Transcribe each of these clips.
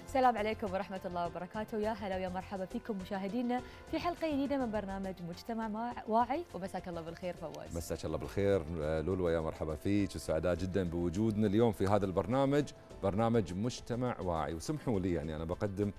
السلام عليكم ورحمة الله وبركاته، يا هلا ويا مرحبا فيكم مشاهدينا في حلقة جديدة من برنامج مجتمع واعي، ومساك الله بالخير فواز. مساك الله بالخير لولو، يا مرحبا فيك، وسعداء جدا بوجودنا اليوم في هذا البرنامج، برنامج مجتمع واعي. وسمحوا لي يعني أنا بقدم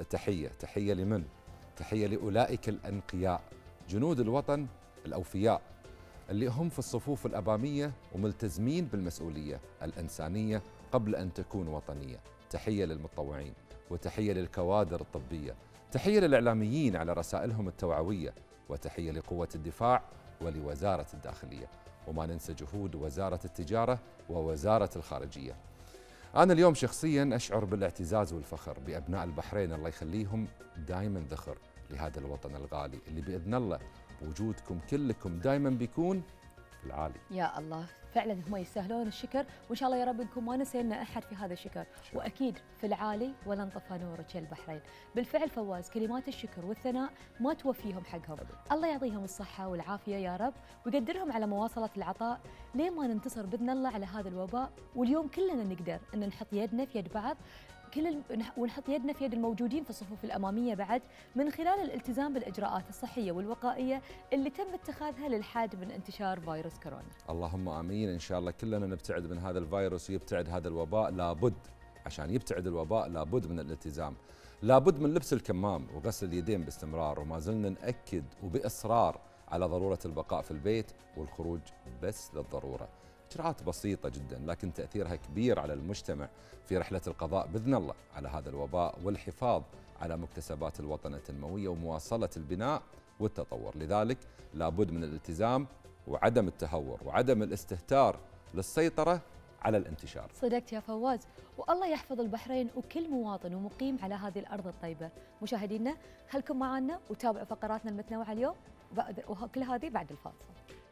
تحية لمن؟ تحية لأولئك الأنقياء، جنود الوطن الأوفياء اللي هم في الصفوف الأمامية وملتزمين بالمسؤولية الإنسانية قبل أن تكون وطنية. تحية للمتطوعين، وتحية للكوادر الطبية، تحية للإعلاميين على رسائلهم التوعوية، وتحية لقوة الدفاع ولوزارة الداخلية، وما ننسى جهود وزارة التجارة ووزارة الخارجية. أنا اليوم شخصياً أشعر بالاعتزاز والفخر بأبناء البحرين، الله يخليهم دائماً ذخر لهذا الوطن الغالي اللي بإذن الله بوجودكم كلكم دائماً بيكون في العالي. يا الله، فعلا هم يستاهلون الشكر، وان شاء الله يا رب انكم ما نسينا احد في هذا الشكر، واكيد في العالي ولا انطفى نورك يا البحرين. بالفعل فواز، كلمات الشكر والثناء ما توفيهم حقهم، الله يعطيهم الصحه والعافيه يا رب، ويقدرهم على مواصله العطاء لين ما ننتصر باذن الله على هذا الوباء. واليوم كلنا نقدر ان نحط يدنا في يد بعض، ونحط يدنا في يد الموجودين في الصفوف الأمامية بعد، من خلال الالتزام بالإجراءات الصحية والوقائية اللي تم اتخاذها للحد من انتشار فيروس كورونا. اللهم آمين، إن شاء الله كلنا نبتعد من هذا الفيروس ويبتعد هذا الوباء. لابد عشان يبتعد الوباء لابد من الالتزام، لابد من لبس الكمام وغسل اليدين باستمرار، وما زلنا نأكد وبإصرار على ضرورة البقاء في البيت والخروج بس للضرورة. إجراءات بسيطة جدا لكن تأثيرها كبير على المجتمع في رحلة القضاء بإذن الله على هذا الوباء والحفاظ على مكتسبات الوطن التنموية ومواصلة البناء والتطور. لذلك لابد من الالتزام وعدم التهور وعدم الاستهتار للسيطرة على الانتشار. صدقت يا فواز، والله يحفظ البحرين وكل مواطن ومقيم على هذه الأرض الطيبة. مشاهدينا خلكم معنا وتابعوا فقراتنا المتنوعة اليوم، وكل هذه بعد الفاصل.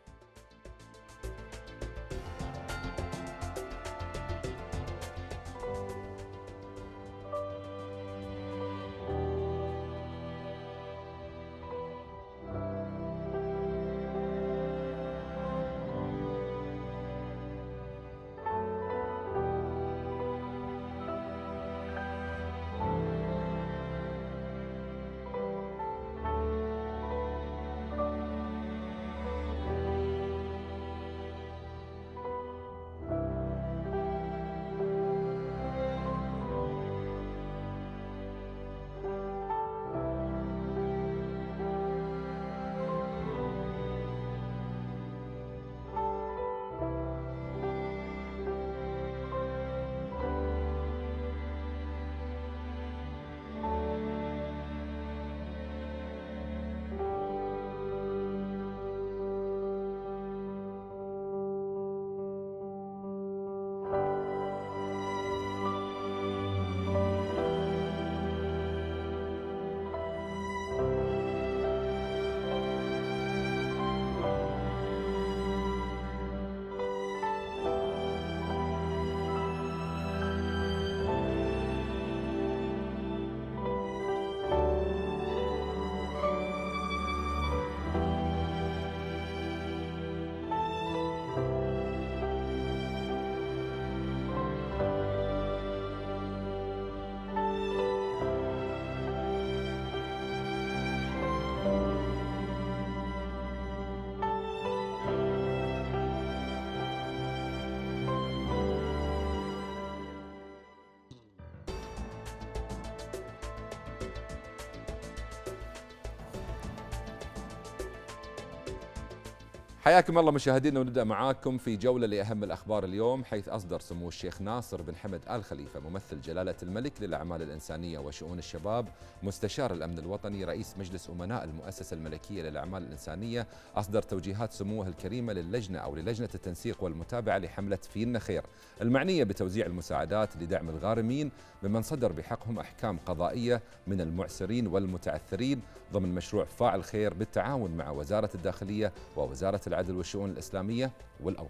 حياكم الله مشاهدينا، ونبدأ معاكم في جولة لأهم الأخبار اليوم، حيث أصدر سمو الشيخ ناصر بن حمد آل خليفة ممثل جلالة الملك للأعمال الإنسانية وشؤون الشباب مستشار الأمن الوطني رئيس مجلس أمناء المؤسسة الملكية للأعمال الإنسانية، أصدر توجيهات سموه الكريمة للجنة التنسيق والمتابعة لحملة فينا خير المعنية بتوزيع المساعدات لدعم الغارمين ممن صدر بحقهم أحكام قضائية من المعسرين والمتعثرين ضمن مشروع فاعل خير بالتعاون مع وزارة الداخلية ووزارة العدل والشؤون الإسلامية والأوقاف.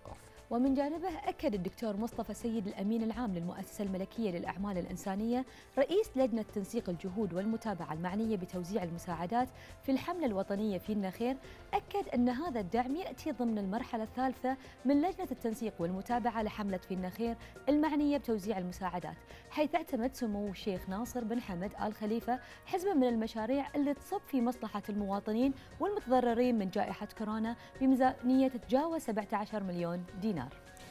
ومن جانبه أكد الدكتور مصطفى سيد الأمين العام للمؤسسة الملكية للأعمال الإنسانية رئيس لجنة تنسيق الجهود والمتابعة المعنية بتوزيع المساعدات في الحملة الوطنية فينا خير، أكد أن هذا الدعم يأتي ضمن المرحلة الثالثة من لجنة التنسيق والمتابعة لحملة فينا خير المعنية بتوزيع المساعدات، حيث اعتمد سمو الشيخ ناصر بن حمد آل خليفة حزمة من المشاريع اللي تصب في مصلحة المواطنين والمتضررين من جائحة كورونا بميزانية تتجاوز 17 مليون دينار.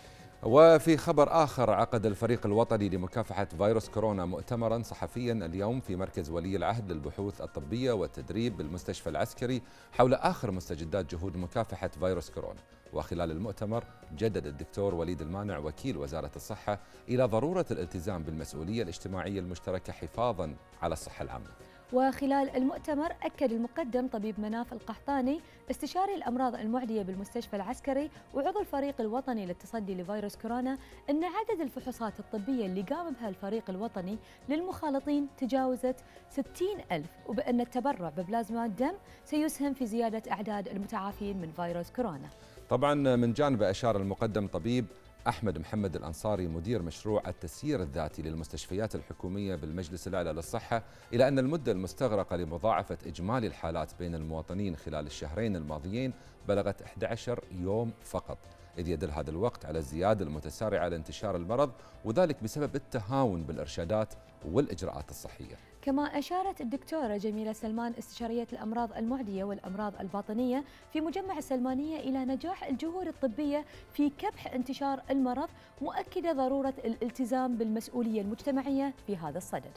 وفي خبر آخر، عقد الفريق الوطني لمكافحة فيروس كورونا مؤتمرا صحفيا اليوم في مركز ولي العهد للبحوث الطبية والتدريب بالمستشفى العسكري حول آخر مستجدات جهود مكافحة فيروس كورونا. وخلال المؤتمر جدد الدكتور وليد المانع وكيل وزارة الصحة إلى ضرورة الالتزام بالمسؤولية الاجتماعية المشتركة حفاظا على الصحة العامة. وخلال المؤتمر أكد المقدم طبيب مناف القحطاني استشاري الأمراض المعدية بالمستشفى العسكري وعضو الفريق الوطني للتصدي لفيروس كورونا أن عدد الفحوصات الطبية اللي قام بها الفريق الوطني للمخالطين تجاوزت 60,000، وبأن التبرع ببلازما الدم سيسهم في زيادة أعداد المتعافين من فيروس كورونا. طبعا من جانبه أشار المقدم طبيب أحمد محمد الأنصاري مدير مشروع التسيير الذاتي للمستشفيات الحكومية بالمجلس الأعلى للصحة إلى أن المدة المستغرقة لمضاعفة إجمالي الحالات بين المواطنين خلال الشهرين الماضيين بلغت 11 يوم فقط، إذ يدل هذا الوقت على الزيادة المتسارعة لانتشار المرض، وذلك بسبب التهاون بالإرشادات والإجراءات الصحية. كما أشارت الدكتورة جميلة سلمان استشارية الأمراض المعدية والأمراض الباطنية في مجمع السلمانية إلى نجاح الجهود الطبية في كبح انتشار المرض، مؤكدة ضرورة الالتزام بالمسؤولية المجتمعية في هذا الصدد.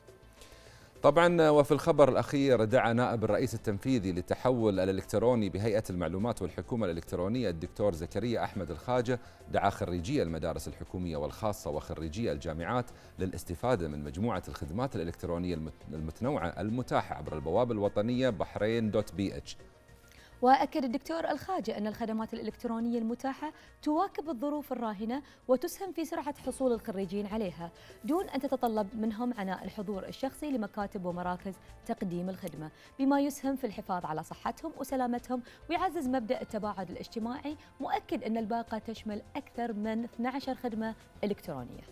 طبعا وفي الخبر الأخير، دعا نائب الرئيس التنفيذي للتحول الإلكتروني بهيئة المعلومات والحكومة الإلكترونية الدكتور زكريا أحمد الخاجة، دعا خريجي المدارس الحكومية والخاصة وخريجي الجامعات للاستفادة من مجموعة الخدمات الإلكترونية المتنوعة المتاحة عبر البوابة الوطنية بحرين.bh. وأكد الدكتور الخاجة أن الخدمات الإلكترونية المتاحة تواكب الظروف الراهنة وتسهم في سرعة حصول الخريجين عليها دون أن تتطلب منهم عناء الحضور الشخصي لمكاتب ومراكز تقديم الخدمة، بما يسهم في الحفاظ على صحتهم وسلامتهم ويعزز مبدأ التباعد الاجتماعي، مؤكد أن الباقة تشمل أكثر من 12 خدمة إلكترونية.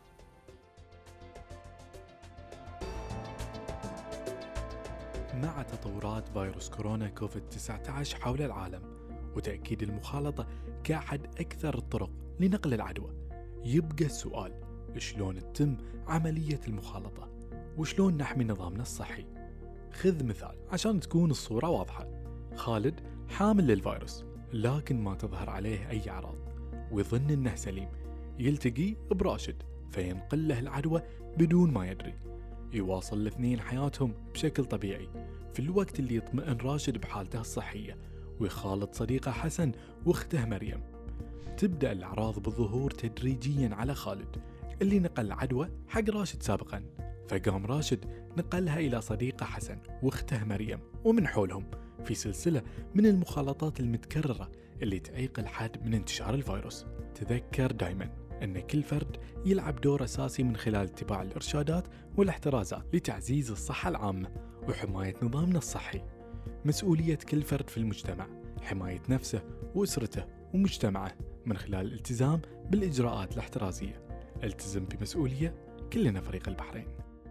مع تطورات فيروس كورونا كوفيد-19 حول العالم وتأكيد المخالطة كأحد أكثر الطرق لنقل العدوى، يبقى السؤال: شلون تتم عملية المخالطة؟ وشلون نحمي نظامنا الصحي؟ خذ مثال عشان تكون الصورة واضحة. خالد حامل للفيروس لكن ما تظهر عليه أي أعراض ويظن أنه سليم، يلتقي براشد فينقل له العدوى بدون ما يدري. يواصل الاثنين حياتهم بشكل طبيعي في الوقت اللي يطمئن راشد بحالته الصحية ويخالط صديقه حسن واخته مريم. تبدأ الأعراض بالظهور تدريجيا على خالد اللي نقل العدوى حق راشد سابقا، فقام راشد نقلها إلى صديقه حسن واخته مريم، ومن حولهم في سلسلة من المخالطات المتكررة اللي تعيق الحد من انتشار الفيروس. تذكر دايما أن كل فرد يلعب دور أساسي من خلال اتباع الإرشادات والاحترازات لتعزيز الصحة العامة وحماية نظامنا الصحي. مسؤولية كل فرد في المجتمع حماية نفسه وأسرته ومجتمعه من خلال الالتزام بالإجراءات الاحترازية. التزم بمسؤولية، كلنا فريق البحرين.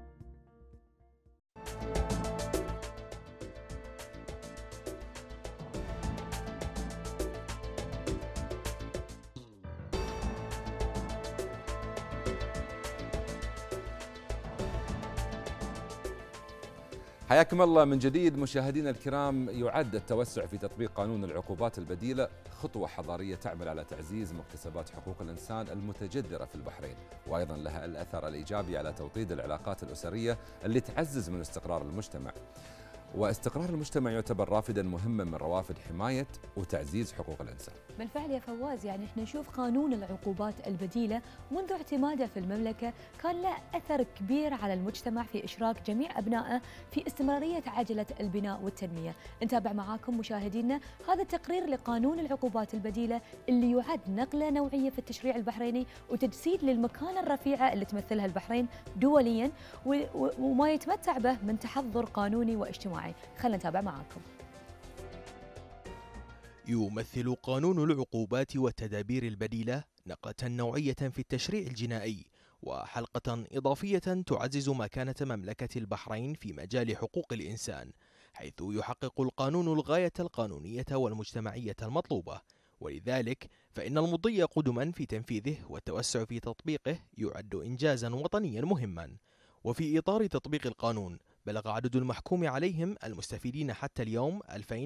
حياكم الله من جديد مشاهدينا الكرام. يعد التوسع في تطبيق قانون العقوبات البديلة خطوة حضارية تعمل على تعزيز مكتسبات حقوق الإنسان المتجذرة في البحرين، وأيضا لها الأثر الإيجابي على توطيد العلاقات الأسرية اللي تعزز من استقرار المجتمع. واستقرار المجتمع يعتبر رافدا مهما من روافد حماية وتعزيز حقوق الإنسان. بالفعل يا فواز، يعني احنا نشوف قانون العقوبات البديلة منذ اعتماده في المملكة كان له أثر كبير على المجتمع في إشراك جميع أبنائه في استمرارية عجلة البناء والتنمية. نتابع معاكم مشاهدينا هذا التقرير لقانون العقوبات البديلة اللي يعد نقلة نوعية في التشريع البحريني وتجسيد للمكانة الرفيعة اللي تمثلها البحرين دوليا وما يتمتع به من تحضر قانوني واجتماعي. خلينا نتابع معاكم. يمثل قانون العقوبات والتدابير البديلة نقلة نوعية في التشريع الجنائي وحلقة إضافية تعزز مكانة مملكة البحرين في مجال حقوق الإنسان، حيث يحقق القانون الغاية القانونية والمجتمعية المطلوبة. ولذلك فإن المضي قدما في تنفيذه والتوسع في تطبيقه يعد إنجازا وطنيا مهما. وفي إطار تطبيق القانون بلغ عدد المحكوم عليهم المستفيدين حتى اليوم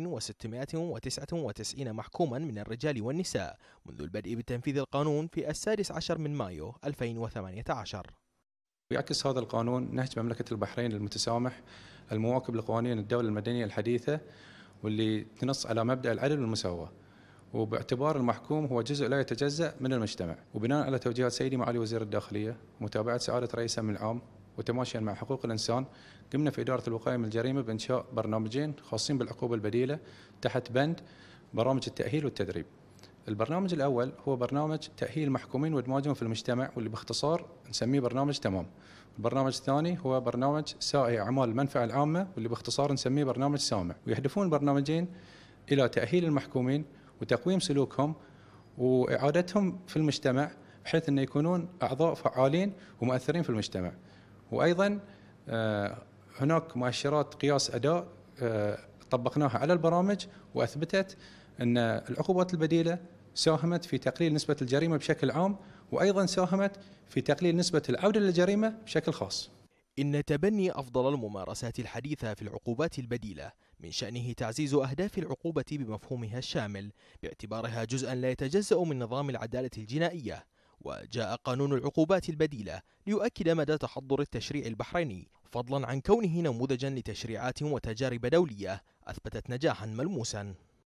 2699 محكوما من الرجال والنساء منذ البدء بتنفيذ القانون في 16 من مايو 2018. يعكس هذا القانون نهج مملكة البحرين المتسامح المواكب لقوانين الدولة المدنية الحديثة، واللي تنص على مبدأ العدل والمساواة، وباعتبار المحكوم هو جزء لا يتجزأ من المجتمع. وبناء على توجيهات سيدي معالي وزير الداخلية ومتابعة سعادة رئيس الأمن العام وتماشيا مع حقوق الإنسان، قمنا في إدارة الوقاية من الجريمة بإنشاء برنامجين خاصين بالعقوبة البديلة تحت بند برامج التأهيل والتدريب. البرنامج الأول هو برنامج تأهيل المحكومين وإدماجهم في المجتمع، واللي باختصار نسميه برنامج تمام. البرنامج الثاني هو برنامج سائي أعمال المنفعة العامة، واللي باختصار نسميه برنامج سامع. ويهدفون البرنامجين إلى تأهيل المحكومين وتقويم سلوكهم وإعادتهم في المجتمع، بحيث أن يكونون أعضاء فعالين ومؤثرين في المجتمع. وأيضا هناك مؤشرات قياس أداء طبقناها على البرامج وأثبتت أن العقوبات البديلة ساهمت في تقليل نسبة الجريمة بشكل عام، وأيضا ساهمت في تقليل نسبة العودة للجريمة بشكل خاص. إن تبني أفضل الممارسات الحديثة في العقوبات البديلة من شأنه تعزيز أهداف العقوبة بمفهومها الشامل، باعتبارها جزءا لا يتجزأ من نظام العدالة الجنائية. وجاء قانون العقوبات البديلة ليؤكد مدى تحضر التشريع البحريني، فضلا عن كونه نموذجا لتشريعات وتجارب دولية أثبتت نجاحا ملموسا.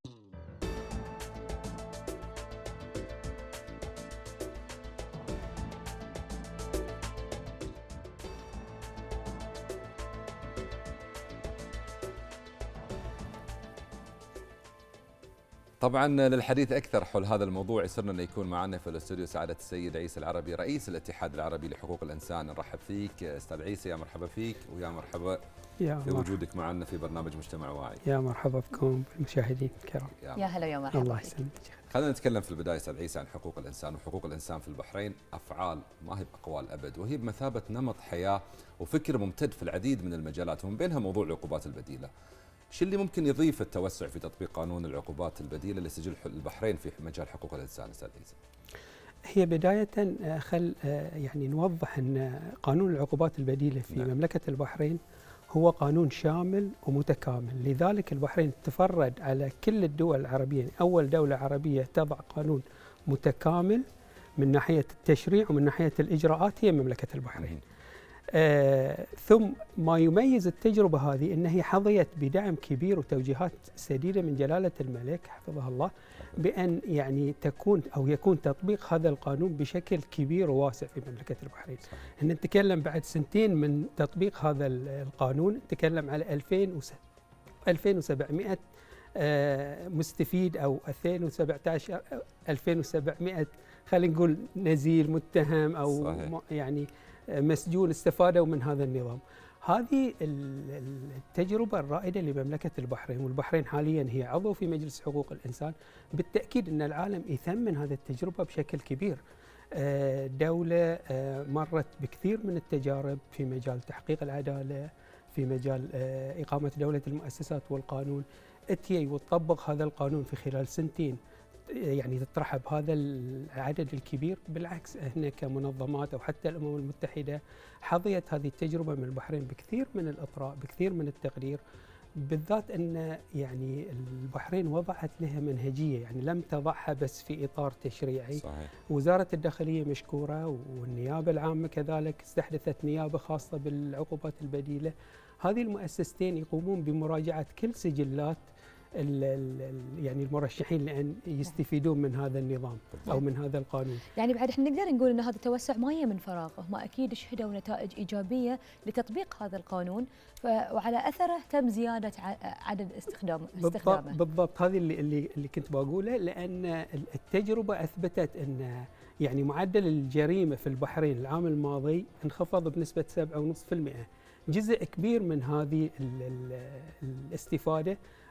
طبعا للحديث اكثر حول هذا الموضوع يسرنا ان يكون معنا في الاستوديو سعاده السيد عيسى العربي رئيس الاتحاد العربي لحقوق الانسان. نرحب فيك استاذ عيسى، يا مرحبا فيك ويا مرحبا في وجودك معنا في برنامج مجتمع واعي. يا مرحبا بكم المشاهدين الكرام. يا هلا ويا مرحبا. الله يسلمك. خلينا نتكلم في البدايه استاذ عيسى عن حقوق الانسان. وحقوق الانسان في البحرين افعال ما هي باقوال ابد، وهي بمثابه نمط حياه وفكر ممتد في العديد من المجالات، ومن بينها موضوع العقوبات البديله. شو اللي ممكن يضيف التوسع في تطبيق قانون العقوبات البديله لسجل البحرين في مجال حقوق الانسان استاذ عيسى؟ هي بدايه يعني نوضح ان قانون العقوبات البديله في مملكه البحرين هو قانون شامل ومتكامل، لذلك البحرين تفرد على كل الدول العربيه، اول دوله عربيه تضع قانون متكامل من ناحيه التشريع ومن ناحيه الاجراءات هي مملكه البحرين. ثم ما يميز التجربة هذه أن هي حظيت بدعم كبير وتوجيهات سديدة من جلالة الملك حفظه الله، بأن يعني تكون أو يكون تطبيق هذا القانون بشكل كبير وواسع في مملكة البحرين. إن نتكلم بعد سنتين من تطبيق هذا القانون، نتكلم على 2700 مستفيد أو 2017 2700 خلينا نقول نزيل متهم أو صحيح. يعني مسجون استفادوا من هذا النظام. هذه التجربة الرائدة لمملكة البحرين، والبحرين حاليا هي عضو في مجلس حقوق الإنسان، بالتأكيد أن العالم يثمن هذه التجربة بشكل كبير. دولة مرت بكثير من التجارب في مجال تحقيق العدالة، في مجال إقامة دولة المؤسسات والقانون، اتي وتطبق هذا القانون في خلال سنتين يعني تترحب هذا العدد الكبير. بالعكس احنا كمنظمات او حتى الامم المتحده حظيت هذه التجربه من البحرين بكثير من الاطراء، بكثير من التقدير، بالذات ان يعني البحرين وضعت لها منهجيه، يعني لم تضعها بس في اطار تشريعي. صحيح. وزاره الداخليه مشكوره والنيابه العامه كذلك استحدثت نيابه خاصه بالعقوبات البديله. هذه المؤسستين يقومون بمراجعه كل سجلات يعني المرشحين لأن يستفيدون من هذا النظام أو من هذا القانون. يعني بعد احنا نقدر نقول أن هذا التوسع ما هي من فراغ، هم أكيد شهدوا نتائج إيجابية لتطبيق هذا القانون، وعلى أثره تم زيادة عدد استخدامه. بالضبط هذه اللي كنت بقوله، لأن التجربة أثبتت أن يعني معدل الجريمة في البحرين العام الماضي انخفض بنسبة 7.5%. جزء كبير من هذه الاستفادة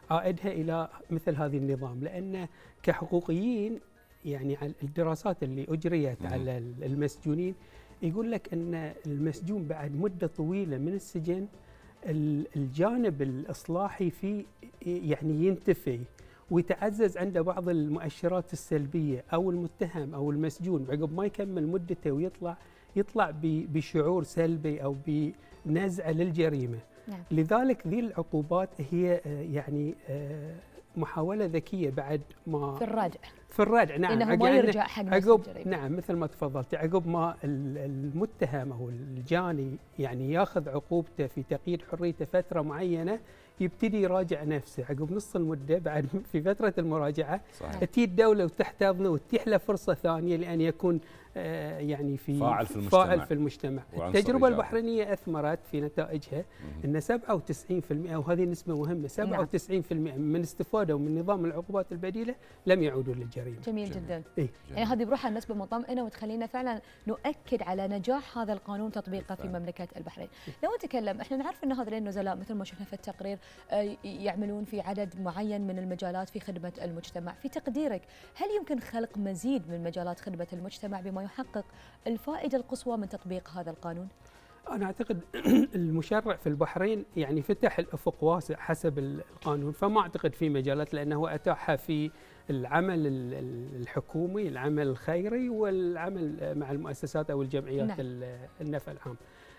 عائدها الى مثل هذه النظام، لان كحقوقيين يعني على الدراسات اللي اجريت على المسجونين يقول لك ان المسجون بعد مده طويله من السجن الجانب الاصلاحي فيه يعني ينتفي ويتعزز عنده بعض المؤشرات السلبيه، او المتهم او المسجون عقب ما يكمل مدته يطلع بشعور سلبي او بنزعه للجريمه. نعم. لذلك ذي العقوبات هي يعني محاولة ذكية بعد ما في الردع نعم، انه ما يرجع حق نفس الجريمة. نعم مثل ما تفضلت، عقب ما المتهم او الجاني يعني ياخذ عقوبته في تقييد حريته فترة معينة، يبتدي يراجع نفسه عقب نص المدة. بعد في فترة المراجعة تأتي الدولة وتحتضنه وتتيح له فرصة ثانية لأن يكون يعني فاعل في المجتمع. التجربة البحرينية أثمرت في نتائجها أن 97%، وهذه نسبة مهمة، 97% من استفادوا من نظام العقوبات البديلة لم يعودوا للجريمة. جميل جدا. يعني هذه بروحها نسبة مطمئنة وتخلينا فعلا نؤكد على نجاح هذا القانون تطبيقه في مملكة البحرين. لو نتكلم، احنا نعرف أن هذول النزلاء مثل ما شفنا في التقرير يعملون في عدد معين من المجالات في خدمة المجتمع. في تقديرك هل يمكن خلق مزيد من مجالات خدمة المجتمع بما يحقق الفائدة القصوى من تطبيق هذا القانون؟ أنا أعتقد المشرع في البحرين يعني فتح الأفق واسع حسب القانون، فما أعتقد في مجالات، لأنه أتاحها في العمل الحكومي، العمل الخيري، والعمل مع المؤسسات أو الجمعيات النفع العام.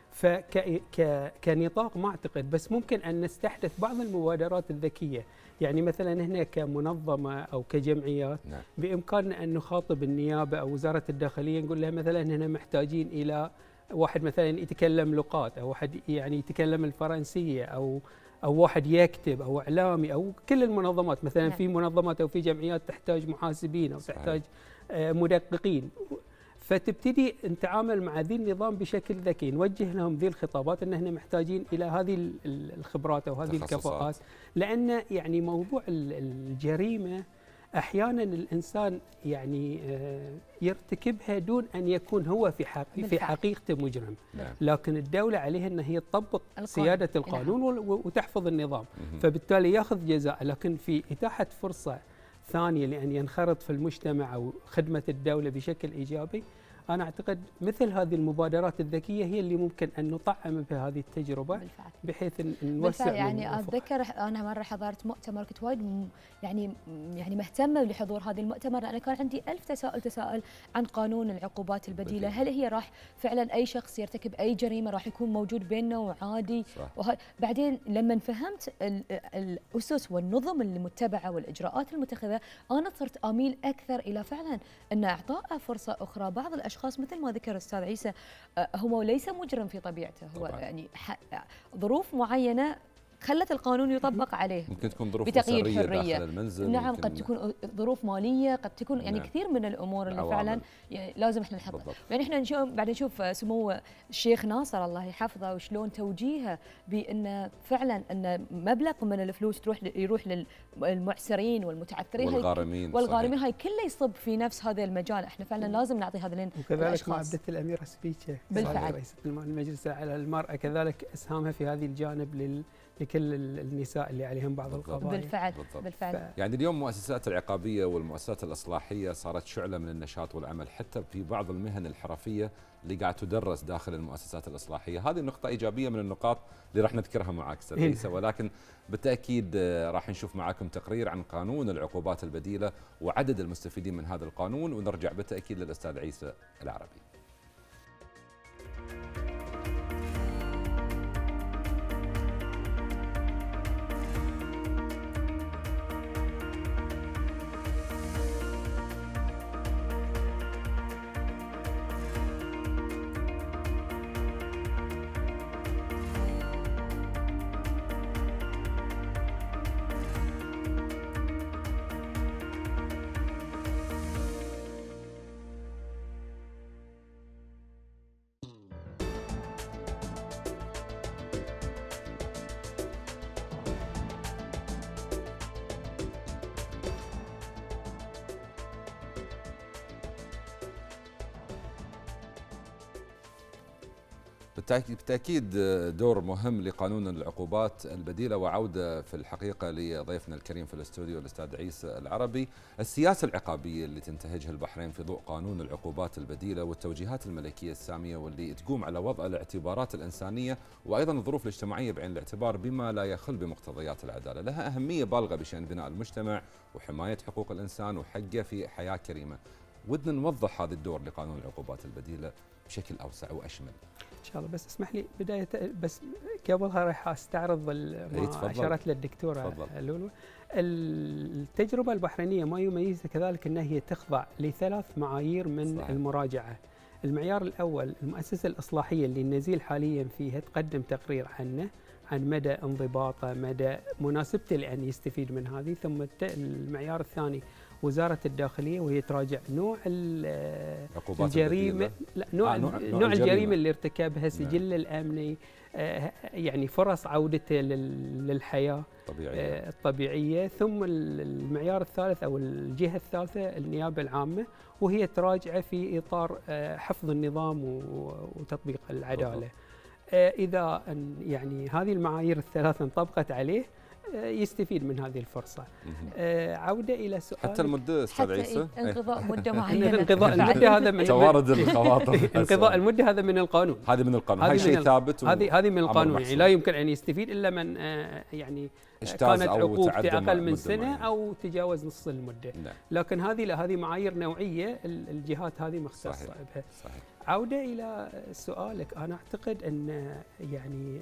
فكنطاق ما أعتقد، بس ممكن أن نستحدث بعض المبادرات الذكية. يعني مثلا هنا كمنظمة أو كجمعيات بإمكاننا أن نخاطب النيابة أو وزارة الداخلية، نقول لها مثلا هنا محتاجين إلى واحد مثلا يتكلم لغات، أو واحد يعني يتكلم الفرنسية، أو واحد يكتب، أو إعلامي، أو كل المنظمات. مثلا في منظمات أو في جمعيات تحتاج محاسبين أو تحتاج مدققين، فتبتدي نتعامل مع ذي النظام بشكل ذكي، نوجه لهم ذي الخطابات ان احنا محتاجين الى هذه الخبرات او هذه الكفاءات. لان يعني موضوع الجريمه احيانا الانسان يعني يرتكبها دون ان يكون هو في حقيقته مجرم، لكن الدوله عليها ان هي تطبق سياده القانون وتحفظ النظام، فبالتالي ياخذ جزاء. لكن في اتاحه فرصه ثانية لأن ينخرط في المجتمع أو خدمة الدولة بشكل إيجابي، أنا أعتقد مثل هذه المبادرات الذكية هي اللي ممكن أن نطعم بهذه التجربة بالفعل. بحيث نوسع يعني أتذكر أنا مرة حضرت مؤتمر كنت وايد يعني مهتمة لحضور هذا المؤتمر، لأن كان عندي 1000 تساؤل تساءل عن قانون العقوبات البديلة. هل هي راح فعلا أي شخص يرتكب أي جريمة راح يكون موجود بيننا وعادي؟ بعدين لما فهمت الأسس والنظم المتبعة والإجراءات المتخذة، أنا صرت أميل أكثر إلى فعلا أن إعطاء فرصة أخرى. بعض الأشخاص مثل ما ذكر الأستاذ عيسى هو ليس مجرم في طبيعته، هو يعني ظروف معينة خلت القانون يطبق عليه، ممكن تكون ظروف بتقييد حرية داخل المنزل، نعم قد تكون ظروف مالية، قد تكون يعني كثير من الأمور اللي فعلا يعني لازم احنا نحطها. يعني احنا بعد نشوف سمو الشيخ ناصر الله يحفظه وشلون توجيهه بأن فعلا أن مبلغ من الفلوس يروح للمعسرين والمتعثرين والغارمين هاي كله يصب في نفس هذا المجال. احنا فعلا لازم نعطي هذا الاشخاص. وكذلك معبدة الأميرة سبيتشة بالفعل رئيسة المجلس على المرأة كذلك اسهامها في هذه الجانب لكل النساء اللي عليهم بعض القضايا. بالفعل. يعني اليوم المؤسسات العقابية والمؤسسات الإصلاحية صارت شعلة من النشاط والعمل حتى في بعض المهن الحرفية اللي قاعد تدرس داخل المؤسسات الإصلاحية. هذه نقطة إيجابية من النقاط اللي راح نذكرها معك أستاذ عيسى، ولكن بالتأكيد راح نشوف معاكم تقرير عن قانون العقوبات البديلة وعدد المستفيدين من هذا القانون، ونرجع بالتأكيد للأستاذ عيسى العربي. بالتأكيد دور مهم لقانون العقوبات البديلة، وعودة في الحقيقة لضيفنا الكريم في الاستوديو الأستاذ عيسى العربي. السياسة العقابية اللي تنتهجها البحرين في ضوء قانون العقوبات البديلة والتوجيهات الملكية السامية واللي تقوم على وضع الاعتبارات الإنسانية وأيضا الظروف الاجتماعية بعين الاعتبار بما لا يخل بمقتضيات العدالة، لها أهمية بالغة بشأن بناء المجتمع وحماية حقوق الإنسان وحقه في حياة كريمة. ودنا نوضح هذا الدور لقانون العقوبات البديلة بشكل أوسع وأشمل ان شاء الله. بس اسمح لي بدايه، بس قبلها راح استعرض ما اشارت له الدكتوره لولو. التجربه البحرينيه ما يميزها كذلك انها هي تخضع لثلاث معايير من صحيح. المراجعه. المعيار الاول المؤسسه الاصلاحيه اللي النزيل حاليا فيها تقدم تقرير عنه، عن مدى انضباطه، مدى مناسبته لان يستفيد من هذه. ثم المعيار الثاني وزارة الداخلية، وهي تراجع نوع الجريمة، لا نوع الجريمة اللي ارتكبها، سجل الأمني، يعني فرص عودته للحياة الطبيعية. ثم المعيار الثالث أو الجهة الثالثة النيابة العامة، وهي تراجع في إطار حفظ النظام وتطبيق العدالة. إذا يعني هذه المعايير الثلاثة انطبقت عليه يستفيد من هذه الفرصة. عودة إلى سؤال حتى المدة أستاذ عيسى، انقضاء مدة معينة. انقضاء المدة هذا من توارد الخواطر. انقضاء المدة هذا من القانون. هذه من القانون، هذا شيء ثابت. هذه من القانون، يعني لا يمكن أن يستفيد إلا من يعني كانت عقوبته أقل من سنة أو تجاوز نص المدة. لكن هذه معايير نوعية الجهات هذه مختصة بها. صحيح. عودة إلى سؤالك، أنا أعتقد أن يعني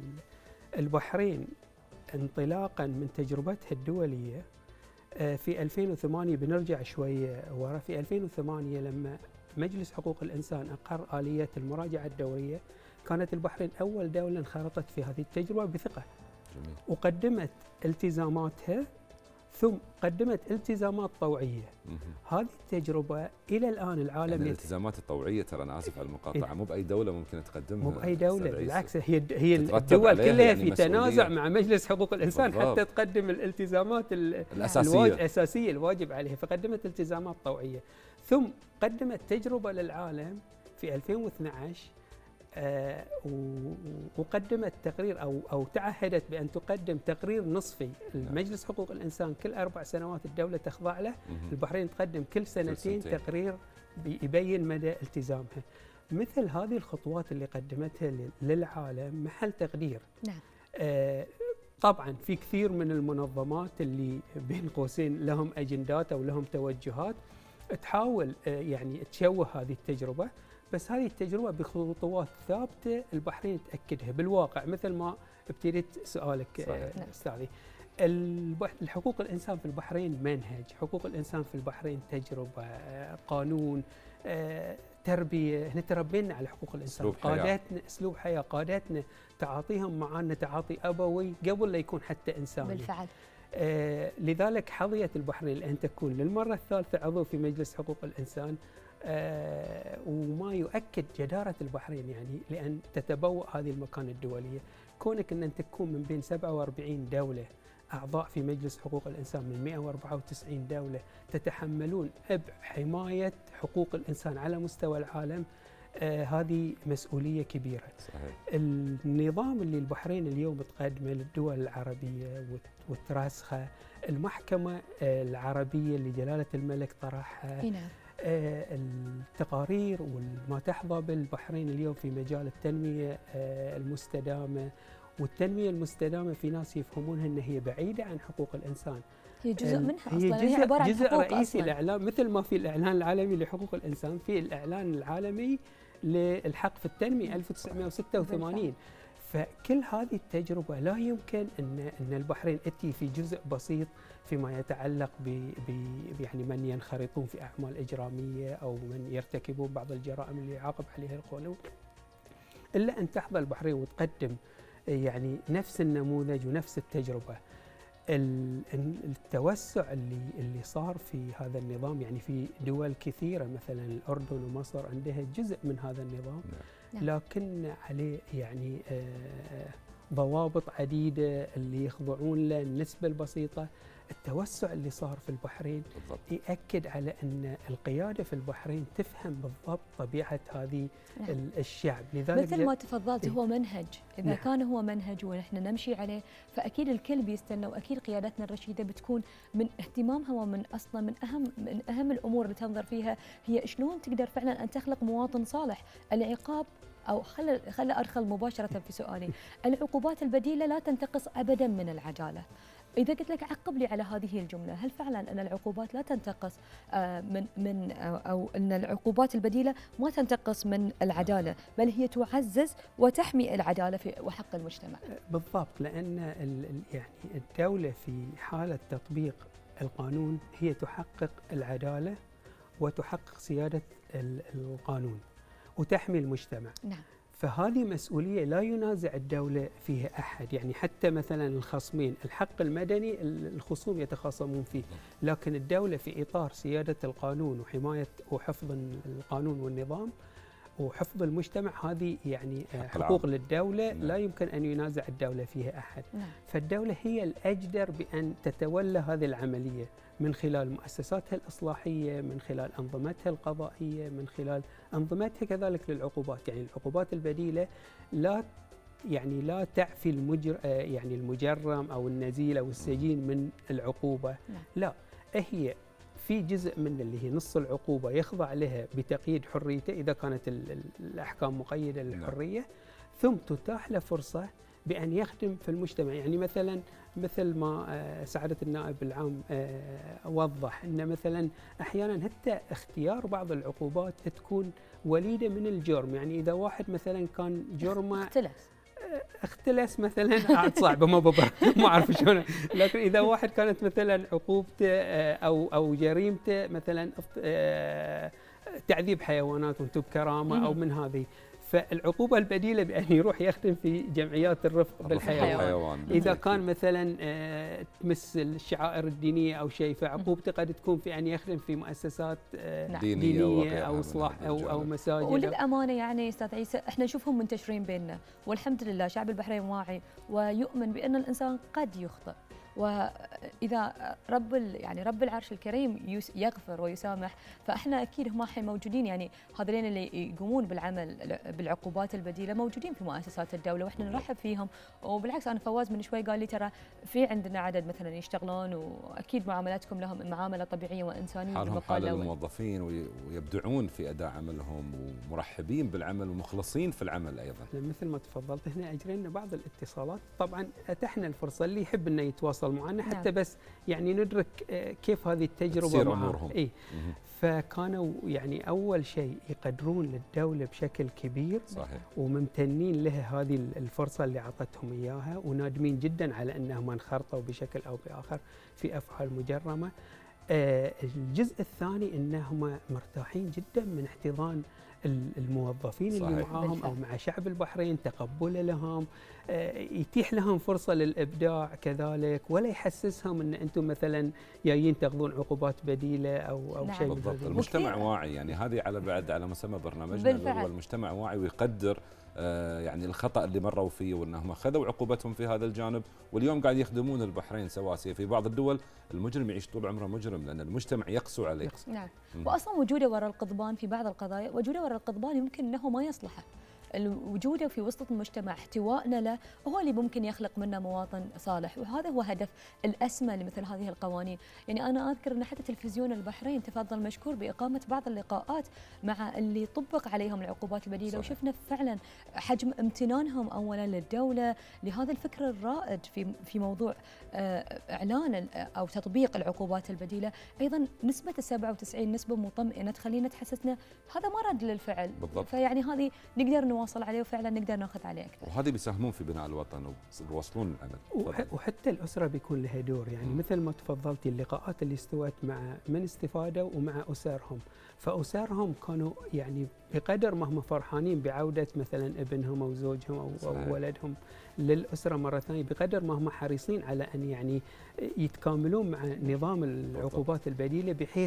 البحرين انطلاقا من تجربتها الدولية في 2008، بنرجع شوية ورا، في 2008 لما مجلس حقوق الإنسان أقر آلية المراجعة الدورية، كانت البحرين أول دولة انخرطت في هذه التجربة بثقة. جميل. وقدمت التزاماتها، ثم قدمت التزامات طوعية. هذه التجربة إلى الآن العالم يعني الالتزامات الطوعية، ترى أنا آسف على المقاطعة، مو بأي دولة ممكن تقدمها، مو بأي دولة، بالعكس هي الدول كلها يعني في تنازع مع مجلس حقوق الإنسان بالضبط. حتى تقدم الالتزامات الأساسية الواجب عليها، فقدمت التزامات طوعية. ثم قدمت تجربة للعالم في 2012، وقدمت تقرير أو تعهدت بأن تقدم تقرير نصفي. مجلس حقوق الإنسان كل 4 سنوات الدولة تخضع له، البحرين تقدم كل سنتين تقرير يبين مدى التزامها. مثل هذه الخطوات اللي قدمتها للعالم محل تقدير. نعم. طبعا في كثير من المنظمات اللي بين قوسين لهم أجندات أو لهم توجهات تحاول يعني تشوه هذه التجربة، بس هذه التجربة بخطوات ثابتة البحرين تأكدها بالواقع. مثل ما ابتديت سؤالك أستاذي، الحقوق الإنسان في البحرين منهج، حقوق الإنسان في البحرين تجربة، قانون، تربية. احنا تربينا على حقوق الإنسان، قاداتنا أسلوب حياة، قاداتنا تعاطيهم معنا تعاطي أبوي قبل لا يكون حتى إنساني. بالفعل. لذلك حظيت البحرين لأن تكون للمرة الثالثة عضو في مجلس حقوق الإنسان، وما يؤكد جدارة البحرين يعني لأن تتبوأ هذه المكانة الدولية. كونك أن تكون من بين 47 دولة أعضاء في مجلس حقوق الإنسان من 194 دولة تتحملون حماية حقوق الإنسان على مستوى العالم، هذه مسؤولية كبيرة. صحيح. النظام اللي البحرين اليوم تقدمه للدول العربية وتراسخه، المحكمة العربية اللي جلالة الملك طرحها، التقارير وما تحظى بالبحرين اليوم في مجال التنمية المستدامة. والتنمية المستدامة في ناس يفهمونها أن هي بعيدة عن حقوق الإنسان، هي جزء منها أصلاً، هي عبارة عن جزء رئيسي أصلاً. الإعلام، مثل ما في الإعلان العالمي لحقوق الإنسان في الإعلان العالمي للحق في التنمية 1986. فكل هذه التجربة لا يمكن أن البحرين تأتي في جزء بسيط فيما يتعلق يعني من ينخرطون في أعمال إجرامية أو من يرتكبون بعض الجرائم اللي يعاقب عليها القانون، إلا أن تحظى البحرين وتقدم يعني نفس النموذج ونفس التجربة. التوسع اللي صار في هذا النظام، يعني في دول كثيرة مثلا الأردن ومصر عندها جزء من هذا النظام، لكن عليه يعني ضوابط عديدة اللي يخضعون له، النسبة البسيطة. التوسع اللي صار في البحرين بالضبط. يأكد على أن القيادة في البحرين تفهم بالضبط طبيعة هذه الشعب. لذلك مثل ما تفضلت هو منهج، إذا نعم. كان هو منهج ونحن نمشي عليه فأكيد الكل بيستنى، وأكيد قيادتنا الرشيدة بتكون من اهتمامها ومن أصلا من أهم الأمور اللي تنظر فيها هي شلون تقدر فعلا أن تخلق مواطن صالح. العقاب أو خل أدخل مباشرة في سؤالي، العقوبات البديلة لا تنتقص أبدا من العدالة. إذا قلت لك عقب لي على هذه الجملة، هل فعلا أن العقوبات لا تنتقص من أو أن العقوبات البديلة ما تنتقص من العدالة، بل هي تعزز وتحمي العدالة وحق المجتمع؟ بالضبط، لأن يعني الدولة في حالة تطبيق القانون هي تحقق العدالة وتحقق سيادة القانون وتحمي المجتمع. نعم. فهذه مسؤولية لا ينازع الدولة فيها أحد، يعني حتى مثلا الخصمين، الحق المدني الخصوم يتخاصمون فيه، لكن الدولة في إطار سيادة القانون وحماية وحفظ القانون والنظام وحفظ المجتمع، هذه يعني حقوق للدولة لا يمكن أن ينازع الدولة فيها أحد. فالدولة هي الأجدر بأن تتولى هذه العملية من خلال مؤسساتها الإصلاحية، من خلال أنظمتها القضائية، من خلال أنظمتها كذلك للعقوبات. يعني العقوبات البديلة لا تعفي المجرم أو النزيل أو السجين من العقوبة، لا، هي في جزء من اللي هي نص العقوبة يخضع لها بتقييد حريته إذا كانت الأحكام مقيدة للحرية، ثم تتاح له فرصة بأن يخدم في المجتمع. يعني مثل ما سعادة النائب العام وضح أن مثلا أحيانا حتى اختيار بعض العقوبات تكون وليدة من الجرم. يعني إذا واحد مثلا كان جرمه اختلس مثلا عاد صعبه ما اعرف شلون، لكن اذا واحد كانت مثلا عقوبته او جريمته مثلا تعذيب حيوانات وانتم بكرامه او من هذه، فالعقوبة البديلة بأن يروح يخدم في جمعيات الرفق بالحيوان. إذا كان مثلا تمس الشعائر الدينية أو شيء، فعقوبته قد تكون في أن يخدم في مؤسسات دينية أو إصلاح أو مساجد. وللأمانة يعني أستاذ عيسى احنا نشوفهم منتشرين بيننا، والحمد لله شعب البحرين واعي ويؤمن بأن الإنسان قد يخطئ، وإذا رب العرش الكريم يغفر ويسامح، فإحنا أكيد هم موجودين. يعني هذين اللي يقومون بالعمل بالعقوبات البديلة موجودين في مؤسسات الدولة وإحنا نرحب فيهم. وبالعكس أنا فواز من شوي قال لي ترى في عندنا عدد مثلا يشتغلون، وأكيد معاملتكم لهم معاملة طبيعية وإنسانية حالهم حال الموظفين ويبدعون في أداء عملهم ومرحبين بالعمل ومخلصين في العمل أيضا. مثل ما تفضلت هنا أجرينا بعض الاتصالات، طبعا أتحنا الفرصة اللي يحب أنه يتواصل معنا حتى بس يعني ندرك كيف هذه التجربة معهم. فكانوا يعني أول شيء يقدرون للدولة بشكل كبير. صحيح. وممتنين لها هذه الفرصة اللي أعطتهم إياها، ونادمين جدا على أنهم انخرطوا بشكل أو بآخر في أفعال مجرمة. الجزء يثاني أنهم مرتاحين جدا من احتضان الموظفين صحيح. اللي معاهم أو مع شعب البحرين، تقبله لهم، يتيح لهم فرصة للإبداع كذلك، ولا يحسسهم أن أنتم مثلا جايين تاخذون عقوبات بديلة أو نعم. شيء بالضبط. المجتمع واعي، يعني هذه على مسمى برنامجنا، هو المجتمع واعي ويقدر يعني الخطأ اللي مروا فيه، وأنهم خذوا عقوبتهم في هذا الجانب، واليوم قاعد يخدمون البحرين سواسية. في بعض الدول المجرم يعيش طول عمره مجرم لأن المجتمع يقسو عليه. نعم. وأصلا وجوده وراء القضبان في بعض القضايا، وجوده وراء القضبان يمكن أنه ما يصلحه. وجوده في وسط المجتمع، احتوائنا له هو اللي ممكن يخلق منا مواطن صالح، وهذا هو هدف الأسمى لمثل هذه القوانين. يعني أنا أذكر أن حتى تلفزيون البحرين تفضل مشكور بإقامة بعض اللقاءات مع اللي طبق عليهم العقوبات البديلة، وشفنا فعلا حجم امتنانهم أولا للدولة لهذا الفكر الرائد في موضوع إعلان أو تطبيق العقوبات البديلة. أيضا نسبة 97 نسبة مطمئنة تخلينا تحسسنا هذا ما رد للفعل. بالضبط. فيعني هذه نقدر نواصل عليه وفعلا نقدر ناخذ عليه أكثر. وهذه بيساهمون في بناء الوطن ويوصلون العمل. وحتى الأسرة بيكون لها دور. يعني مثل ما تفضلتي اللقاءات اللي استوت مع من استفادوا ومع أسرهم، فأسرهم كانوا يعني بقدر ما هم فرحانين بعودة مثلا ابنهم أو زوجهم أو ولدهم للأسرة مرة ثانية، بقدر ما هم حريصين على أن يعني يتكاملون مع نظام العقوبات البديلة، بحيث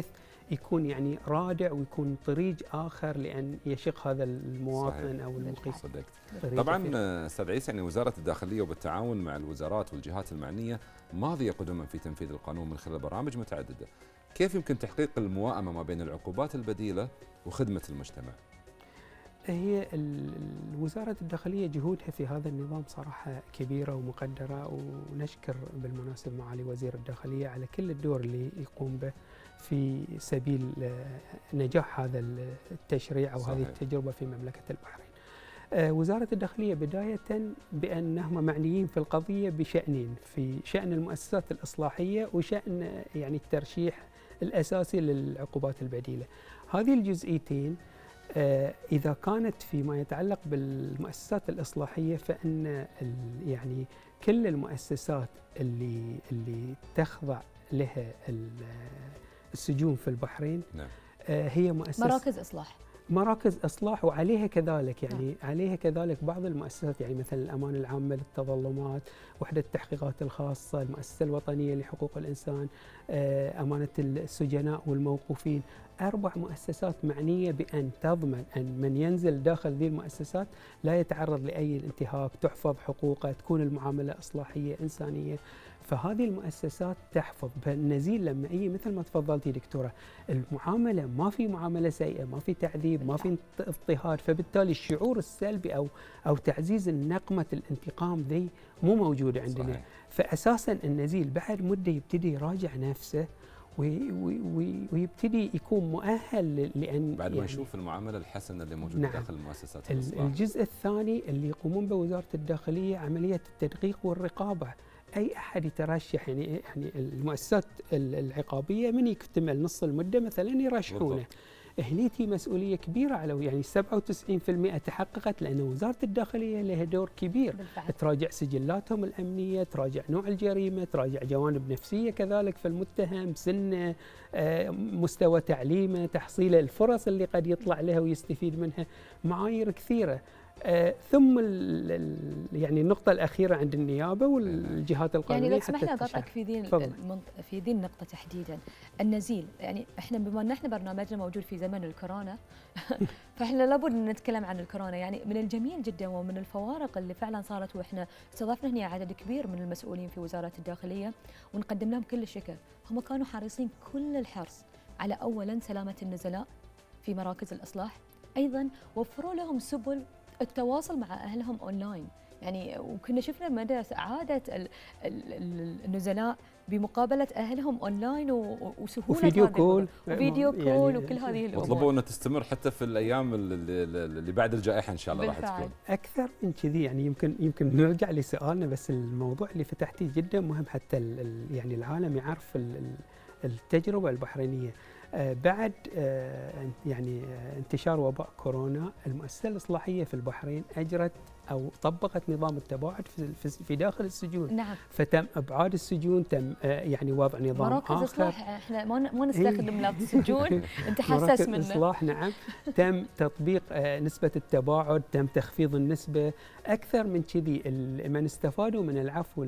يكون يعني رادع ويكون طريق آخر لأن يشق هذا المواطن صحيح. أو المقيم. صدقت. طريقة طبعا فيه. استاذ عيسى، يعني وزاره الداخليه وبالتعاون مع الوزارات والجهات المعنيه ماضيه قدما في تنفيذ القانون من خلال برامج متعدده. كيف يمكن تحقيق الموائمه ما بين العقوبات البديله وخدمه المجتمع؟ هي وزارة الداخلية جهودها في هذا النظام صراحة كبيرة ومقدرة، ونشكر بالمناسبة معالي وزير الداخلية على كل الدور اللي يقوم به في سبيل نجاح هذا التشريع أو هذه التجربة في مملكة البحرين. وزارة الداخلية بداية بأنهم معنيين في القضية بشأنين، في شأن المؤسسات الإصلاحية وشأن يعني الترشيح الأساسي للعقوبات البديلة. هذه الجزئيتين إذا كانت فيما يتعلق بالمؤسسات الإصلاحية فإن يعني كل المؤسسات اللي تخضع لها السجون في البحرين نعم. هي مراكز إصلاح وعليها كذلك يعني عليها كذلك بعض المؤسسات، يعني مثل الأمانة العامة للتظلمات، وحدة التحقيقات الخاصة، المؤسسة الوطنية لحقوق الإنسان، أمانة السجناء والموقوفين. 4 مؤسسات معنية بأن تضمن أن من ينزل داخل ذي المؤسسات لا يتعرض لأي انتهاك، تحفظ حقوقه، تكون المعاملة إصلاحية إنسانية. فهذه المؤسسات تحفظ. بالنزيل لما يجي مثل ما تفضلتي دكتورة، المعاملة ما في معاملة سيئة، ما في تعذيب، ما في اضطهاد، فبالتالي الشعور السلبي أو تعزيز نقمة الانتقام ذي مو موجودة عندنا. صحيح. فأساسا النزيل بعد مدة يبتدي يراجع نفسه ويبتدي يكون مؤهل لأن بعد ما يشوف المعاملة الحسنة اللي موجودة. نعم. داخل المؤسسات الإصلاح. الجزء الثاني اللي يقومون به وزارة الداخلية عملية التدقيق والرقابة. أي أحد يترشح يعني المؤسسات العقابية من يكتمل نص المدة مثلا يرشحونه. هنيتي مسؤولية كبيرة على يعني 97% تحققت لأن وزارة الداخلية لها دور كبير. بالفعل. تراجع سجلاتهم الأمنية، تراجع نوع الجريمة، تراجع جوانب نفسية كذلك في المتهم، سنه، مستوى تعليمه، تحصيله، الفرص اللي قد يطلع لها ويستفيد منها، معايير كثيرة. ثم يعني النقطة الأخيرة عند النيابة والجهات القانونية. يعني لو تسمح لي أقاطعك في ذي النقطة تحديدا، النزيل. يعني احنا بما ان احنا برنامجنا موجود في زمن الكورونا فاحنا لابد ان نتكلم عن الكورونا. يعني من الجميل جدا ومن الفوارق اللي فعلا صارت، واحنا استضفنا هنا عدد كبير من المسؤولين في وزارة الداخلية ونقدم لهم كل الشكر. هم كانوا حريصين كل الحرص على اولا سلامة النزلاء في مراكز الإصلاح، ايضا وفروا لهم سبل التواصل مع أهلهم أونلاين. يعني وكنا شفنا مدى سعادة النزلاء بمقابلة أهلهم أونلاين وسهولة وفيديو كول يعني وكل هذه الأمور. وطلبوا أن تستمر حتى في الأيام اللي بعد الجائحة إن شاء الله راح تكون أكثر من كذي. يعني يمكن نرجع لسؤالنا، بس الموضوع اللي فتحتيه جدا مهم حتى يعني العالم يعرف التجربة البحرينية. بعد يعني انتشار وباء كورونا، المؤسسة الإصلاحية في البحرين أجرت أو طبقت نظام التباعد في داخل السجون. نعم. فتم إبعاد السجون، تم يعني وضع نظام مراكز آخر. إصلاح احنا ما نستخدم لفظ السجون انت حساس منه. مراكز إصلاح. نعم. تم تطبيق نسبة التباعد، تم تخفيض النسبة. أكثر من كذي من استفادوا من العفو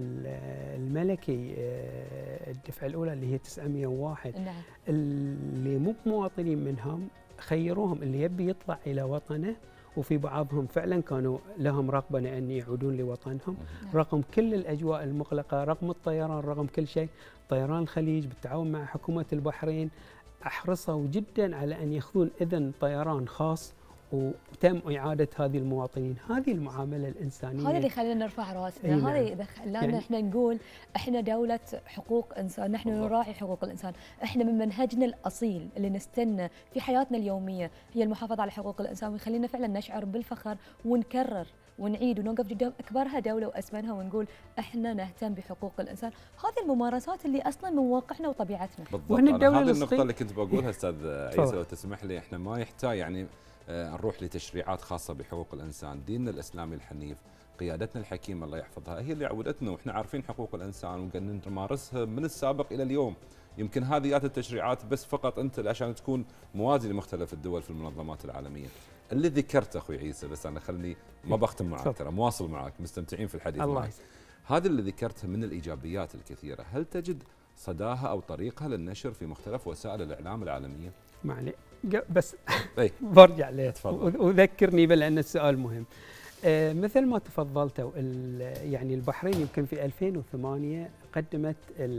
الملكي الدفعة الأولى اللي هي 901. نعم. اللي مو مواطنين منهم خيروهم اللي يبي يطلع إلى وطنه، وفي بعضهم فعلا كانوا لهم رغبة أن يعودون لوطنهم رغم كل الأجواء المغلقة، رغم الطيران، رغم كل شيء. طيران الخليج بالتعاون مع حكومة البحرين أحرصوا جدا على أن يأخذون إذن طيران خاص، وتم إعادة هذه المواطنين. هذه المعاملة الإنسانية هذا اللي يخلينا نرفع راسنا. هذا خلانا احنا نقول احنا دولة حقوق إنسان، نحن نراعي حقوق الإنسان. احنا من منهجنا الأصيل اللي نستنى في حياتنا اليومية هي المحافظة على حقوق الإنسان، ويخلينا فعلا نشعر بالفخر ونكرر ونعيد ونوقف قدام أكبرها دولة وأسمنها ونقول احنا نهتم بحقوق الإنسان. هذه الممارسات اللي أصلا من واقعنا وطبيعتنا. بالضبط. هذه النقطة اللي كنت بقولها أستاذ عيسى لو تسمح لي. احنا ما يحتاج يعني نروح لتشريعات خاصة بحقوق الإنسان. ديننا الإسلامي الحنيف، قيادتنا الحكيمة الله يحفظها، هي اللي عودتنا وإحنا عارفين حقوق الإنسان وقاعدين نمارسها من السابق إلى اليوم. يمكن هذه جات التشريعات بس فقط أنت عشان تكون موازي لمختلف الدول في المنظمات العالمية. اللي ذكرت أخوي عيسى، بس أنا خلني ما بختم معك، ترى مواصل معك، مستمتعين في الحديث معك. هذا اللي ذكرته من الإيجابيات الكثيرة، هل تجد صداها أو طريقها للنشر في مختلف وسائل الإعلام العالمية؟ معلي بس أي. برجع له تفضل. وذكرني لأن السؤال مهم. مثل ما تفضلتوا، يعني البحرين يمكن في 2008 قدمت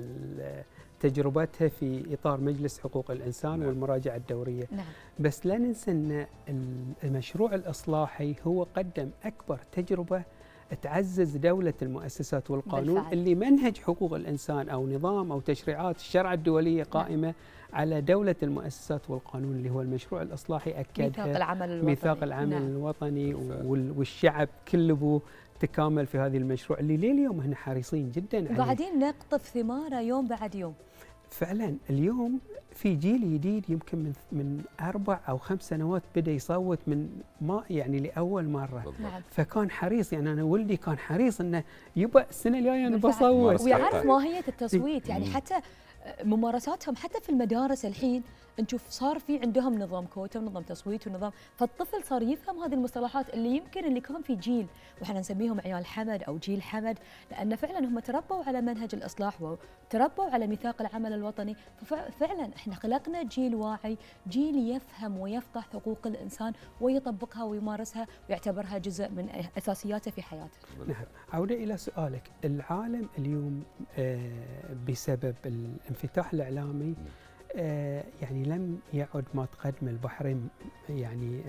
تجربتها في إطار مجلس حقوق الإنسان نعم. والمراجعة الدورية. نعم. بس لا ننسى أن المشروع الإصلاحي هو قدم أكبر تجربة تعزز دولة المؤسسات والقانون بالفعل. اللي منهج حقوق الإنسان أو نظام أو تشريعات الشرع الدولية قائمة على دولة المؤسسات والقانون، اللي هو المشروع الإصلاحي أكدها ميثاق العمل الوطني. ميثاق العمل نعم. الوطني والشعب كله تكامل في هذه المشروع اللي لليوم احنا حريصين جدا عليه. وقاعدين نقطف ثماره يوم بعد يوم. فعلا اليوم في جيل جديد يمكن من 4 أو 5 سنوات بدأ يصوت من ما يعني لأول مرة. نعم. فكان حريص، يعني أنا ولدي كان حريص إنه يبقى السنة الجاية أنا بالفعل. بصوت. ويعرف ماهية التصويت، يعني مم. حتى ممارساتهم حتى في المدارس الحين نشوف صار في عندهم نظام كوتا ونظام تصويت ونظام، فالطفل صار يفهم هذه المصطلحات اللي يمكن اللي كان في جيل وإحنا نسميهم عيال حمد أو جيل حمد، لأن فعلا هم تربوا على منهج الإصلاح وتربوا على ميثاق العمل الوطني، ففعلا إحنا خلقنا جيل واعي، جيل يفهم ويفقه حقوق الإنسان ويطبقها ويمارسها ويعتبرها جزء من أساسياته في حياته. نعم. عودة إلى سؤالك، العالم اليوم بسبب الانفتاح الإعلامي يعني لم يعد ما تقدم البحرين يعني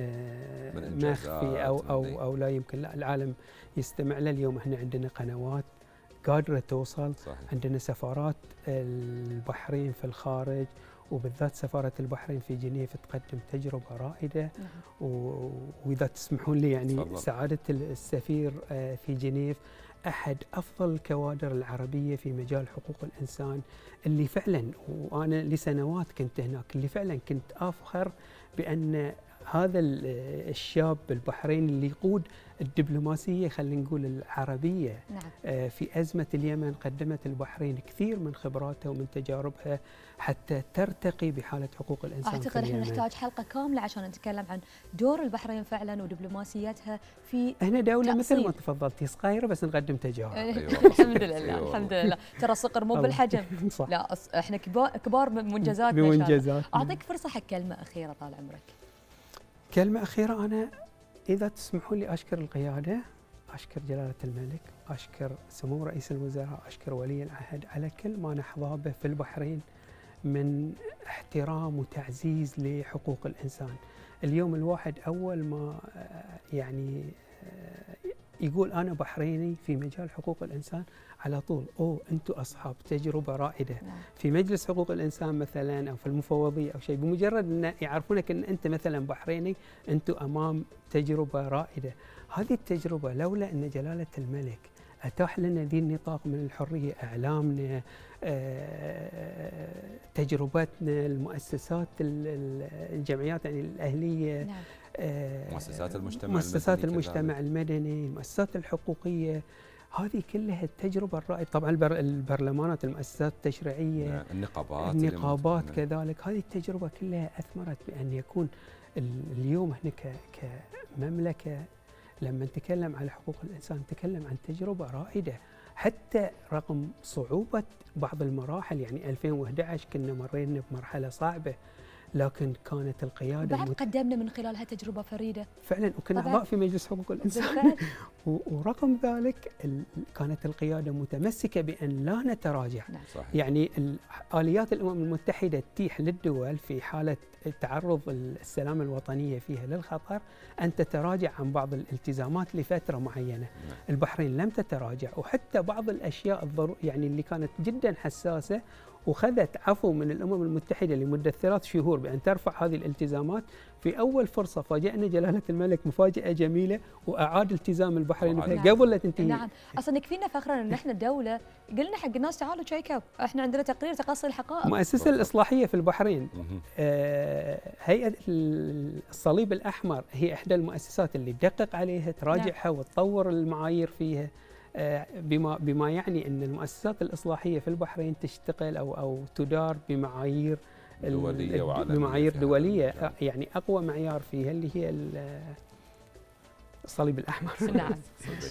مخفي أو لا يمكن، لا العالم يستمع له. اليوم احنا عندنا قنوات قادرة توصل. صحيح. عندنا سفارات البحرين في الخارج وبالذات سفارة البحرين في جنيف تقدم تجربة رائدة. وإذا تسمحون لي يعني تفضل. سعادة السفير في جنيف أحد أفضل الكوادر العربية في مجال حقوق الإنسان، اللي فعلا وأنا لسنوات كنت هناك، اللي فعلا كنت أفخر بأن هذا الشاب البحريني اللي يقود الدبلوماسية خلينا نقول العربية. نعم. في أزمة اليمن قدمت البحرين كثير من خبراتها ومن تجاربها حتى ترتقي بحالة حقوق الإنسان. أعتقد احنا نحتاج حلقة كاملة عشان نتكلم عن دور البحرين فعلا ودبلوماسيتها في احنا دولة مثل ما تفضلتي صغيرة بس نقدم تجارب. الحمد لله الحمد لله. ترى الصقر مو بالحجم. صح. لا احنا كبار بمنجزاتنا. بمنجزات. أعطيك فرصة حق كلمة أخيرة طال عمرك. كلمة أخيرة، أنا إذا تسمحوا لي أشكر القيادة، أشكر جلالة الملك، أشكر سمو رئيس الوزراء، أشكر ولي العهد على كل ما نحظى به في البحرين من احترام وتعزيز لحقوق الإنسان. اليوم الواحد أول ما يعني يقول أنا بحريني في مجال حقوق الإنسان على طول أنتم أصحاب تجربة رائدة. في مجلس حقوق الإنسان مثلا أو في المفوضية أو شيء، بمجرد أن يعرفونك أن أنت مثلا بحريني أنتم أمام تجربة رائدة. هذه التجربة لولا أن جلالة الملك أتاح لنا ذي النطاق من الحرية، إعلامنا، تجربتنا، المؤسسات الجمعيات يعني الأهلية. نعم. مؤسسات المجتمع المدني، المؤسسات الحقوقية، هذه كلها التجربة الرائدة. طبعا البرلمانات، المؤسسات التشريعية، النقابات كذلك، هذه التجربة كلها أثمرت بأن يكون اليوم احنا كمملكة لما نتكلم على حقوق الإنسان نتكلم عن تجربة رائدة، حتى رغم صعوبة بعض المراحل. يعني 2011 كنا مرينا بمرحلة صعبة، لكن كانت القيادة بعد قدمنا من خلالها تجربة فريدة فعلا، وكنا أعضاء في مجلس حقوق الإنسان. ورغم ذلك كانت القيادة متمسكة بأن لا نتراجع. صحيح. يعني آليات الأمم المتحدة تتيح للدول في حالة تعرض السلامة الوطنية فيها للخطر أن تتراجع عن بعض الالتزامات لفترة معينة. البحرين لم تتراجع، وحتى بعض الأشياء يعني اللي كانت جدا حساسة وخذت عفو من الأمم المتحدة لمدة 3 شهور بأن ترفع هذه الالتزامات. في أول فرصة فاجأنا جلالة الملك مفاجأة جميلة وأعاد التزام البحرين فيها قبل لا تنتهي. نعم، أصلا يكفينا فخرا أن احنا دولة قلنا حق الناس تعالوا تشيك اب، احنا عندنا تقرير تقصي الحقائق. المؤسسة الإصلاحية في البحرين، هيئة الصليب الأحمر هي إحدى المؤسسات اللي تدقق عليها، تراجعها وتطور المعايير فيها، بما يعني أن المؤسسات الإصلاحية في البحرين تشتغل أو تدار بمعايير دولية وعالمية، بمعايير دولية. يعني أقوى معيار فيها اللي هي الصليب الأحمر. نعم.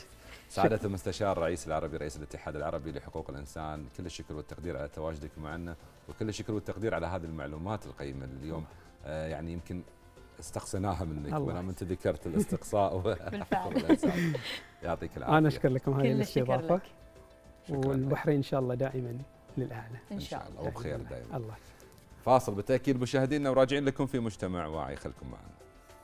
سعادة المستشار الرئيس العربي رئيس الاتحاد العربي لحقوق الإنسان، كل الشكر والتقدير على تواجدك معنا، وكل الشكر والتقدير على هذه المعلومات القيمة اليوم. يعني يمكن استقصيناها منك ولما انت ذكرت الاستقصاء بالفعل. يعطيك العافيه. انا اشكر لكم هذه الاستضافه، والبحرين والبحرين ان شاء الله دائما للاعلى ان شاء الله وبخير دائما. الله. فاصل بالتاكيد مشاهدينا، وراجعين لكم في مجتمع واعي، خلكم معنا.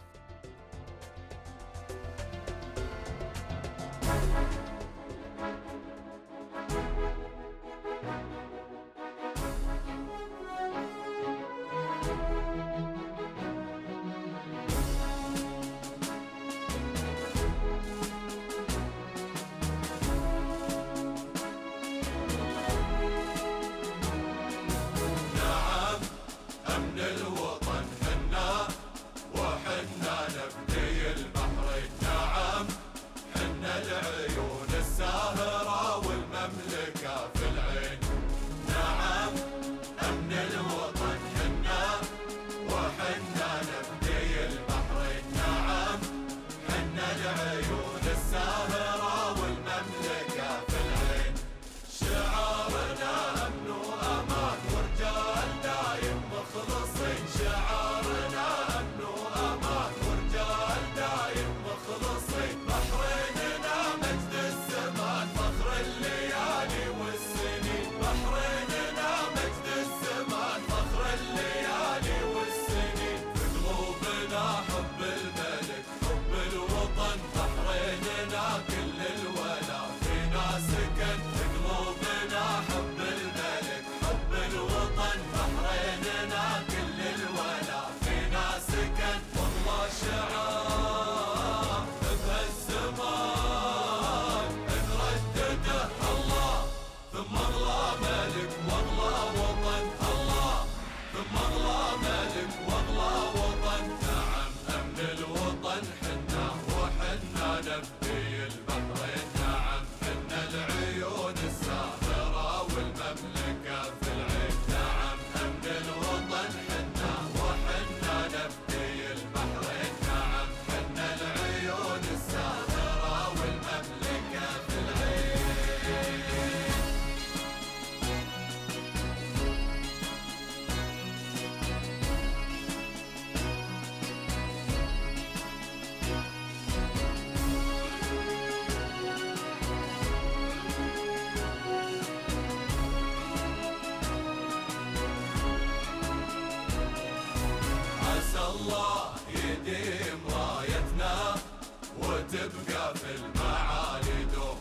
تبقى في المعالي دوب،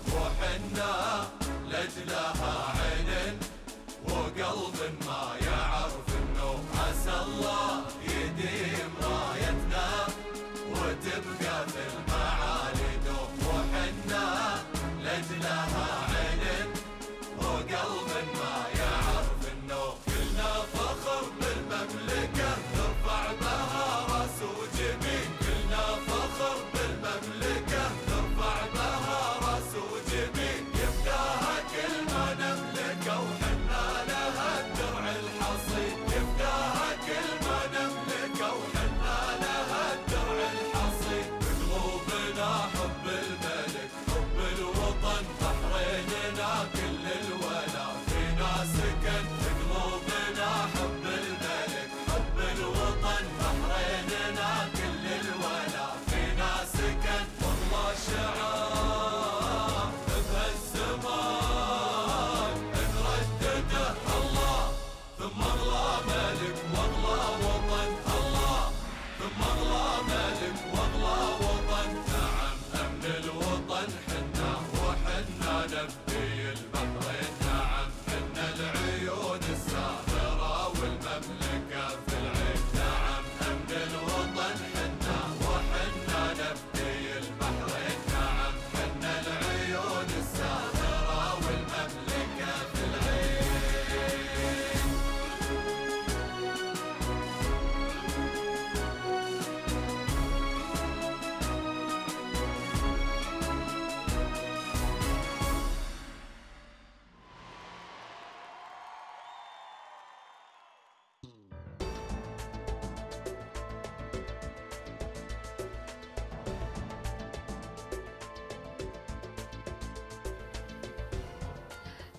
وحنا لجلها عين وقلب ما يعرف النوم. عسى الله يديم رايتنا وتبقى في المعالي دوب، وحنا لجلها عين وقلب ما يعرف النوم. كلنا فخر بالمملكة نرفع بها راس وجبين، كلنا فخر بالمملكة نرفع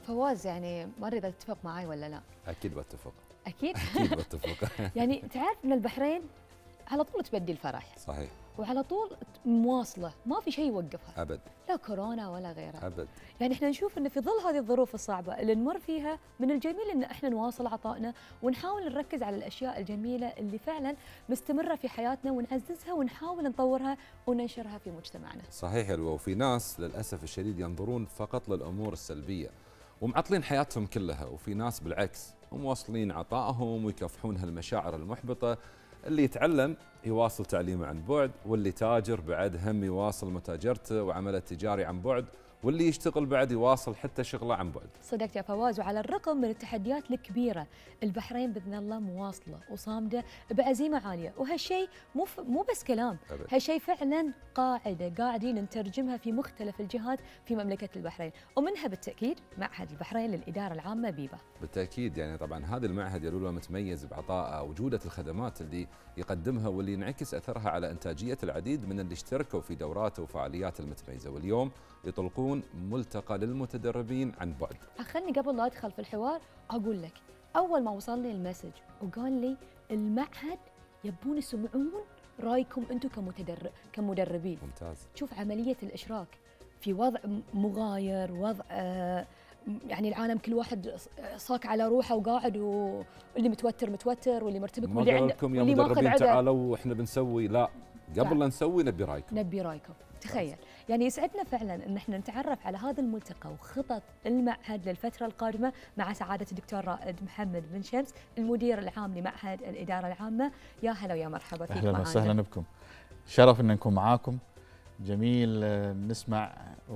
فواز يعني ما ادري اذا تتفق معي ولا لا. اكيد بتفق. اكيد. اكيد بتفق. يعني تعرف ان البحرين على طول تبدي الفرح صحيح. وعلى طول مواصله، ما في شيء يوقفها. ابد. لا كورونا ولا غيره. ابد. يعني احنا نشوف ان في ظل هذه الظروف الصعبه اللي نمر فيها، من الجميل ان احنا نواصل عطائنا ونحاول نركز على الاشياء الجميله اللي فعلا مستمره في حياتنا ونعززها ونحاول نطورها وننشرها في مجتمعنا. صحيح يا لؤي. وفي ناس للاسف الشديد ينظرون فقط للامور السلبيه ومعطلين حياتهم كلها، وفي ناس بالعكس مواصلين عطائهم ويكافحون هالمشاعر المحبطه. اللي يتعلم يواصل تعليمه عن بعد، واللي تاجر بعد هم يواصل متاجرته وعمله التجاري عن بعد، واللي يشتغل بعد يواصل حتى شغله عن بعد. صدقت يا فواز، وعلى الرغم من التحديات الكبيره البحرين باذن الله مواصله وصامده بعزيمه عاليه، وهالشيء مو بس كلام، أبد. هالشيء فعلا قاعده قاعدين نترجمها في مختلف الجهات في مملكه البحرين، ومنها بالتاكيد معهد البحرين للاداره العامه بيبا. بالتاكيد يعني طبعا هذا المعهد يا لولو متميز بعطائه وجوده الخدمات اللي يقدمها، واللي ينعكس اثرها على انتاجيه العديد من اللي اشتركوا في دوراته وفعالياته المتميزه، واليوم يطلقون ملتقى للمتدربين عن بعد. خلني قبل لا ادخل في الحوار اقول لك، اول ما وصلني المسج وقال لي المعهد يبون يسمعون رايكم انتم كمدربين. ممتاز. شوف عمليه الاشراك في وضع مغاير، وضع يعني العالم كل واحد صاك على روحه وقاعد، واللي متوتر واللي مرتبك ما واللي قال عنده لكم يا واللي ماخذ مدربين عدد. تعالوا واحنا بنسوي، لا قبل لا نسوي نبي رايكم. تخيل. يعني يسعدنا فعلا ان احنا نتعرف على هذا الملتقى وخطط المعهد للفتره القادمه مع سعاده الدكتور رائد محمد بن شمس المدير العام لمعهد الاداره العامه. يا هلا ويا مرحبا فيك. اهلا وسهلا بكم، شرف ان نكون معاكم، جميل نسمع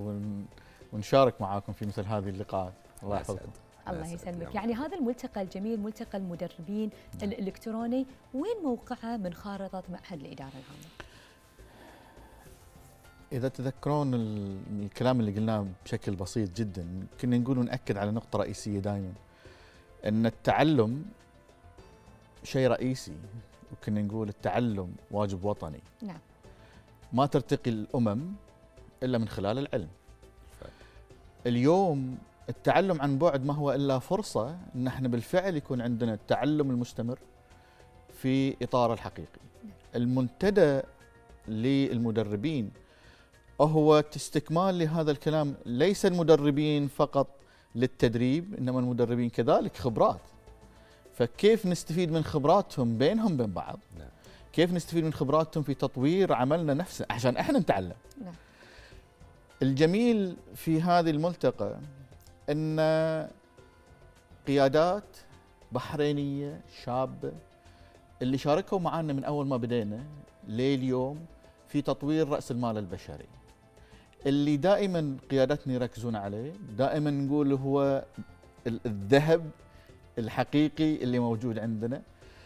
ونشارك معاكم في مثل هذه اللقاءات. الله يحفظكم. الله يسلمك. يعني هذا الملتقى الجميل، ملتقى المدربين الالكتروني، وين موقعه من خارطه معهد الاداره العامه؟ إذا تذكرون الكلام اللي قلناه بشكل بسيط جدا، كنا نقول ونأكد على نقطة رئيسية دائما، أن التعلم شيء رئيسي، وكنا نقول التعلم واجب وطني. نعم. ما ترتقي الأمم إلا من خلال العلم. اليوم التعلم عن بعد ما هو إلا فرصة أن احنا بالفعل يكون عندنا التعلم المستمر في إطاره الحقيقي. المنتدى للمدربين هو استكمال لهذا الكلام، ليس المدربين فقط للتدريب، إنما المدربين كذلك خبرات. فكيف نستفيد من خبراتهم بينهم بين بعض؟ نعم. كيف نستفيد من خبراتهم في تطوير عملنا نفسه عشان احنا نتعلم. نعم. الجميل في هذه الملتقى أن قيادات بحرينية شابة اللي شاركوا معنا من أول ما بدينا لليوم في تطوير رأس المال البشري، اللي دائما قيادتنا يركزون عليه، دائما نقول هو الذهب الحقيقي اللي موجود عندنا.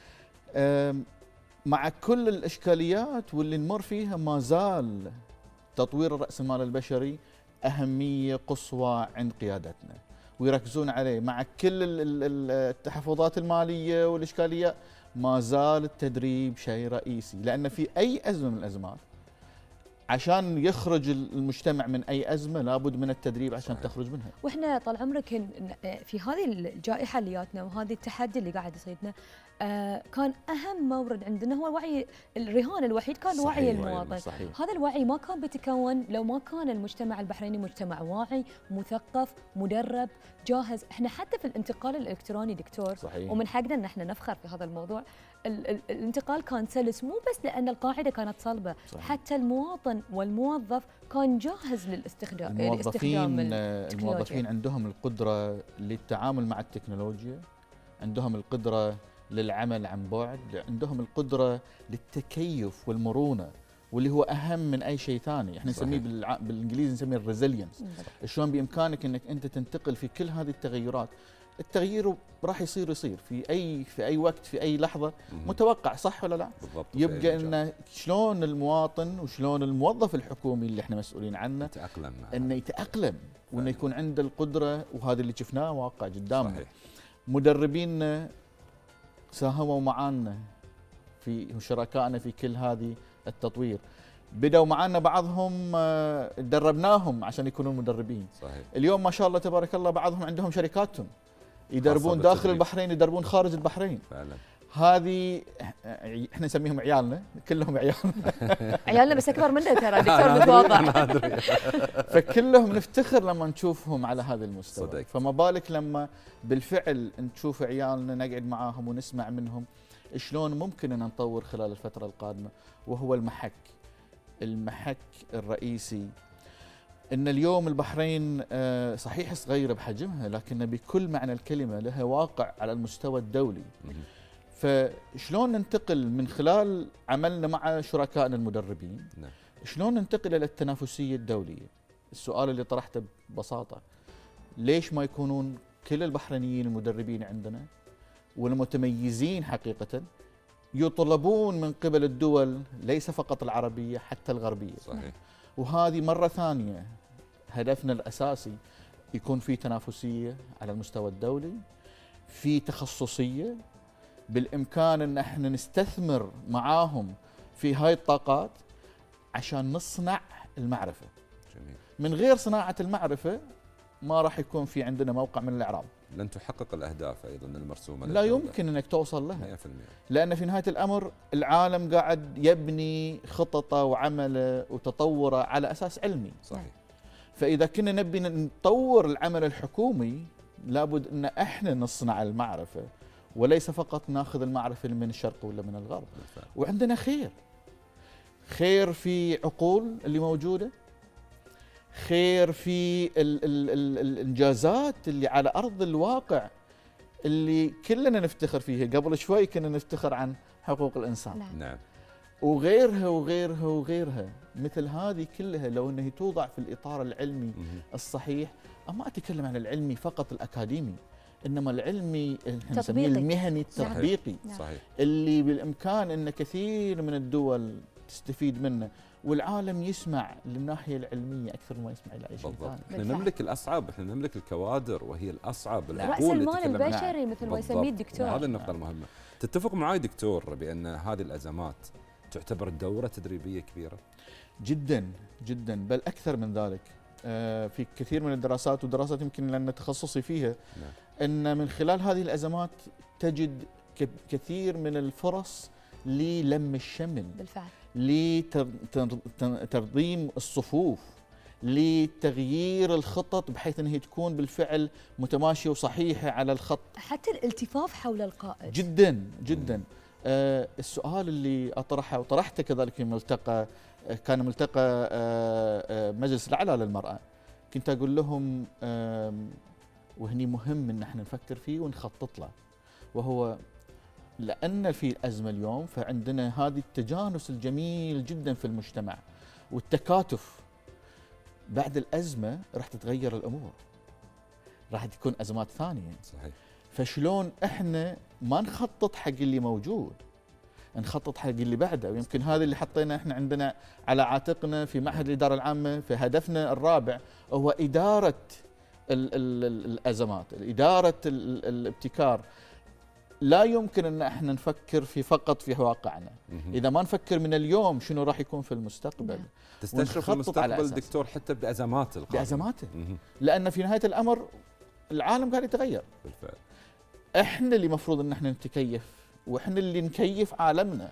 مع كل الإشكاليات واللي نمر فيها، ما زال تطوير رأس المال البشري أهمية قصوى عند قيادتنا، ويركزون عليه مع كل التحفظات المالية والإشكاليات. ما زال التدريب شيء رئيسي، لأن في أي أزمة من الأزمات عشان يخرج المجتمع من أي أزمة لابد من التدريب عشان تخرج منها. وإحنا طال عمرك في هذه الجائحة اللي جاتنا وهذه التحدي اللي قاعد يصيدنا، كان أهم مورد عندنا هو وعي. الرهان الوحيد كان وعي المواطن. صحيح. هذا الوعي ما كان بيتكون لو ما كان المجتمع البحريني مجتمع واعي، مثقف، مدرب، جاهز. احنا حتى في الانتقال الالكتروني دكتور، صحيح. ومن حقنا ان احنا نفخر في هذا الموضوع. الانتقال كان سلس، مو بس لان القاعده كانت صلبه، صحيح. حتى المواطن والموظف كان جاهز للاستخدام. الموظفين عندهم القدره للتعامل مع التكنولوجيا، عندهم القدره للعمل عن بعد، عندهم القدره للتكيف والمرونه، واللي هو اهم من اي شيء ثاني. احنا نسميه بالانجليزي نسميه الريزيلينس. شلون بامكانك انك انت تنتقل في كل هذه التغيرات. التغيير راح يصير في اي وقت، في اي لحظه، متوقع، صح ولا لا؟ بالضبط. يبقى انه شلون المواطن وشلون الموظف الحكومي اللي احنا مسؤولين عنه انه يتاقلم وانه يكون عنده القدره، وهذا اللي شفناه واقع قدامنا. صحيح. مدربين ساهموا معنا في شركائنا في كل هذه التطوير. بدأوا معنا بعضهم دربناهم عشان يكونون مدربين. صحيح. اليوم ما شاء الله تبارك الله بعضهم عندهم شركاتهم يدربون داخل البحرين، يدربون خارج البحرين. فعلا. هذه احنا نسميهم عيالنا، كلهم عيالنا. عيالنا بس اكبر منا ترى دكتور متواضع. فكلهم نفتخر لما نشوفهم على هذا المستوى. صدق. فما بالك لما بالفعل نشوف عيالنا، نقعد معاهم ونسمع منهم شلون ممكن ان نطور خلال الفتره القادمه. وهو المحك الرئيسي ان اليوم البحرين صحيح صغيره بحجمها، لكن بكل معنى الكلمه لها واقع على المستوى الدولي. فشلون ننتقل من خلال عملنا مع شركائنا المدربين، شلون ننتقل الى التنافسيه الدوليه؟ السؤال اللي طرحته ببساطه، ليش ما يكونون كل البحرينيين المدربين عندنا والمتميزين حقيقه يطلبون من قبل الدول ليس فقط العربيه حتى الغربيه؟ صحيح. وهذه مره ثانيه هدفنا الاساسي يكون في تنافسيه على المستوى الدولي، في تخصصيه، بالامكان ان احنا نستثمر معاهم في هاي الطاقات عشان نصنع المعرفه. جميل. من غير صناعه المعرفه ما راح يكون في عندنا موقع من الاعراب. لن تحقق الاهداف ايضا المرسومه. لا يمكن انك توصل لها 100%. لان في نهايه الامر العالم قاعد يبني خططه وعمله وتطوره على اساس علمي. صحيح. فاذا كنا نبي نطور العمل الحكومي لابد ان احنا نصنع المعرفه وليس فقط ناخذ المعرفه من الشرق ولا من الغرب. بالفعل. وعندنا خير في عقول اللي موجوده، خير في الانجازات اللي على ارض الواقع اللي كلنا نفتخر فيها. قبل شوي كنا نفتخر عن حقوق الانسان. نعم. وغيرها وغيرها وغيرها، مثل هذه كلها لو انها توضع في الاطار العلمي الصحيح. ما اتكلم عن العلمي فقط الاكاديمي، انما العلمي احنا نسميه المهني التطبيقي. صحيح. اللي بالامكان ان كثير من الدول تستفيد منه والعالم يسمع للناحيه العلميه اكثر ما يسمع الى اي شيء ثاني. احنا نملك الاصعب، احنا نملك الكوادر وهي الاصعب، راس العقول المال البشري مثل ما يسميه الدكتور. هذه النقطه المهمه. تتفق معي دكتور بان هذه الازمات تعتبر دوره تدريبيه كبيره؟ جدا جدا، بل اكثر من ذلك. في كثير من الدراسات، ودراسات يمكن لان تخصصي فيها، ان من خلال هذه الازمات تجد كثير من الفرص للم الشمل، بالفعل، لتنظيم الصفوف، لتغيير الخطط بحيث انها تكون بالفعل متماشيه وصحيحه على الخط، حتى الالتفاف حول القائد. جدا جدا. السؤال اللي اطرحه وطرحته كذلك في ملتقى، كان ملتقى مجلس الاعلى للمراه، كنت اقول لهم وهني مهم ان احنا نفكر فيه ونخطط له، وهو لأن في أزمة اليوم فعندنا هذه التجانس الجميل جدا في المجتمع والتكاتف. بعد الأزمة راح تتغير الأمور، راح تكون أزمات ثانية. صحيح. فشلون إحنا ما نخطط حق اللي موجود، نخطط حق اللي بعده. ويمكن هذا اللي حطينا إحنا عندنا على عاتقنا في معهد الإدارة العامة، في هدفنا الرابع هو إدارة الأزمات، إدارة الابتكار. لا يمكن ان احنا نفكر فقط في واقعنا، اذا ما نفكر من اليوم شنو راح يكون في المستقبل. تستشرف المستقبل دكتور حتى بازماته القادمه. بازماته. لان في نهايه الامر العالم قاعد يتغير. بالفعل. احنا اللي المفروض ان احنا نتكيف، واحنا اللي نكيف عالمنا.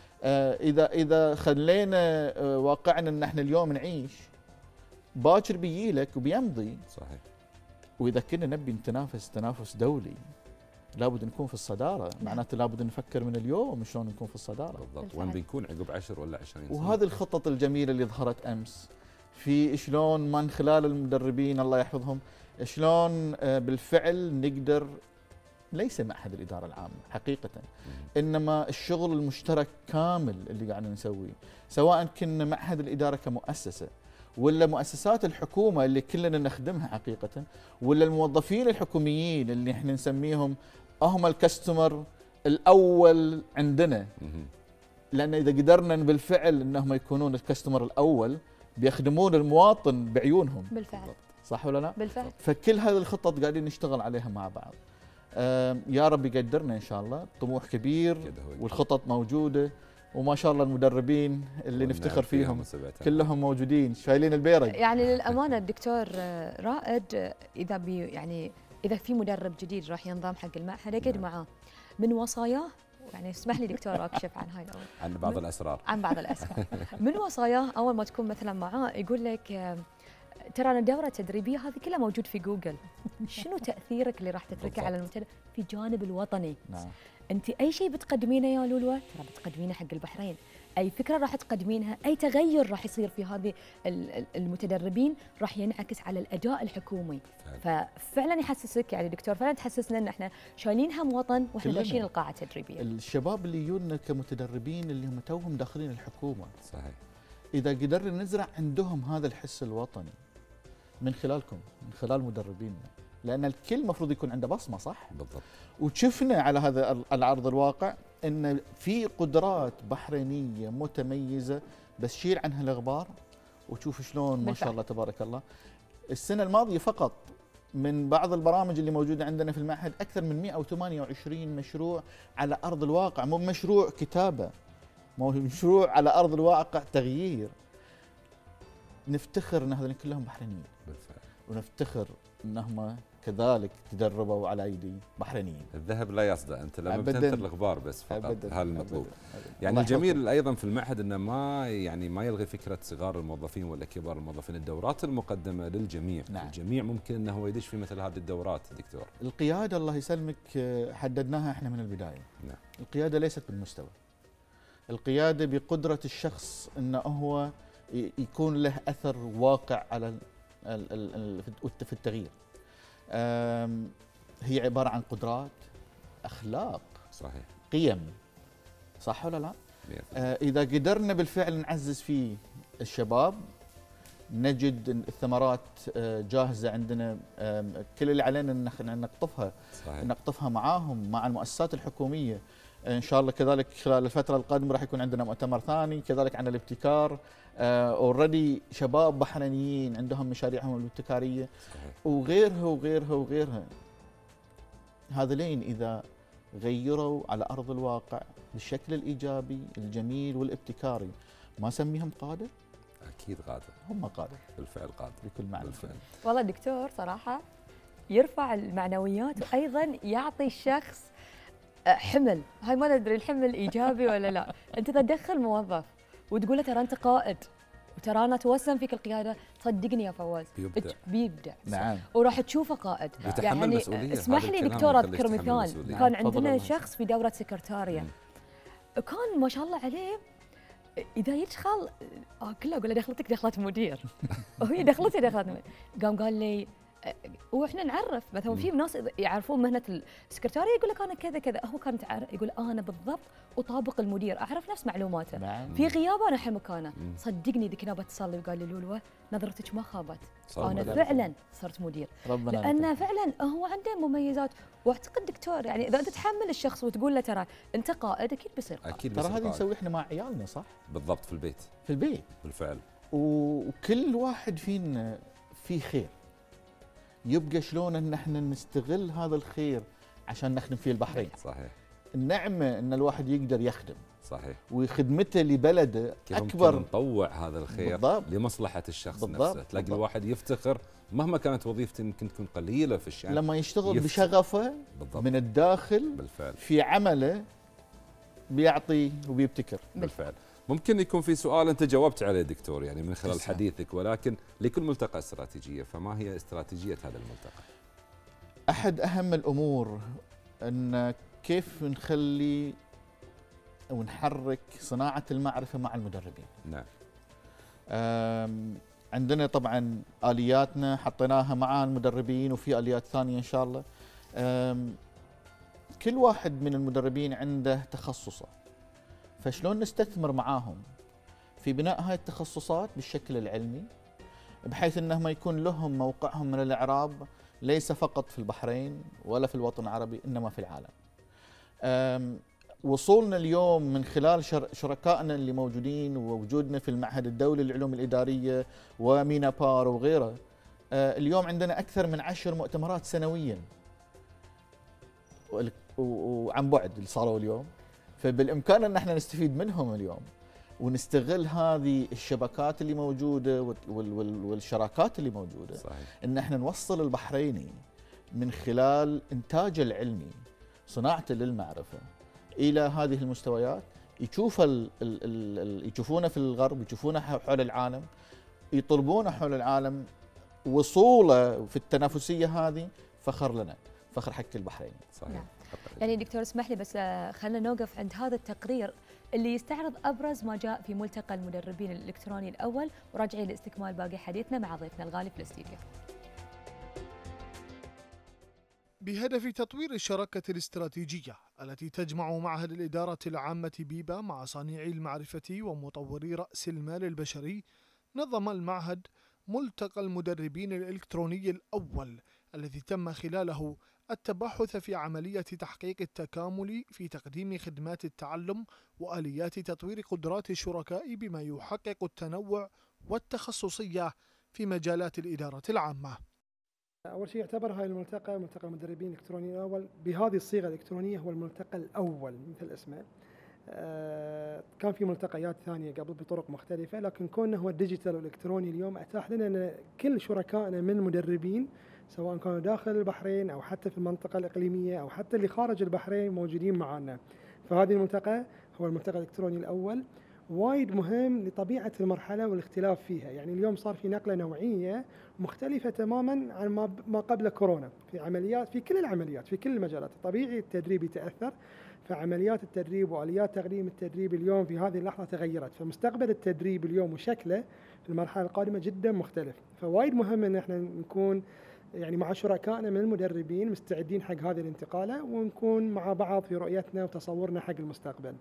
اذا خلينا واقعنا ان احنا اليوم نعيش، باكر بيجيلك وبيمضي. صحيح. واذا كنا نبي نتنافس تنافس دولي لابد نكون في الصدارة. معناته لابد نفكر من اليوم شلون نكون في الصدارة. بالضبط. وين بنكون عقب 10 ولا 20 سنة. وهذه الخطط الجميلة اللي ظهرت أمس، في شلون من خلال المدربين الله يحفظهم، شلون بالفعل نقدر، ليس معهد الإدارة العامة حقيقة، إنما الشغل المشترك كامل اللي قاعدين نسويه، سواء كنا معهد الإدارة كمؤسسة ولا مؤسسات الحكومة اللي كلنا نخدمها حقيقة، ولا الموظفين الحكوميين اللي احنا نسميهم هم الكاستمر الأول عندنا. لأن إذا قدرنا بالفعل أنهم يكونون الكاستمر الأول بيخدمون المواطن بعيونهم. بالفعل. صح ولا لا؟ بالفعل. فكل هذه الخطط قاعدين نشتغل عليها مع بعض. يا رب يقدرنا إن شاء الله، طموح كبير والخطط موجودة، وما شاء الله المدربين اللي نفتخر فيهم وسبعتها. كلهم موجودين شايلين البيرق. يعني للامانه الدكتور رائد اذا يعني اذا في مدرب جديد راح ينضم حق المعهد اقعد معاه من وصاياه، يعني اسمح لي دكتور اكشف عن هاي الامور، عن بعض الاسرار. عن بعض الاسرار. من وصاياه اول ما تكون مثلا معاه يقول لك ترى انا دوره تدريبيه هذه كلها موجود في جوجل. شنو تاثيرك اللي راح تتركه على المجتمع في الجانب الوطني؟ نعم. انت اي شيء بتقدمينه يا لولوة ترى بتقدمينه حق البحرين، اي فكره راح تقدمينها، اي تغير راح يصير في هذه المتدربين راح ينعكس على الاداء الحكومي. ففعلا يحسسك يعني دكتور، فعلا تحسسنا ان احنا شايلين هم وطن واحنا ماشيين القاعه التدريبيه. الشباب اللي يجونا كمتدربين اللي هم توهم داخلين الحكومه، صحيح، اذا قدرنا نزرع عندهم هذا الحس الوطني من خلالكم، من خلال مدربيننا، لان الكل المفروض يكون عنده بصمه، صح؟ بالضبط. وشفنا على هذا العرض الواقع ان في قدرات بحرينيه متميزه، بس شيل عنها الغبار وتشوف شلون ما شاء الله تبارك الله. السنه الماضيه فقط من بعض البرامج اللي موجوده عندنا في المعهد اكثر من 128 مشروع على ارض الواقع، مو مشروع كتابه، مو مشروع على ارض الواقع تغيير. نفتخر ان هذول كلهم بحرينيين بالفعل، ونفتخر انهم كذلك تدربوا على ايدي بحرينيين. الذهب لا يصدأ، انت لما بتنثر الغبار بس فقط، هذا المطلوب. يعني الجميل ايضا في المعهد انه ما يلغي فكره صغار الموظفين ولا كبار الموظفين، الدورات المقدمه للجميع. نعم. الجميع ممكن انه هو يدش في مثل هذه الدورات دكتور. القياده الله يسلمك حددناها احنا من البدايه. نعم. القياده ليست بالمستوى، القياده بقدره الشخص انه هو يكون له اثر واقع على في التغيير. هي عباره عن قدرات، اخلاق، صحيح، قيم، صح ولا لا؟ اذا قدرنا بالفعل نعزز فيه الشباب نجد الثمرات جاهزه عندنا. كل اللي علينا ان نقطفها، صحيح، نقطفها معاهم مع المؤسسات الحكوميه. ان شاء الله كذلك خلال الفتره القادمه راح يكون عندنا مؤتمر ثاني كذلك عن الابتكار. اوريدي شباب بحرينيين عندهم مشاريعهم الابتكاريه، صحيح، وغيرها وغيرها وغيرها. هذولين اذا غيروا على ارض الواقع بالشكل الايجابي الجميل والابتكاري، ما اسميهم قاده؟ اكيد قاده، هم قاده بالفعل، قاده بكل معنى. بالفعل. والله دكتور صراحه يرفع المعنويات وايضا يعطي الشخص حمل. هاي ما ندري الحمل ايجابي ولا لا. انت اذا تدخل موظف وتقول له ترى انت قائد وترى انا توسم فيك القياده، صدقني يا فواز بيبدع. نعم. وراح تشوفه قائد. يعني اسمح لي دكتور اذكر مثال. كان عندنا شخص في دوره سكرتاريه كان ما شاء الله عليه اذا يدخل كله اقول له دخلتك دخلت مدير وهي دخلتي دخلت مدير. قال لي واحنا نعرف مثلا في ناس يعرفون مهنه السكرتاريه يقول لك انا كذا كذا، هو كان يقول انا بالضبط اطابق المدير، اعرف نفس معلوماته. نعم. في غيابه انا احل مكانه. صدقني ذيك نوبه اتصل لي وقال لي لولوة نظرتك ما خابت، انا فعلا صرت مدير، لان فعلا هو عنده مميزات. واعتقد دكتور يعني اذا انت تحمل الشخص وتقول له ترى انت قائد اكيد بيصير قائد. اكيد ترى هذه نسوي احنا مع عيالنا، صح؟ بالضبط، في البيت، في البيت بالفعل. وكل واحد فينا فيه خير، يبقى شلون ان احنا نستغل هذا الخير عشان نخدم فيه البحرين. صحيح. النعمه ان الواحد يقدر يخدم، صحيح، وخدمته لبلده اكبر. نطوع هذا الخير بالضبط لمصلحه الشخص بالضبط نفسه. تلاقي الواحد يفتخر مهما كانت وظيفته يمكن تكون قليله في الشأن، لما يشتغل بشغفه بالضبط من الداخل بالفعل في عمله بيعطي وبيبتكر بالفعل. ممكن يكون في سؤال انت جاوبت عليه دكتور يعني من خلال حديثك، ولكن لكل ملتقى استراتيجيه، فما هي استراتيجيه هذا الملتقى؟ احد اهم الامور ان كيف نخلي او نحرك صناعه المعرفه مع المدربين. نعم. عندنا طبعا الياتنا حطيناها مع المدربين وفي اليات ثانيه ان شاء الله. كل واحد من المدربين عنده تخصصه، فشلون نستثمر معاهم في بناء هاي التخصصات بالشكل العلمي بحيث انهم يكون لهم موقعهم من الاعراب ليس فقط في البحرين ولا في الوطن العربي انما في العالم. وصولنا اليوم من خلال شركائنا اللي موجودين ووجودنا في المعهد الدولي للعلوم الاداريه ومينابار وغيره، اليوم عندنا اكثر من 10 مؤتمرات سنويا وعن بعد اللي صاروا اليوم. فبالامكان ان احنا نستفيد منهم اليوم ونستغل هذه الشبكات اللي موجوده والشراكات اللي موجوده. صحيح. ان احنا نوصل البحريني من خلال انتاجه العلمي، صناعته للمعرفه الى هذه المستويات، يشوفونه في الغرب، يشوفونه حول العالم، يطلبونه حول العالم. وصوله في التنافسيه هذه فخر لنا، فخر حق البحرين. صحيح. نعم. يعني دكتور اسمح لي بس خلينا نوقف عند هذا التقرير اللي يستعرض ابرز ما جاء في ملتقى المدربين الالكتروني الاول، وراجعين لاستكمال باقي حديثنا مع ضيفنا الغالي في الاستديو. بهدف تطوير الشراكة الاستراتيجية التي تجمع معهد الإدارة العامة بيبا مع صانعي المعرفة ومطوري رأس المال البشري، نظم المعهد ملتقى المدربين الإلكتروني الأول الذي تم خلاله التباحث في عملية تحقيق التكامل في تقديم خدمات التعلم وآليات تطوير قدرات الشركاء بما يحقق التنوع والتخصصية في مجالات الإدارة العامة. أول شيء يعتبر هاي الملتقى ملتقى المدربين الإلكتروني الأول بهذه الصيغة الإلكترونية، هو الملتقى الأول مثل اسمه. كان في ملتقيات ثانية قبل بطرق مختلفة، لكن كونه هو الديجيتال والإلكتروني اليوم أتاح لنا أن كل شركائنا من المدربين سواء كانوا داخل البحرين أو حتى في المنطقة الإقليمية أو حتى اللي خارج البحرين موجودين معنا. فهذه الملتقى هو الملتقى الإلكتروني الأول، وايد مهم لطبيعة المرحلة والاختلاف فيها. يعني اليوم صار في نقلة نوعية مختلفة تماما عن ما قبل كورونا في عمليات، في كل العمليات، في كل المجالات. طبيعي التدريب يتأثر، فعمليات التدريب وآليات تقديم التدريب اليوم في هذه اللحظة تغيرت، فمستقبل التدريب اليوم وشكله في المرحلة القادمة جدا مختلف. فوايد مهم ان احنا نكون يعني مع شركائنا من المدربين مستعدين حق هذه الانتقالة، ونكون مع بعض في رؤيتنا وتصورنا حق المستقبل.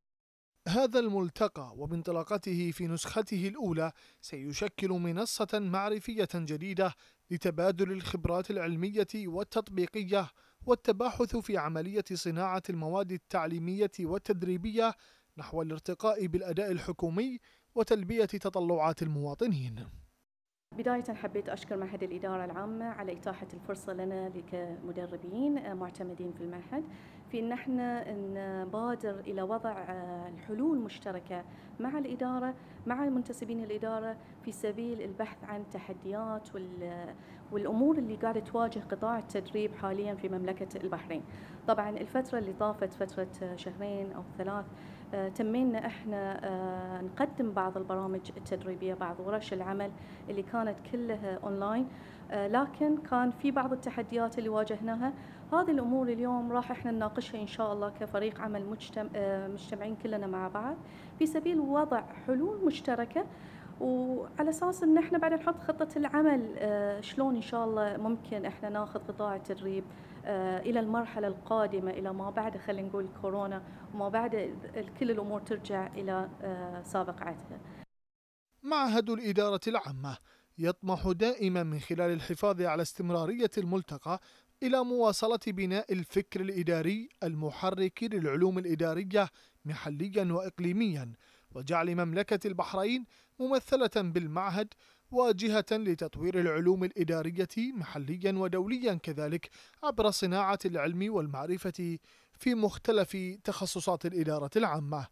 هذا الملتقى وبانطلاقته في نسخته الأولى سيشكل منصة معرفية جديدة لتبادل الخبرات العلمية والتطبيقية والتباحث في عملية صناعة المواد التعليمية والتدريبية نحو الارتقاء بالأداء الحكومي وتلبية تطلعات المواطنين. بداية حبيت أشكر معهد الإدارة العامة على إتاحة الفرصة لنا كمدربين معتمدين في المعهد في أن احنا نبادر إلى وضع الحلول مشتركة مع الإدارة، مع المنتسبين الإدارة، في سبيل البحث عن تحديات والأمور اللي قاعدة تواجه قطاع التدريب حاليا في مملكة البحرين. طبعا الفترة اللي طافت فترة شهرين أو 3 تمينا احنا نقدم بعض البرامج التدريبية، بعض ورش العمل اللي كانت كلها اونلاين، لكن كان في بعض التحديات اللي واجهناها. هذه الامور اليوم راح احنا نناقشها ان شاء الله كفريق عمل مجتمعين كلنا مع بعض في سبيل وضع حلول مشتركة، وعلى اساس ان احنا بعد نحط خطة العمل شلون ان شاء الله ممكن احنا ناخذ قطاع التدريب الى المرحلة القادمة، الى ما بعد خلينا نقول كورونا، وما بعد كل الامور ترجع الى سابق عهدها. معهد الإدارة العامة يطمح دائما من خلال الحفاظ على استمرارية الملتقى إلى مواصلة بناء الفكر الإداري المحرك للعلوم الإدارية محليا وإقليميا، وجعل مملكة البحرين ممثلة بالمعهد واجهة لتطوير العلوم الإدارية محليا ودوليا كذلك عبر صناعة العلم والمعرفة في مختلف تخصصات الإدارة العامة.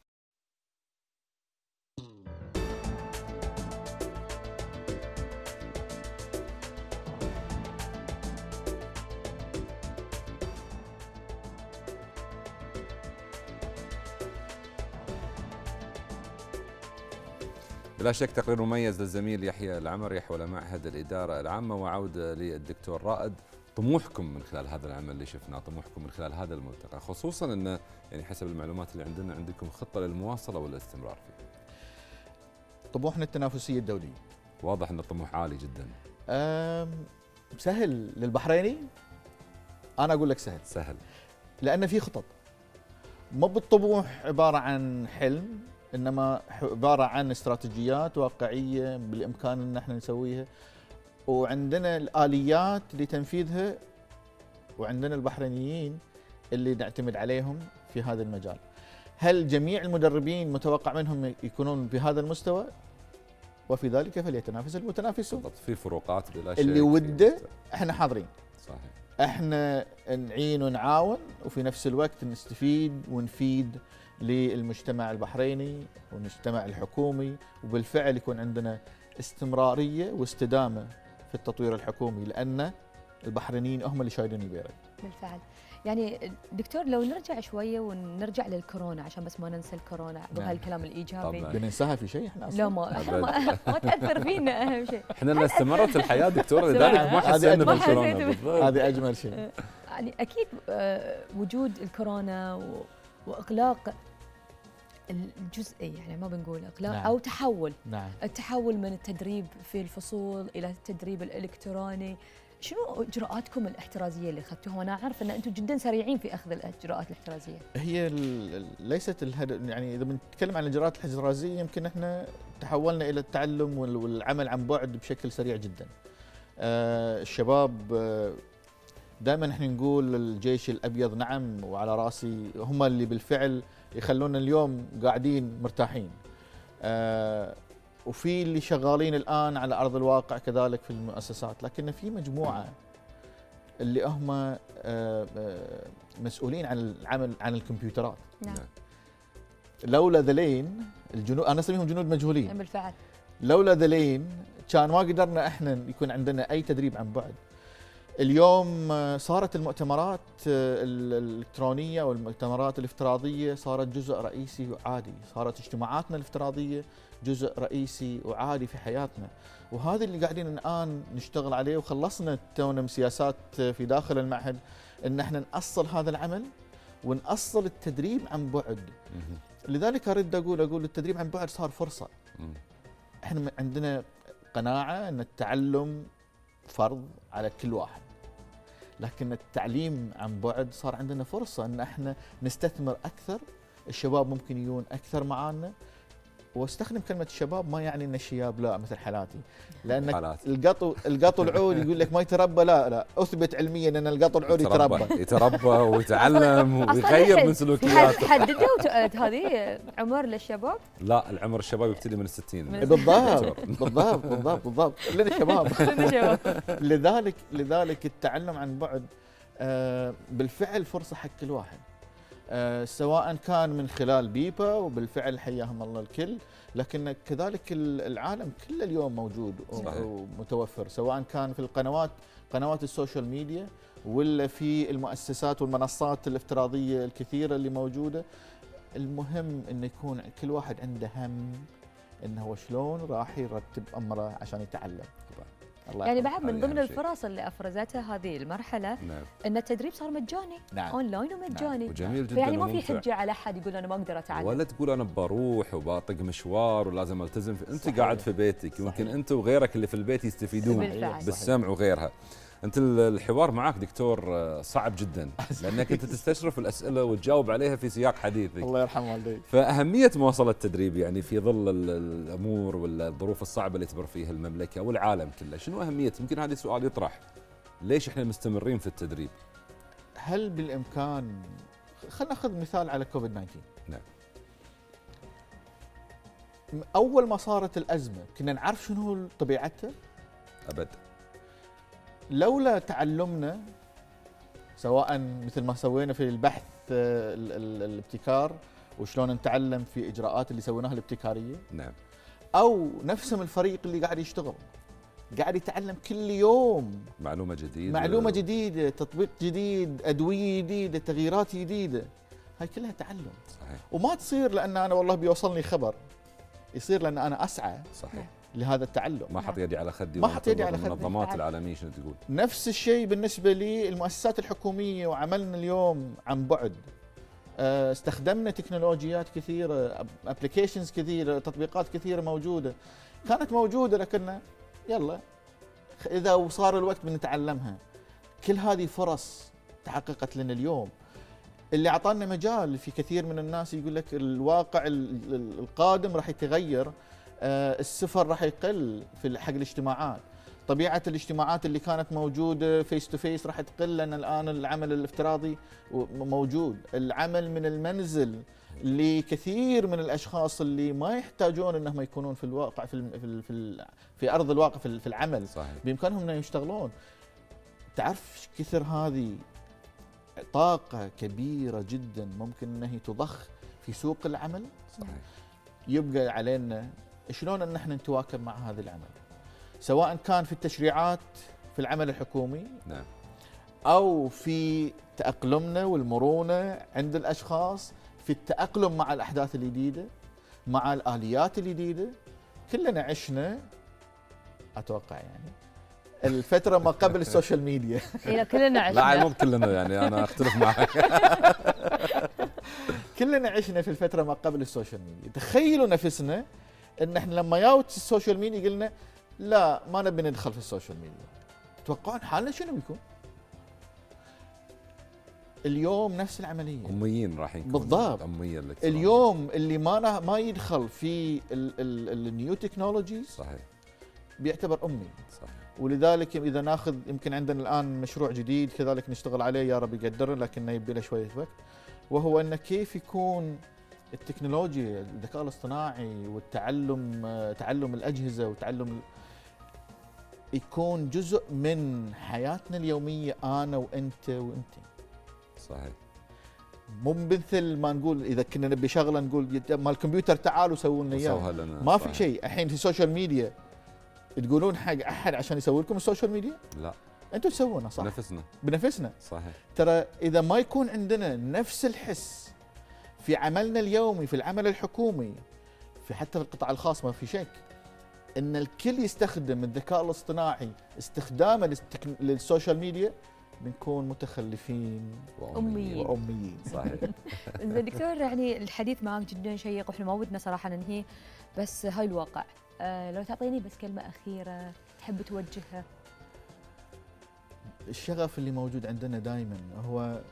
بلا شك تقرير مميز للزميل يحيى العمر يحول معهد الإدارة العامة. وعودة للدكتور رائد، طموحكم من خلال هذا العمل اللي شفناه، طموحكم من خلال هذا الملتقى، خصوصا أنه يعني حسب المعلومات اللي عندنا عندكم خطة للمواصلة والاستمرار فيه. طموحنا التنافسية الدولية. واضح أن الطموح عالي جدا. سهل للبحريني؟ أنا أقول لك سهل لأن في خطط. مو بالطموح عبارة عن حلم، إنما عبارة عن استراتيجيات واقعية بالإمكان أن احنا نسويها، وعندنا الآليات لتنفيذها، وعندنا البحرينيين اللي نعتمد عليهم في هذا المجال. هل جميع المدربين متوقع منهم يكونون بهذا المستوى؟ وفي ذلك فليتنافس المتنافسون. في فروقات بلا شك. اللي وده احنا حاضرين. صحيح. احنا نعين ونعاون وفي نفس الوقت نستفيد ونفيد للمجتمع البحريني والمجتمع الحكومي، وبالفعل يكون عندنا استمراريه واستدامه في التطوير الحكومي، لان البحرينيين هم اللي شايلين البيرة. بالفعل. يعني دكتور لو نرجع شويه ونرجع للكورونا عشان بس ما ننسى الكورونا بهالكلام الايجابي. بننساها في شيء احنا اصلا؟ لا ما تاثر فينا اهم شيء. احنا اللي استمرت الحياه دكتور، لذلك ما حسينا بالكورونا. بالضبط. هذه اجمل شيء. يعني اكيد وجود الكورونا واغلاق الجزئي، يعني ما بنقول اغلاق، نعم. او تحول. نعم. التحول من التدريب في الفصول الى التدريب الالكتروني، شنو اجراءاتكم الاحترازيه اللي اخذتوها؟ وانا اعرف ان انتم جدا سريعين في اخذ الاجراءات الاحترازيه. هي ليست الهدف، يعني اذا بنتكلم عن الاجراءات الاحترازيه يمكن احنا تحولنا الى التعلم والعمل عن بعد بشكل سريع جدا. الشباب دائما احنا نقول الجيش الابيض نعم وعلى راسي، هم اللي بالفعل يخلونا اليوم قاعدين مرتاحين. وفي اللي شغالين الآن على أرض الواقع كذلك في المؤسسات، لكن في مجموعة اللي هم مسؤولين عن العمل عن الكمبيوترات. نعم. لولا ذلين الجنود، أنا أسميهم جنود مجهولين. بالفعل. لولا ذلين كان ما قدرنا احنا يكون عندنا أي تدريب عن بعد. اليوم صارت المؤتمرات الإلكترونية والمؤتمرات الافتراضية صارت جزء رئيسي وعادي، صارت اجتماعاتنا الافتراضية جزء رئيسي وعادي في حياتنا، وهذا اللي قاعدين الآن نشتغل عليه، وخلصنا تونا سياسات في داخل المعهد ان احنا نأصل هذا العمل ونأصل التدريب عن بعد. لذلك اريد اقول التدريب عن بعد صار فرصة. احنا عندنا قناعة ان التعلم فرض على كل واحد، لكن التعليم عن بعد صار عندنا فرصة ان احنا نستثمر اكثر. الشباب ممكن يجون اكثر معانا، واستخدم كلمة الشباب ما يعني ان الشياب لا مثل حالاتي، لان القط العود يقول لك ما يتربى، لا اثبت علميا ان القط العود يتربى ويتعلم ويغير من سلوكياته. حددوا هذه عمر للشباب؟ لا، العمر الشباب يبتدي من 60. بالضبط لنا شباب. لذلك التعلم عن بعد بالفعل فرصة حق كل واحد، سواء كان من خلال بيبا، وبالفعل حياهم الله الكل، لكن كذلك العالم كله اليوم موجود ومتوفر، سواء كان في قنوات السوشيال ميديا، ولا في المؤسسات والمنصات الافتراضية الكثيرة اللي موجودة. المهم انه يكون كل واحد عنده هم انه هو شلون راح يرتب امره عشان يتعلم. يعني بعد من ضمن الفرص اللي افرزتها هذه المرحله، نعم. ان التدريب صار مجاني. نعم. اونلاين ومجاني. نعم. وجميل جدا. يعني ما في حجه على احد يقول انا ما اقدر اتعلم، ولا تقول انا بروح وبطق مشوار ولازم التزم انت قاعد في بيتك. يمكن انت وغيرك اللي في البيت يستفيدون بالسمع وغيرها. انت الحوار معك دكتور صعب جدا، لانك انت تستشرف الاسئله وتجاوب عليها في سياق حديثك. الله يرحم والديك. فاهميه مواصله التدريب يعني في ظل الامور والظروف الصعبه اللي تمر فيها المملكه والعالم كله، شنو اهميه؟ يمكن هذا السؤال يطرح، ليش احنا مستمرين في التدريب؟ هل بالامكان، خلينا ناخذ مثال على كوفيد 19. نعم. اول ما صارت الازمه كنا نعرف شنو طبيعتها؟ ابد. لولا تعلمنا، سواء مثل ما سوينا في البحث الابتكار وشلون نتعلم في اجراءات اللي سويناها الابتكاريه، نعم، او نفسهم الفريق اللي قاعد يشتغل قاعد يتعلم كل يوم معلومه جديده، تطبيق جديد، ادويه جديده، تغييرات جديده، هاي كلها تعلم. صحيح. وما تصير لان انا والله بيوصلني خبر، يصير لان انا اسعى. صحيح. لهذا التعلم. ما حط يدي على خدي. ما حط يدي على خدي. المنظمات العالميه شنو تقول؟ نفس الشيء بالنسبه للمؤسسات الحكوميه، وعملنا اليوم عن بعد. استخدمنا تكنولوجيات كثيره، ابلكيشنز كثيره، تطبيقات كثيره موجوده، كانت موجوده لكن يلا اذا صار الوقت بنتعلمها. كل هذه فرص تحققت لنا اليوم، اللي اعطانا مجال. في كثير من الناس يقول لك الواقع القادم راح يتغير، السفر راح يقل في حق الاجتماعات، طبيعه الاجتماعات اللي كانت موجوده فيس تو فيس راح تقل، لان الان العمل الافتراضي موجود، العمل من المنزل لكثير من الاشخاص اللي ما يحتاجون انهم يكونون في الواقع في ارض الواقع في العمل. صحيح. بامكانهم انهم يشتغلون. تعرف كثر هذه طاقة كبيرة جدا ممكن أنها تضخ في سوق العمل. صحيح. يبقى علينا شلون أن احنا نتواكب مع هذا العمل، سواء كان في التشريعات في العمل الحكومي، نعم، أو في تأقلمنا والمرونة عند الأشخاص في التأقلم مع الأحداث الجديدة، مع الآليات الجديدة. كلنا عشنا أتوقع يعني الفترة ما قبل السوشيال ميديا. كلنا عشنا. لا مو كلنا، يعني أنا أختلف معك. كلنا عشنا في الفترة ما قبل السوشيال ميديا. تخيلوا نفسنا ان احنا لما ياوت السوشيال ميديا قلنا لا ما نبي ندخل في السوشيال ميديا، تتوقعون حالنا شنو بيكون؟ اليوم نفس العملية، أميين راح يكون بالضبط. أمية اليوم اللي ما يدخل في النيو تكنولوجيز صحيح بيعتبر أمي. صحيح. ولذلك إذا ناخذ يمكن عندنا الآن مشروع جديد كذلك نشتغل عليه، يا رب يقدرنا، لكنه يبي له شوية وقت، وهو أن كيف يكون التكنولوجيا، الذكاء الاصطناعي والتعلم، تعلم الأجهزة وتعلم يكون جزء من حياتنا اليومية، أنا وأنت وأنت. صحيح. مو مثل ما نقول إذا كنا نبي شغلة نقول مال الكمبيوتر تعالوا سووا لنا إياه، ما في شيء. الحين في السوشيال ميديا تقولون حق أحد عشان يسوي لكم السوشيال ميديا؟ لا، أنتم تسوونه صح؟ بنفسنا. صحيح. ترى إذا ما يكون عندنا نفس الحس في عملنا اليومي، في العمل الحكومي، في حتى في القطاع الخاص، ما في شك ان الكل يستخدم الذكاء الاصطناعي استخدامه للسوشيال ميديا، بنكون متخلفين وأميين. صحيح. زين دكتور، يعني الحديث معك جدا شيق واحنا ما ودنا صراحه ننهي، بس هاي الواقع. لو تعطيني بس كلمه اخيره تحب توجهها. الشغف اللي موجود عندنا دائما هو،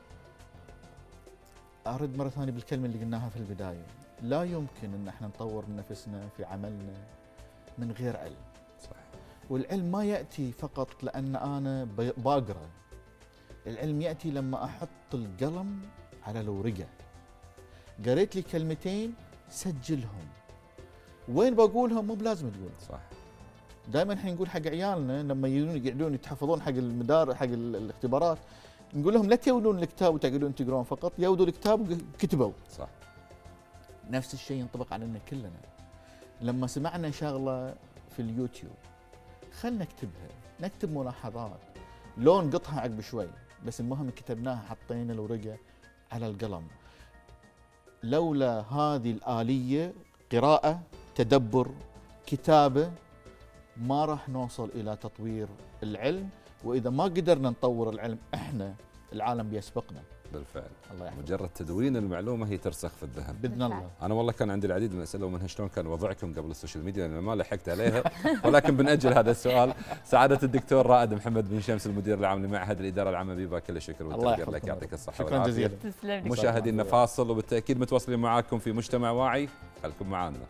أرد مرة ثانية بالكلمة اللي قلناها في البداية، لا يمكن أن احنا نطور من نفسنا في عملنا من غير علم. صح. والعلم ما يأتي فقط لأن أنا باقرأ، العلم يأتي لما أحط القلم على الورقة، قريت لي كلمتين سجلهم، وين بقولهم مو بلازم تقول. صح. دائما احنا نقول حق عيالنا لما يقعدون يتحفظون حق المدار حق الاختبارات، نقول لهم لا تيودون الكتاب وتقعدون تقرون فقط، يودوا الكتاب وكتبوا. صح. نفس الشيء ينطبق علينا كلنا. لما سمعنا شغله في اليوتيوب خلنا نكتبها، نكتب ملاحظات، لو نقطها عقب شوي، بس المهم كتبناها، حطينا الورقه على القلم. لولا هذه الآلية، قراءة، تدبر، كتابة، ما راح نوصل إلى تطوير العلم. وإذا ما قدرنا نطور العلم احنا، العالم بيسبقنا. بالفعل. الله يحفظك. مجرد تدوين المعلومه هي ترسخ في الذهن باذن الله. انا والله كان عندي العديد من الاسئله، ومنها شلون كان وضعكم قبل السوشيال ميديا، لان ما لحقت عليها، ولكن بنأجل هذا السؤال. سعاده الدكتور رائد محمد بن شمس، المدير العام لمعهد الاداره العامه بيبا، كل الشكر والتقدير لك، يعطيك الصحه والعافيه. شكرا جزيلا. مشاهدينا فاصل، وبالتاكيد متواصلين معاكم في مجتمع واعي، خليكم معنا.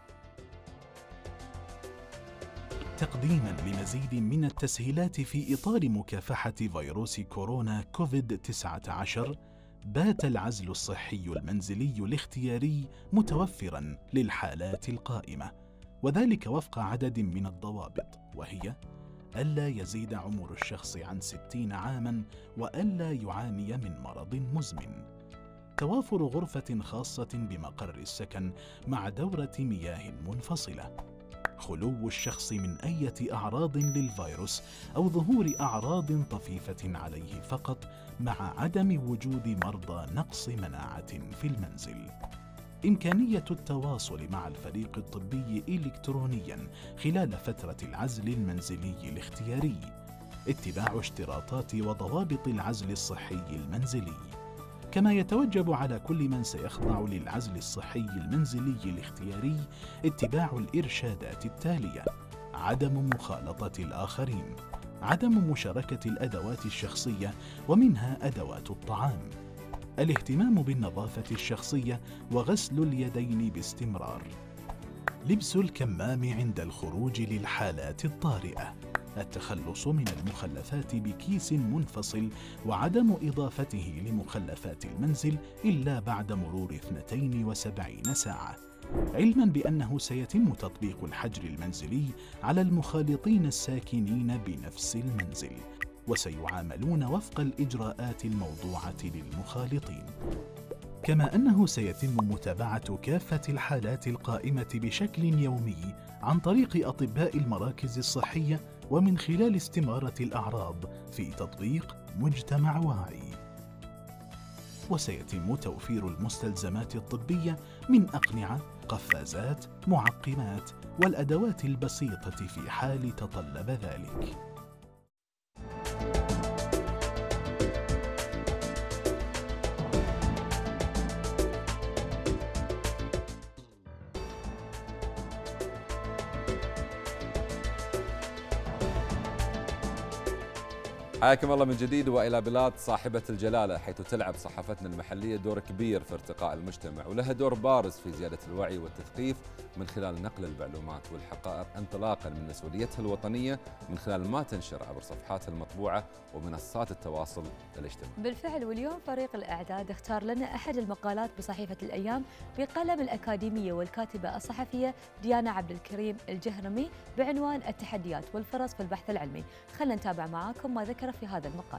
تقديما لمزيد من التسهيلات في إطار مكافحة فيروس كورونا كوفيد-19، بات العزل الصحي المنزلي الاختياري متوفرا للحالات القائمة، وذلك وفق عدد من الضوابط، وهي ألا يزيد عمر الشخص عن 60 عاما، وألا يعاني من مرض مزمن، توافر غرفة خاصة بمقر السكن مع دورة مياه منفصلة، خلو الشخص من أي أعراض للفيروس أو ظهور أعراض طفيفة عليه فقط، مع عدم وجود مرضى نقص مناعة في المنزل. إمكانية التواصل مع الفريق الطبي إلكترونياً خلال فترة العزل المنزلي الاختياري، اتباع اشتراطات وضوابط العزل الصحي المنزلي. كما يتوجب على كل من سيخضع للعزل الصحي المنزلي الاختياري اتباع الإرشادات التالية: عدم مخالطة الآخرين، عدم مشاركة الأدوات الشخصية ومنها أدوات الطعام، الاهتمام بالنظافة الشخصية وغسل اليدين باستمرار، لبس الكمام عند الخروج للحالات الطارئة، التخلص من المخلفات بكيس منفصل، وعدم إضافته لمخلفات المنزل إلا بعد مرور 72 ساعة، علما بأنه سيتم تطبيق الحجر المنزلي على المخالطين الساكنين بنفس المنزل. وسيعاملون وفق الإجراءات الموضوعة للمخالطين. كما أنه سيتم متابعة كافة الحالات القائمة بشكل يومي عن طريق أطباء المراكز الصحية ومن خلال استمارة الأعراض في تطبيق مجتمع واعي. وسيتم توفير المستلزمات الطبية من أقنعة، قفازات، معقمات والأدوات البسيطة في حال تطلب ذلك. حياكم الله من جديد والى بلاد صاحبه الجلاله، حيث تلعب صحافتنا المحليه دور كبير في ارتقاء المجتمع، ولها دور بارز في زياده الوعي والتثقيف من خلال نقل المعلومات والحقائق انطلاقا من مسؤوليتها الوطنيه من خلال ما تنشر عبر صفحاتها المطبوعه ومنصات التواصل الاجتماعي. بالفعل، واليوم فريق الاعداد اختار لنا احد المقالات بصحيفه الايام بقلم الاكاديميه والكاتبه الصحفيه ديانا عبد الكريم الجهرمي بعنوان التحديات والفرص في البحث العلمي. خلينا نتابع معاكم ما ذكر في هذا المقال.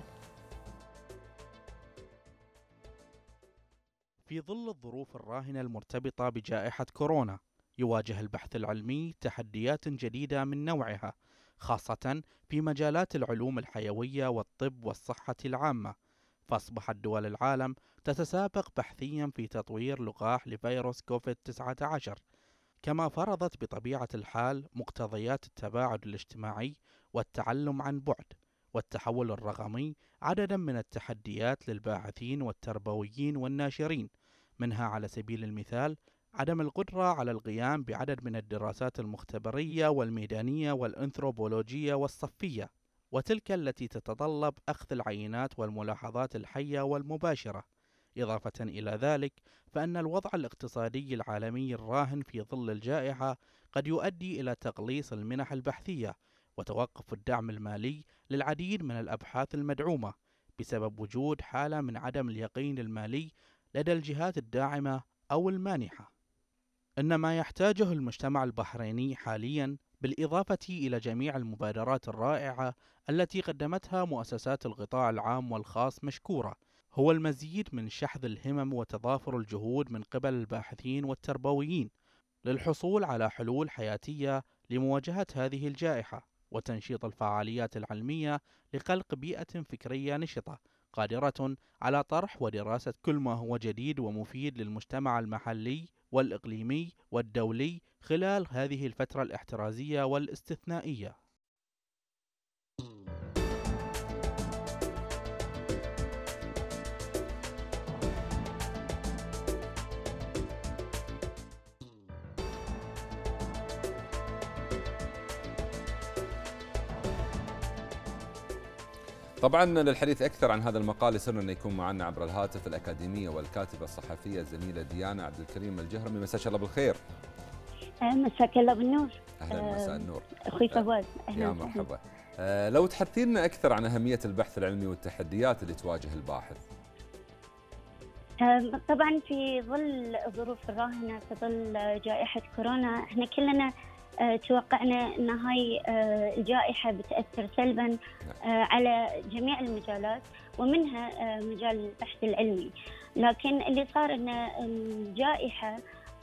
في ظل الظروف الراهنة المرتبطة بجائحة كورونا، يواجه البحث العلمي تحديات جديدة من نوعها، خاصة في مجالات العلوم الحيوية والطب والصحة العامة، فأصبحت دول العالم تتسابق بحثيا في تطوير لقاح لفيروس كوفيد-19، كما فرضت بطبيعة الحال مقتضيات التباعد الاجتماعي والتعلم عن بعد والتحول الرقمي عددا من التحديات للباحثين والتربويين والناشرين، منها على سبيل المثال عدم القدرة على القيام بعدد من الدراسات المختبرية والميدانية والأنثروبولوجية والصفية، وتلك التي تتطلب أخذ العينات والملاحظات الحية والمباشرة. إضافة إلى ذلك فإن الوضع الاقتصادي العالمي الراهن في ظل الجائحة قد يؤدي إلى تقليص المنح البحثية وتوقف الدعم المالي للعديد من الأبحاث المدعومة بسبب وجود حالة من عدم اليقين المالي لدى الجهات الداعمة أو المانحة. إن ما يحتاجه المجتمع البحريني حاليا، بالإضافة إلى جميع المبادرات الرائعة التي قدمتها مؤسسات القطاع العام والخاص مشكورة، هو المزيد من شحذ الهمم وتضافر الجهود من قبل الباحثين والتربويين للحصول على حلول حياتية لمواجهة هذه الجائحة، وتنشيط الفعاليات العلمية لخلق بيئة فكرية نشطة قادرة على طرح ودراسة كل ما هو جديد ومفيد للمجتمع المحلي والإقليمي والدولي خلال هذه الفترة الاحترازية والاستثنائية. طبعا للحديث اكثر عن هذا المقال يسرنا ان يكون معنا عبر الهاتف الاكاديميه والكاتبه الصحفيه الزميله ديانا عبد الكريم الجهرمي. مساك الله بالخير. مساك الله بالنور. اهلا، مساء النور اخوي فواز. يا مرحبا. لو تحدثينا اكثر عن اهميه البحث العلمي والتحديات اللي تواجه الباحث. طبعا في ظل الظروف الراهنه، في ظل جائحه كورونا، احنا كلنا توقعنا ان هاي الجائحه بتاثر سلبا على جميع المجالات ومنها مجال البحث العلمي، لكن اللي صار ان الجائحه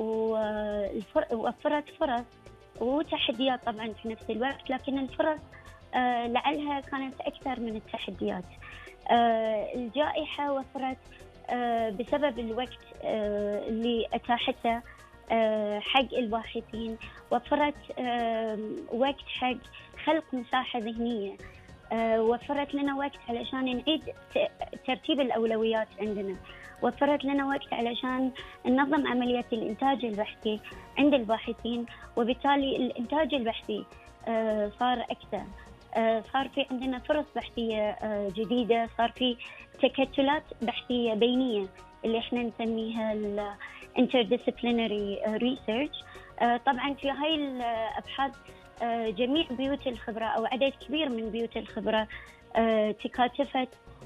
وفرت فرص وتحديات طبعا في نفس الوقت، لكن الفرص لعلها كانت اكثر من التحديات. الجائحه وفرت بسبب الوقت اللي اتاحته حق الباحثين، وفرت وقت حق خلق مساحة ذهنية، وفرت لنا وقت علشان نعيد ترتيب الأولويات عندنا، وفرت لنا وقت علشان ننظم عملية الإنتاج البحثي عند الباحثين، وبالتالي الإنتاج البحثي صار أكثر، صار في عندنا فرص بحثية جديدة، صار في تكتلات بحثية بينية اللي احنا نسميها interdisciplinary research. طبعا في هاي الأبحاث جميع بيوت الخبرة أو عدد كبير من بيوت الخبرة تكاتفت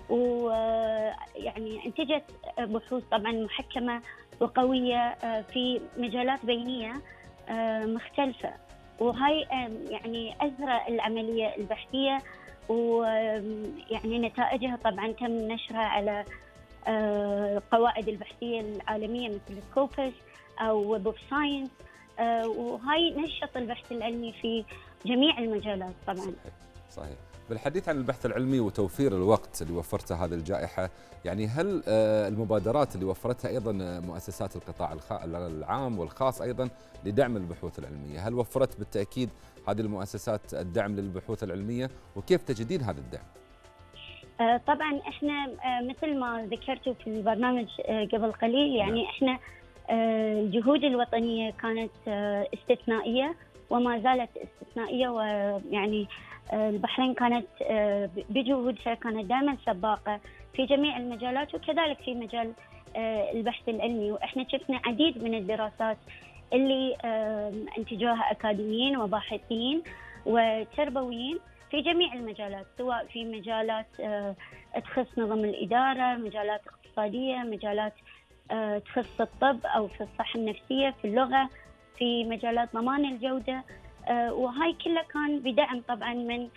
ويعني انتجت بحوث طبعا محكمة وقوية في مجالات بينية مختلفة، وهاي يعني أثرى العملية البحثية ويعني نتائجها طبعا تم نشرها على القواعد البحثية العالمية مثل سكوبس أو ويب اوف ساينس، وهاي نشط البحث العلمي في جميع المجالات طبعا. صحيح. بالحديث عن البحث العلمي وتوفير الوقت اللي وفرته هذه الجائحة، يعني هل المبادرات اللي وفرتها أيضا مؤسسات القطاع العام والخاص أيضا لدعم البحوث العلمية، هل وفرت بالتأكيد هذه المؤسسات الدعم للبحوث العلمية، وكيف تجدين هذا الدعم؟ طبعا احنا مثل ما ذكرتوا في البرنامج قبل قليل، يعني احنا الجهود الوطنية كانت استثنائية وما زالت استثنائية، ويعني البحرين كانت بجهودها كانت دائما سباقة في جميع المجالات، وكذلك في مجال البحث العلمي. واحنا شفنا عديد من الدراسات اللي انتجوها اكاديميين وباحثين وتربويين في جميع المجالات، سواء في مجالات تخص نظم الإدارة، مجالات اقتصادية، مجالات تخص الطب أو في الصحة النفسية، في اللغة، في مجالات ضمان الجودة، وهاي كلها كان بدعم طبعا من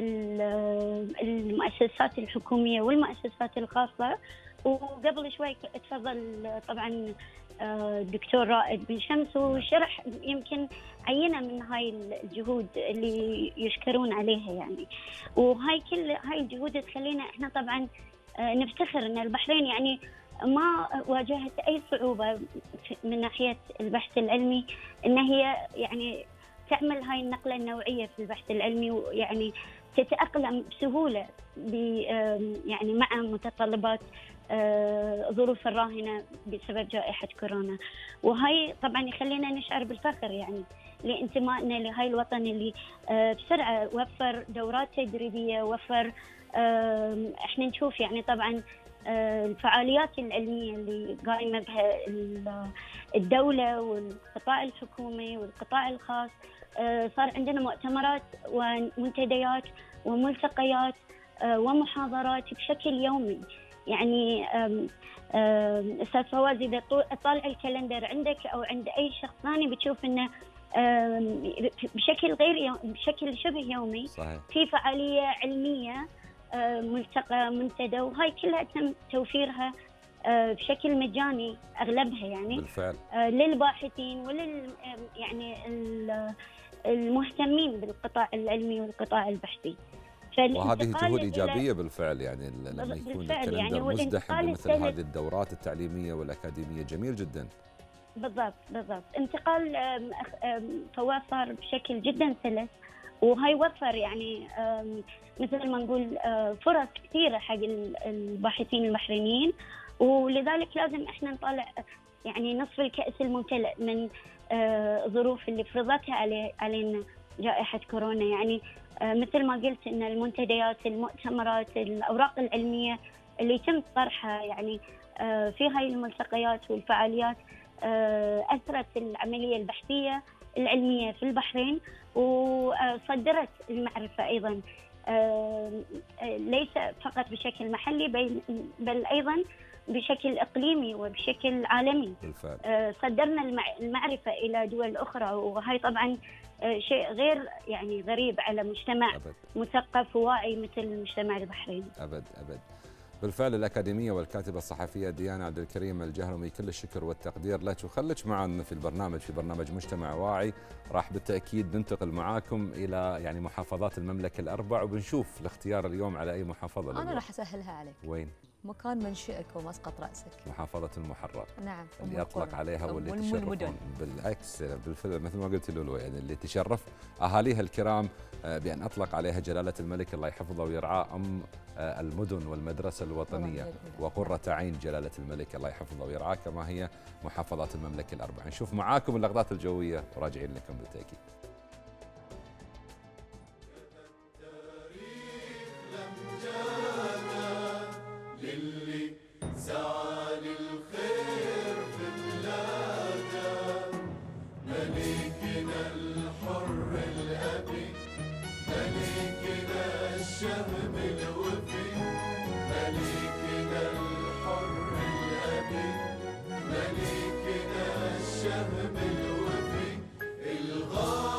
المؤسسات الحكومية والمؤسسات الخاصة. وقبل شوي تفضل طبعا الدكتور رائد بن شمس وشرح يمكن عينة من هاي الجهود اللي يشكرون عليها يعني. وهاي كل هاي الجهود تخلينا احنا طبعا نفتخر ان البحرين يعني ما واجهت اي صعوبة من ناحية البحث العلمي، ان هي يعني تعمل هاي النقلة النوعية في البحث العلمي، ويعني تتأقلم بسهولة يعني مع متطلبات ظروف الراهنة بسبب جائحة كورونا. وهي طبعا يخلينا نشعر بالفخر يعني لانتمائنا لهاي الوطن اللي بسرعة وفر دورات تدريبية، وفر احنا نشوف يعني طبعا الفعاليات العلمية اللي قائمة بها الدولة والقطاع الحكومي والقطاع الخاص. صار عندنا مؤتمرات ومنتديات وملتقيات ومحاضرات بشكل يومي. يعني استاذ فواز اذا طالع الكالندر عندك او عند اي شخص ثاني بتشوف انه بشكل شبه يومي صحيح. في فعاليه علميه، ملتقى، منتدى، وهاي كلها تم توفيرها بشكل مجاني اغلبها يعني بالفعل للباحثين يعني المهتمين بالقطاع العلمي والقطاع البحثي. وهذه جهود إيجابية بالفعل يعني لما يكون الكالندر يعني مزدحم بمثل هذه الدورات التعليمية والأكاديمية. جميل جدا. بالضبط. انتقال فواز صار بشكل جدا سلس، وهي وفر يعني مثل ما نقول فرص كثيرة حق الباحثين البحرينيين، ولذلك لازم احنا نطالع يعني نصف الكأس الممتلئ من الظروف اللي فرضتها علينا جائحة كورونا. يعني مثل ما قلت ان المنتديات، المؤتمرات، الاوراق العلميه اللي يتم طرحها يعني في هاي الملتقيات والفعاليات اثرت العمليه البحثيه العلميه في البحرين، وصدرت المعرفه ايضا ليس فقط بشكل محلي بل ايضا بشكل اقليمي وبشكل عالمي. بالفعل. صدرنا المعرفه الى دول اخرى، وهي طبعا شيء غير يعني غريب على مجتمع مثقف وواعي مثل المجتمع البحريني. أبد. بالفعل الأكاديمية والكاتبة الصحفية ديانا عبد الكريم الجهرمي، كل الشكر والتقدير لك، وخلك معنا في برنامج مجتمع واعي. راح بالتأكيد ننتقل معاكم إلى يعني محافظات المملكة الأربع، وبنشوف الاختيار اليوم على أي محافظة. أنا راح أسهلها عليك. وين؟ مكان منشئك ومسقط رأسك. محافظة المحرر. نعم. اللي أطلق عليها واللي تشرفون بالعكس بالفعل مثل ما قلت لولو، يعني اللي تشرف أهاليها الكرام بأن أطلق عليها جلالة الملك الله يحفظه ويرعاه أم المدن والمدرسة الوطنية وقرة عين جلالة الملك الله يحفظه ويرعاه، كما هي محافظات المملكة الأربع. نشوف معاكم اللقطات الجوية وراجعين لكم بالتأكيد. للي سعى للخير في بلاده، ملكنا الحر الأبي، ملكنا الشهم الوفي، ملكنا الحر الأبي، ملكنا الشهم الوفي، الغالي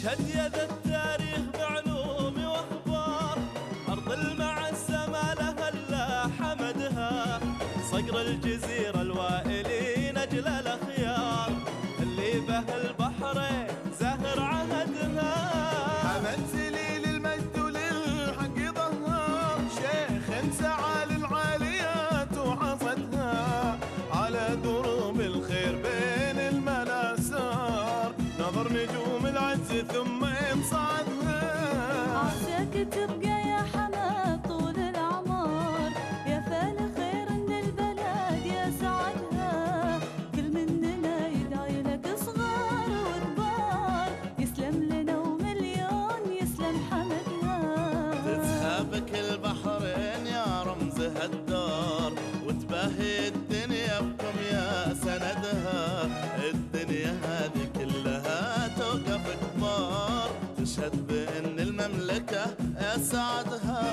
اشهد يا ذا التاريخ بعلوم واخبار، ارض المعزه ما لها الا حمدها، صقر الجزيره الوائلي نجل الاخيار، اللي به البحرين زهر عهدها. حمد سليل المجد وللحق ظهر، شيخ سعى للعاليات وحصدها، على دروب الخير بين الملا سار، نظر نجوم العز ثم انصادها. عساك تبقى يا حماد طول الأعمار، يا فال خير ان البلد يا سعدها، كل مننا يدعي لك صغار وكبار، يسلم لنا ومليون يسلم حمدها. تذهبك البحرين يا رمز هالدار، وتباهي الدنيا بكم يا سندها، الدنيا هذه كلها توقف كبار، تشهد بأن المملكة أسعدها.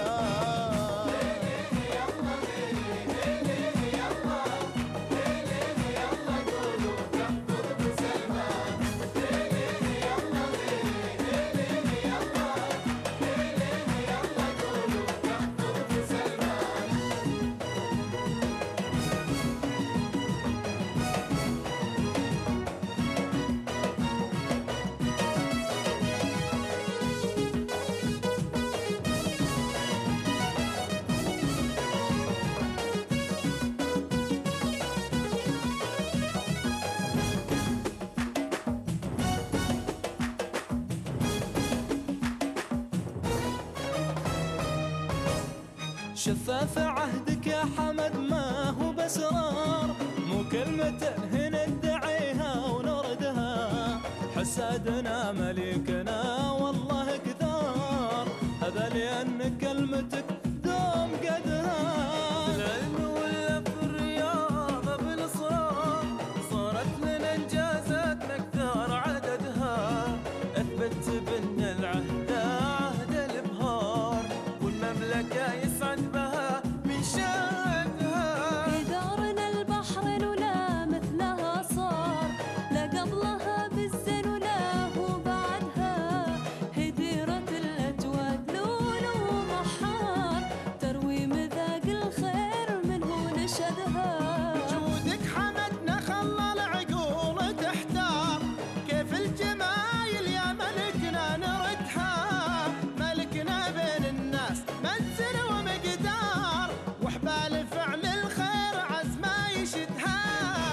شفاف عهدك يا حمد ما هو بسرار، مو كلمة هنا ندعيها ونردها، حسادنا مليكنا والله كثار، هذا لأن كلمتك دوم قدها. العلم ولا في الرياضة بالإصرار، صارت لنا إنجازات نكثر عددها، أثبت بأن العهد عهد الإبهار، والمملكة يسعد بها من شهدها. في دارنا البحر ولا مثلها صار، لا قبلها بالزين ولا هو بعدها، هديرة الأجواد لون ومحار، تروي مذاق الخير من هو نشدها. جودك حمدنا خلى العقول تحتار، كيف الجمايل يا ملكنا نردها، ملكنا بين الناس منزل ومقدار، وحبال فعل الخير عزمه يشدها.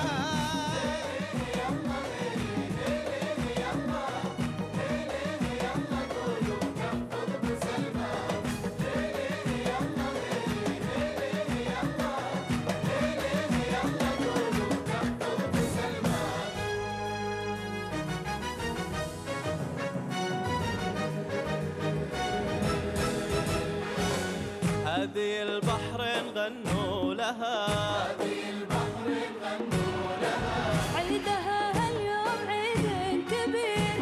هذه البحرين غنوا لها، هذه البحرين غنوا لها، عيدها هاليوم عيد كبير،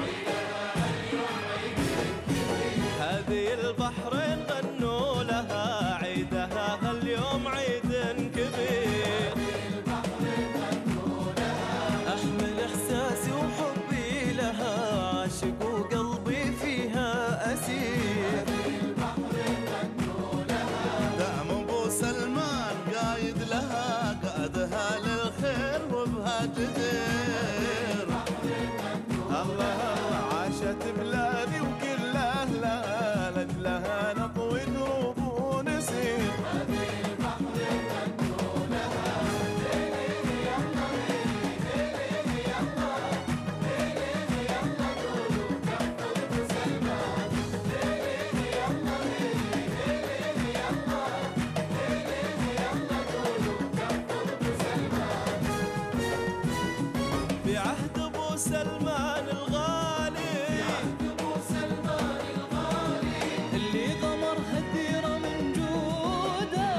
هذه البحرين غنوا لها، عيدها هاليوم عيد كبير. أحمل إحساسي وحبي لها، عاشق وقلبي فيها أسير. دعم أبو سلمان قايد لها، قادها للخير وبها جدير. الله الله عاشت بلادي وكل أهلها، لأجلها نطوي دروب ونسير. في عهد أبو سلمان الغالي، اللي غمرها الديرة من جوده،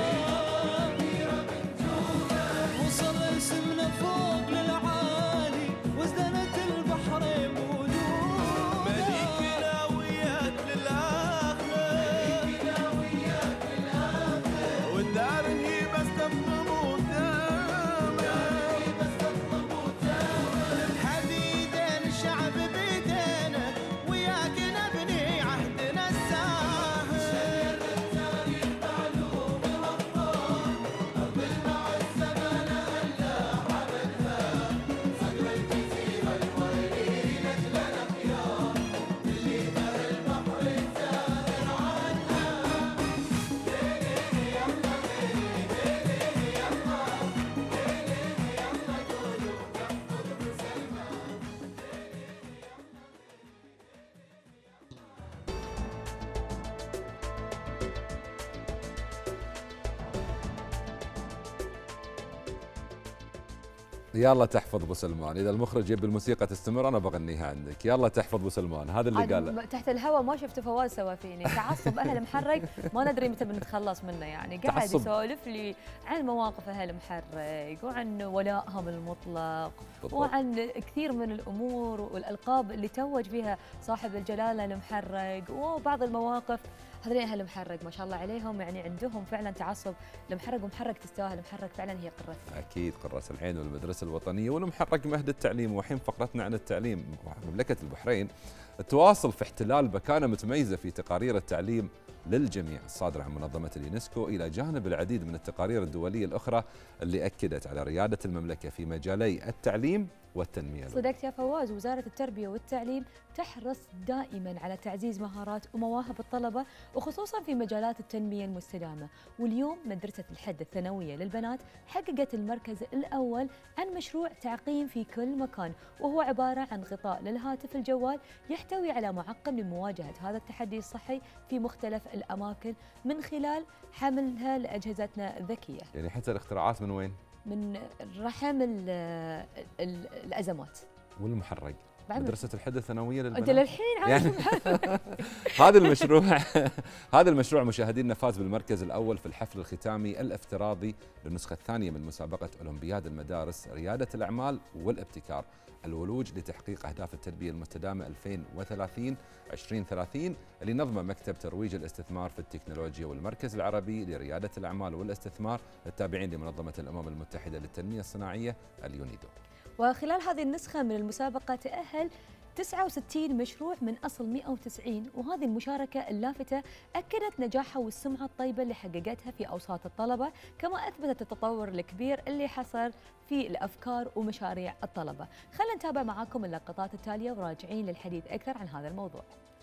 وصل اسمنا فوق للعالي، وازدنت البحرين بوجوده. مليكنا وياك للآخر، والدار هي بس تطلبوا دامه، حديدين يلا تحفظ ابو سلمان، اذا المخرج يبي الموسيقى تستمر انا بغنيها عندك. يلا تحفظ ابو سلمان، هذا اللي قاله. تحت الهواء ما شفت فواز سوى فيني تعصب اهل محرق، ما ندري متى بنتخلص منه يعني. قاعد يسولف لي عن مواقف اهل محرق وعن ولائهم المطلق وعن كثير من الامور والالقاب اللي توج فيها صاحب الجلاله المحرق وبعض المواقف. هذول اهل محرق ما شاء الله عليهم، يعني عندهم فعلا تعصب لمحرق، ومحرق تستاهل، محرق فعلا هي قرتنا. اكيد قراص العين والمدرسه الوطنيه والمحرق مهد التعليم. وحين فقرتنا عن التعليم. مملكه البحرين تواصل في احتلال مكانه متميزه في تقارير التعليم للجميع الصادره عن منظمه اليونسكو، الى جانب العديد من التقارير الدوليه الاخرى اللي اكدت على رياده المملكه في مجالي التعليم والتنميه. صدقت يا فواز، وزاره التربيه والتعليم تحرص دائما على تعزيز مهارات ومواهب الطلبه وخصوصا في مجالات التنميه المستدامه. واليوم مدرسه الحد الثانويه للبنات حققت المركز الاول عن مشروع تعقيم في كل مكان، وهو عباره عن غطاء للهاتف الجوال يحتوي على معقم لمواجهه هذا التحدي الصحي في مختلف الاماكن من خلال حملها لاجهزتنا الذكيه. يعني حتى الاختراعات من وين؟ من رحم الازمات والمحرق. مدرسة الحد الثانوية للبنات. انت للحين عارف يعني هذا المشروع مشاهدينا فاز بالمركز الأول في الحفل الختامي الافتراضي للنسخة الثانية من مسابقة أولمبياد المدارس ريادة الأعمال والابتكار الولوج لتحقيق أهداف التربية المستدامة 2030 اللي نظمه مكتب ترويج الاستثمار في التكنولوجيا والمركز العربي لريادة الأعمال والاستثمار التابعين لمنظمة الأمم المتحدة للتنمية الصناعية اليونيدو. وخلال هذه النسخة من المسابقة تأهل 69 مشروع من أصل 190، وهذه المشاركة اللافتة أكدت نجاحها والسمعة الطيبة اللي حققتها في أوساط الطلبة، كما أثبتت التطور الكبير اللي حصل في الأفكار ومشاريع الطلبة. خلينا نتابع معاكم اللقطات التالية وراجعين للحديث أكثر عن هذا الموضوع.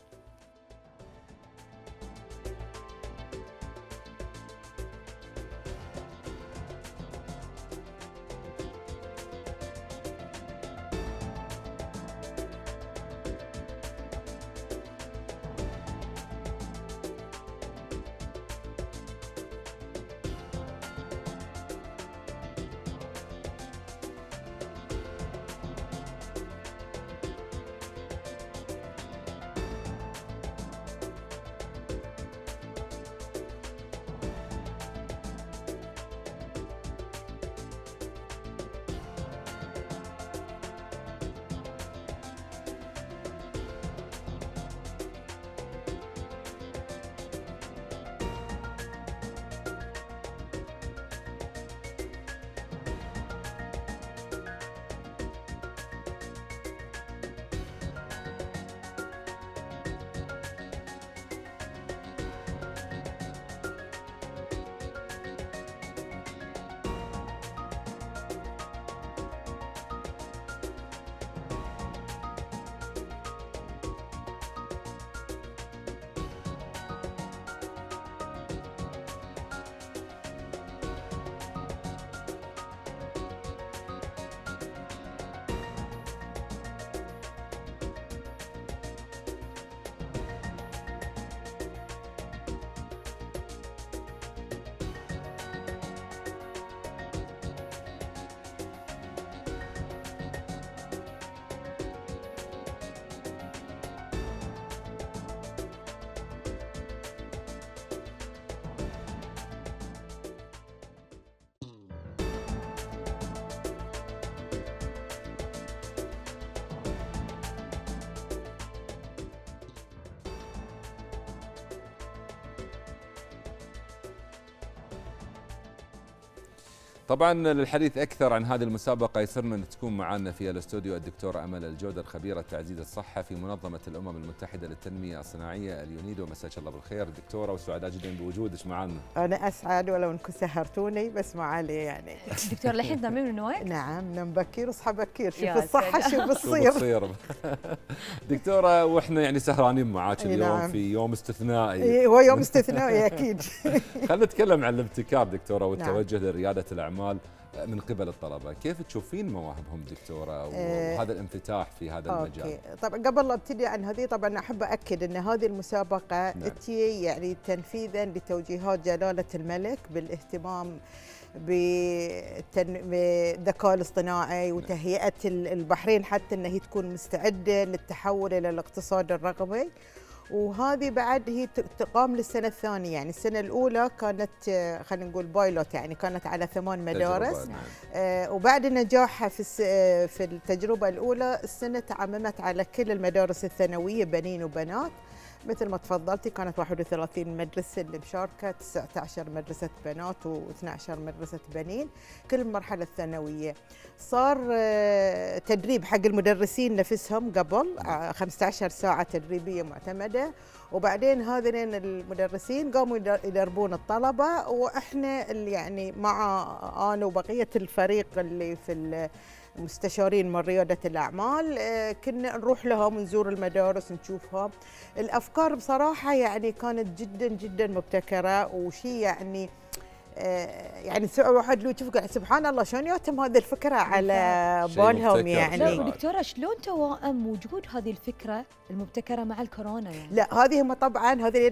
طبعا للحديث اكثر عن هذه المسابقه يسرنا ان تكون معنا في الاستوديو الدكتوره امل الجودر خبيره تعزيز الصحه في منظمه الامم المتحده للتنميه الصناعيه اليونيدو. مساك الله بالخير دكتوره، وسعداء جدا بوجودك معنا. انا اسعد ولو انكم سهرتوني بس ما عليه يعني. دكتور للحين تنامين من النوم؟ نعم نم بكير واصحى بكير، شوف الصحه شو بتصير. دكتوره واحنا يعني سهرانين معاك اليوم في يوم استثنائي. هو يوم استثنائي اكيد. خلينا نتكلم عن الابتكار دكتوره والتوجه لرياده الاعمال من قبل الطلبه، كيف تشوفين مواهبهم دكتوره وهذا الانفتاح في هذا المجال؟ أوكي. طبعا قبل لا ابتدي عن هذه، طبعا احب اكد ان هذه المسابقه تجي يعني تنفيذا لتوجيهات جلاله الملك بالاهتمام بالذكاء الاصطناعي وتهيئه البحرين حتى انها تكون مستعده للتحول الى الاقتصاد الرقمي. وهذه بعد هي تقام للسنه الثانيه، يعني السنه الاولى كانت خلينا نقول بايلوت، يعني كانت على 8 مدارس. وبعد نجاحها في التجربه الاولى، السنه تعممت على كل المدارس الثانويه بنين وبنات. مثل ما تفضلتي كانت 31 مدرسة اللي مشاركة، 19 مدرسة بنات و12 مدرسة بنين، كل المرحلة الثانوية. صار تدريب حق المدرسين نفسهم قبل 15 ساعة تدريبية معتمدة، وبعدين هذين المدرسين قاموا يدربون الطلبة، وإحنا اللي يعني مع أنا وبقية الفريق اللي في مستشارين من ريادة الأعمال كنا نروح لهم ونزور المدارس نشوفها. الأفكار بصراحة يعني كانت جدا جدا مبتكرة، وشيء يعني يعني واحد لو يشوف سبحان الله شلون يتم هذه الفكرة على بالهم يعني. لا دكتورة شلون توائم وجود هذه الفكرة المبتكرة مع الكورونا يعني؟ لا هذه هم طبعا هذه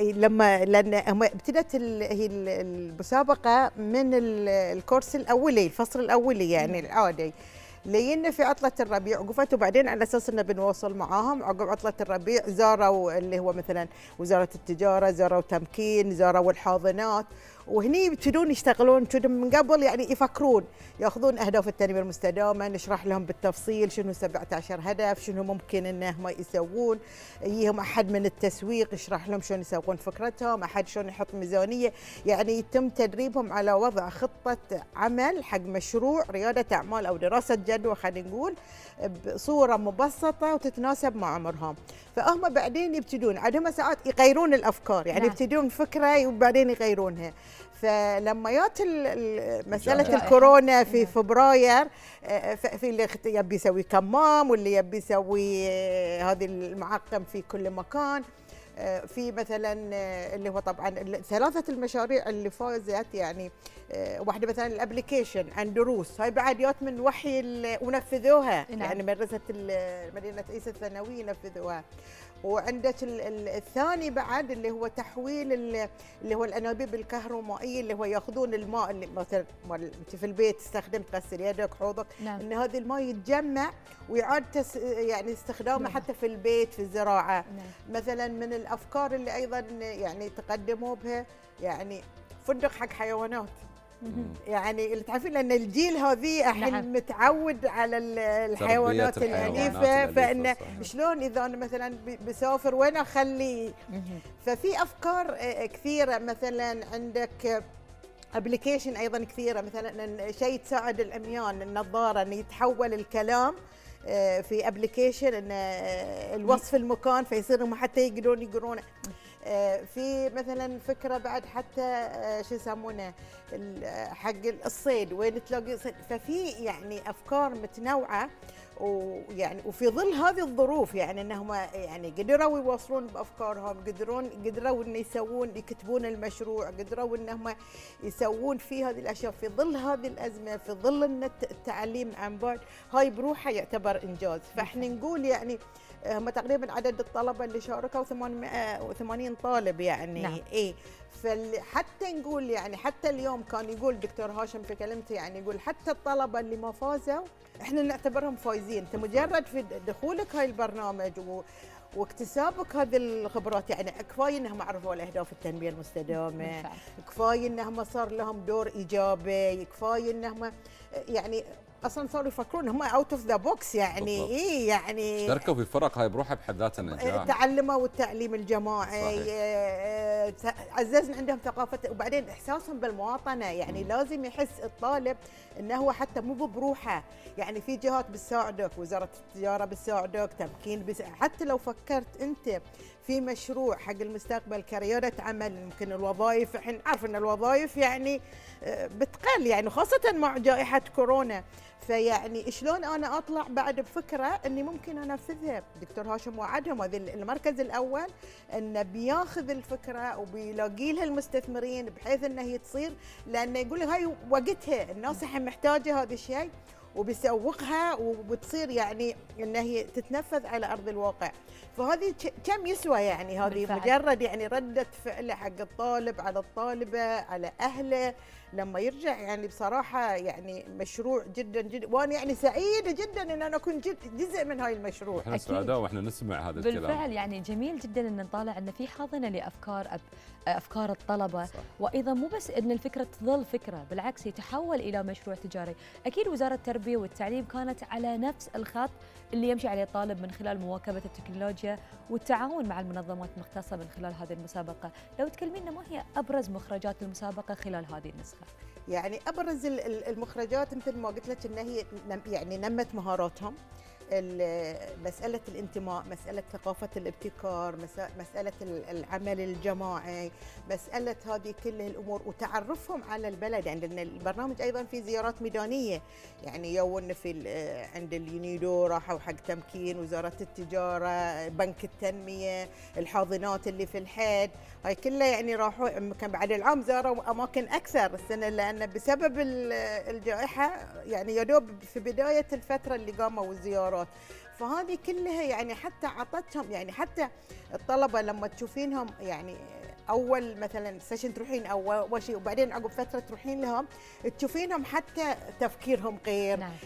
لان هم ابتدت هي المسابقة من الكورس الأولي، الفصل الأولي يعني العادي، لين في عطلة الربيع وقفت، وبعدين على أساس إنه بنواصل معاهم عقب عطلة الربيع زاروا اللي هو مثلا وزارة التجارة، زاروا تمكين، زاروا الحاضنات، وهني يبتدون يشتغلون من قبل، يعني يفكرون ياخذون اهداف التنميه المستدامه، نشرح لهم بالتفصيل شنو 17 هدف، شنو ممكن انهم يسوون، يجيهم احد من التسويق يشرح لهم شلون يسوون فكرتهم، احد شلون يحط ميزانيه، يعني يتم تدريبهم على وضع خطه عمل حق مشروع رياده اعمال او دراسه جدوى خلينا نقول بصوره مبسطه وتتناسب مع عمرهم. فهم بعدين يبتدون عندهم ساعات يغيرون الافكار، يعني يبتدون فكره وبعدين يغيرونها. فلما جات مساله الكورونا في فبراير، في اللي يبي يسوي كمام واللي يبي يسوي هذه المعقم في كل مكان، في مثلا اللي هو طبعا ثلاثه المشاريع اللي فازت، يعني واحده مثلا الابلكيشن عن دروس، هاي بعد جات من وحي ونفذوها. نعم. يعني مدرسه مدينه عيسى الثانويه نفذوها. وعندك الثاني بعد اللي هو تحويل اللي هو الانابيب الكهرومائيه، اللي هو ياخذون الماء اللي مثلا انت في البيت تستخدم تغسل يدك حوضك. نعم. ان هذا الماء يتجمع ويعاد يعني استخدامه. نعم. حتى في البيت في الزراعه. نعم. مثلا من الافكار اللي ايضا يعني تقدموا بها يعني فندق حق حيوانات. يعني اللي تعرفين لان الجيل هذه الحين. نعم. متعود على الحيوانات الاليفه، فانه شلون اذا انا مثلا بسافر وين اخلي. ففي افكار كثيره، مثلا عندك ابلكيشن ايضا كثيره، مثلا شيء تساعد العميان النظاره ان يتحول الكلام في ابلكيشن ان الوصف المكان فيصيروا حتى يقدرون يقرونه. في مثلا فكره بعد حتى شو يسمونه حق الصيد، وين تلاقي صيد. ففي يعني افكار متنوعه، ويعني وفي ظل هذه الظروف يعني انهم يعني قدروا يواصلون بافكارهم، قدروا ان يكتبون المشروع، قدروا انهم يسوون فيه هذه الاشياء في ظل هذه الازمه، في ظل ان التعليم عن بعد، هاي بروحها يعتبر انجاز. فاحنا نقول يعني هم تقريبا عدد الطلبه اللي شاركوا 880 طالب يعني. نعم. ايه فحتى نقول يعني حتى اليوم كان يقول دكتور هاشم في كلمته، يعني يقول حتى الطلبه اللي ما فازوا احنا نعتبرهم فايزين. انت مجرد في دخولك هاي البرنامج واكتسابك هذه الخبرات، يعني كفايه انهم عرفوا الاهداف التنميه المستدامه، كفايه انهم صار لهم دور ايجابي، كفايه انهم يعني اصلا صاروا يفكرون هم اوت اوف ذا بوكس، يعني ايه يعني اشتركوا في فرق، هاي بروحها بحد ذاتها نجاح. تعلموا التعليم الجماعي، عززنا عندهم ثقافه، وبعدين احساسهم بالمواطنه، يعني لازم يحس الطالب انه هو حتى مو بروحه، يعني في جهات بتساعدك، وزاره التجاره بتساعدك، تمكين حتى لو فكرت انت في مشروع حق المستقبل كريادة عمل. يمكن الوظائف، احنا نعرف ان الوظائف يعني بتقل يعني خاصة مع جائحة كورونا. فيعني شلون انا اطلع بعد بفكره اني ممكن انفذها. دكتور هاشم وعدهم هذا المركز الاول انه بياخذ الفكره وبيلاقي لها المستثمرين بحيث انها هي تصير، لانه يقول هاي وقتها الناس الحين محتاجه هذا الشيء، وبيسوقها وبتصير يعني انها هي تتنفذ على ارض الواقع. فهذه كم يسوى يعني هذه بالفعل. مجرد يعني رده فعل حق الطالب على الطالبه على اهله لما يرجع. يعني بصراحه يعني مشروع جدا جدا، وانا يعني سعيده جدا ان انا اكون جزء من هاي المشروع. احنا سعداء واحنا نسمع هذا الكلام. بالفعل يعني جميل جدا ان نطالع ان في حاضنه لافكار افكار الطلبه صح. وايضا مو بس ان الفكره تظل فكره، بالعكس يتحول الى مشروع تجاري. اكيد وزاره التربيه والتعليم كانت على نفس الخط اللي يمشي عليه الطالب من خلال مواكبه التكنولوجيا والتعاون مع المنظمات المختصه من خلال هذه المسابقه. لو تكلمينا ما هي ابرز مخرجات المسابقه خلال هذه النسخه؟ يعني ابرز المخرجات مثل ما قلت لك ان هي يعني نمت مهاراتهم، مسألة الانتماء، مسألة ثقافة الابتكار، مسألة العمل الجماعي، مسألة هذه كل الأمور وتعرفهم على البلد. عندنا البرنامج أيضا في زيارات ميدانية، يعني يوم في عند اليونيدو راحوا حق تمكين، وزارة التجارة، بنك التنمية، الحاضنات اللي في الحد، هاي كلها يعني راحوا. كان بعد العام زاروا أماكن أكثر السنة، لأن بسبب الجائحة يعني يدوب في بداية الفترة اللي قاموا الزيارات. فهذه كلها يعني حتى عطتهم، يعني حتى الطلبه لما تشوفينهم يعني اول مثلا سيشن تروحين اول شيء وبعدين عقب فتره تروحين لهم تشوفينهم حتى تفكيرهم غير، نعم.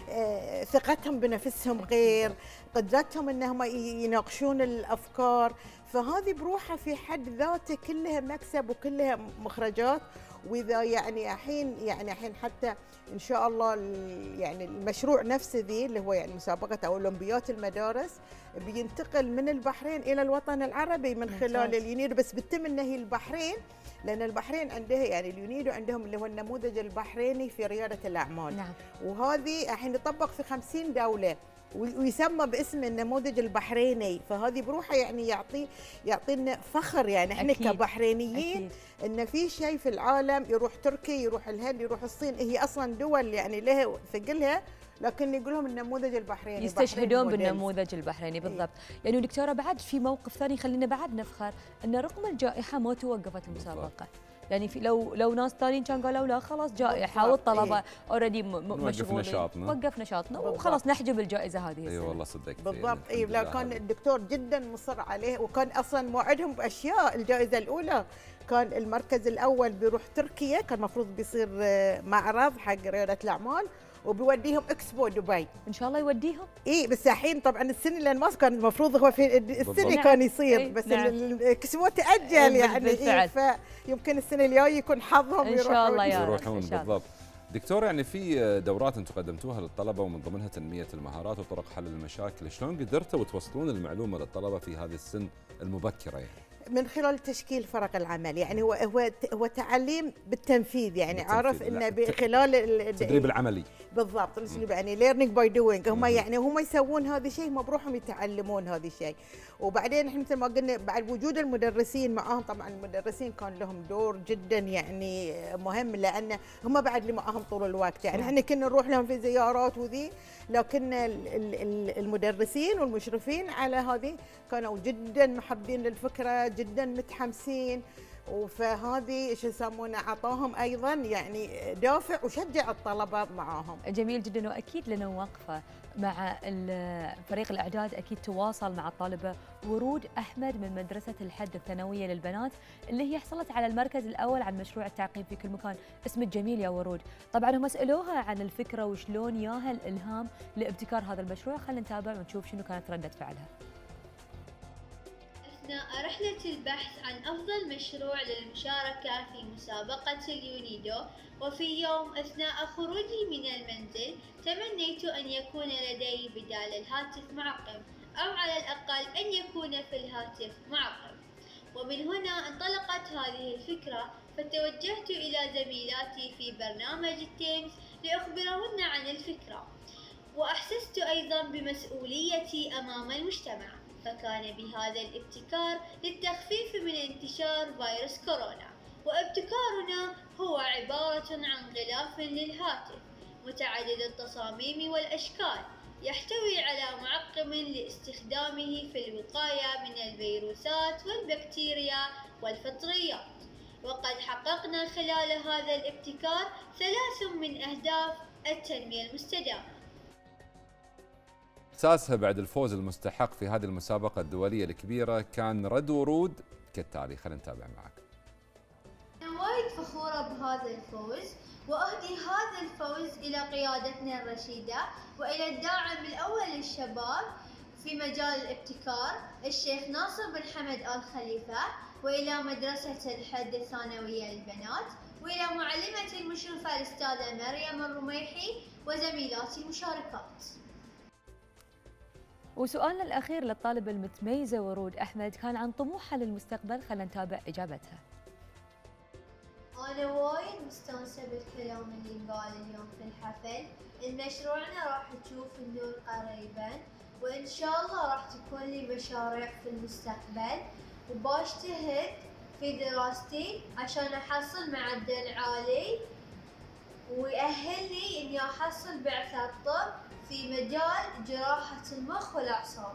ثقتهم بنفسهم غير، قدرتهم انهم يناقشون الافكار. فهذه بروحها في حد ذاته كلها مكسب وكلها مخرجات. واذا يعني الحين حتى ان شاء الله يعني المشروع نفسه ذي اللي هو يعني مسابقه او اولمبيات المدارس بينتقل من البحرين الى الوطن العربي من خلال اليونيدو، بس بتتم انه هي البحرين، لان البحرين عندها يعني اليونيدو عندهم اللي هو النموذج البحريني في رياده الاعمال، نعم. وهذه الحين يطبق في 50 دوله ويسمى باسم النموذج البحريني. فهذه بروحها يعني يعطينا فخر يعني احنا كبحرينيين ان في شيء في العالم يروح تركي، يروح الهند، يروح الصين، هي اصلا دول يعني لها ثقلها، لكن يقول لهم النموذج البحريني، يستشهدون بالنموذج البحريني بالضبط. يعني دكتوره بعد في موقف ثاني خلينا بعد نفخر ان رغم الجائحه ما توقفت المسابقه. يعني في لو ناس ثانيين كان قالوا لا خلاص جائحه والطلبه اوريدي مشغولين، وقف نشاطنا وخلاص نحجب الجائزه هذه. اي والله صدقت بالضبط. اي لا كان الدكتور جدا مصر عليه، وكان اصلا موعدهم باشياء. الجائزه الاولى كان المركز الاول بيروح تركيا، كان المفروض بيصير معرض حق رياده الاعمال وبيوديهم اكسبو دبي. ان شاء الله يوديهم. اي بس الحين طبعا السنه لان ما كان المفروض هو في السنه كان يصير، بس الاكسبو تاجل يعني. فيمكن السنه الجايه يكون حظهم ان شاء الله يروحون. بالضبط. دكتور يعني في دورات انتم قدمتوها للطلبه ومن ضمنها تنميه المهارات وطرق حل المشاكل، شلون قدرتوا توصلون المعلومه للطلبه في هذه السن المبكره يعني؟ من خلال تشكيل فرق العمل، يعني هو تعليم بالتنفيذ، يعني عارف انه خلال التدريب العملي. بالضبط، الاسلوب يعني ليرنينج باي دوينج. هم يعني هم يسوون هذا الشيء، ما بروحهم يتعلمون هذا الشيء. وبعدين احنا مثل ما قلنا بعد وجود المدرسين معاهم، طبعا المدرسين كان لهم دور جدا يعني مهم، لان هم بعد اللي معاهم طول الوقت. يعني احنا كنا نروح لهم في زيارات وذي، لكن المدرسين والمشرفين على هذه كانوا جدا محبين للفكره، جدا متحمسين. فهذه شو يسمونه عطاهم ايضا يعني دافع وشجع الطلبه معاهم. جميل جدا. واكيد لنا وقفه مع فريق الاعداد، اكيد تواصل مع الطالبه ورود احمد من مدرسه الحد الثانويه للبنات اللي هي حصلت على المركز الاول عن مشروع التعقيم في كل مكان. اسمك جميل يا ورود. طبعا هم سالوها عن الفكره وشلون ياها الالهام لابتكار هذا المشروع. خلينا نتابع ونشوف شنو كانت رده فعلها. أثناء رحلة البحث عن أفضل مشروع للمشاركة في مسابقة اليونيدو، وفي يوم أثناء خروجي من المنزل تمنيت أن يكون لدي بدال الهاتف معقم، أو على الأقل أن يكون في الهاتف معقم. ومن هنا انطلقت هذه الفكرة، فتوجهت إلى زميلاتي في برنامج التيمز لأخبرهن عن الفكرة، وأحسست أيضا بمسؤوليتي أمام المجتمع. فكان بهذا الابتكار للتخفيف من انتشار فيروس كورونا. وابتكارنا هو عبارة عن غلاف للهاتف متعدد التصاميم والأشكال، يحتوي على معقم لاستخدامه في الوقاية من الفيروسات والبكتيريا والفطريات. وقد حققنا خلال هذا الابتكار 3 من أهداف التنمية المستدامة. أساسها بعد الفوز المستحق في هذه المسابقة الدولية الكبيرة كان رد ورود كالتالي. خلينا نتابع معك. أنا وايد فخورة بهذا الفوز، وأهدي هذا الفوز إلى قيادتنا الرشيدة وإلى الداعم الأول للشباب في مجال الابتكار الشيخ ناصر بن حمد آل خليفة، وإلى مدرسة الحد الثانوية للبنات، وإلى معلمتي المشرفة الأستاذة مريم الرميحي وزميلاتي المشاركات. وسؤالنا الأخير للطالبة المتميزة ورود أحمد كان عن طموحها للمستقبل، خلينا نتابع إجابتها. أنا وايد مستانسة بالكلام اللي انقال اليوم في الحفل. المشروعنا راح تشوف النور قريبا، وإن شاء الله راح تكون لي مشاريع في المستقبل، وبجتهد في دراستي عشان أحصل معدل عالي ويأهلني إني أحصل بعثة طب في مجال جراحة المخ والأعصاب.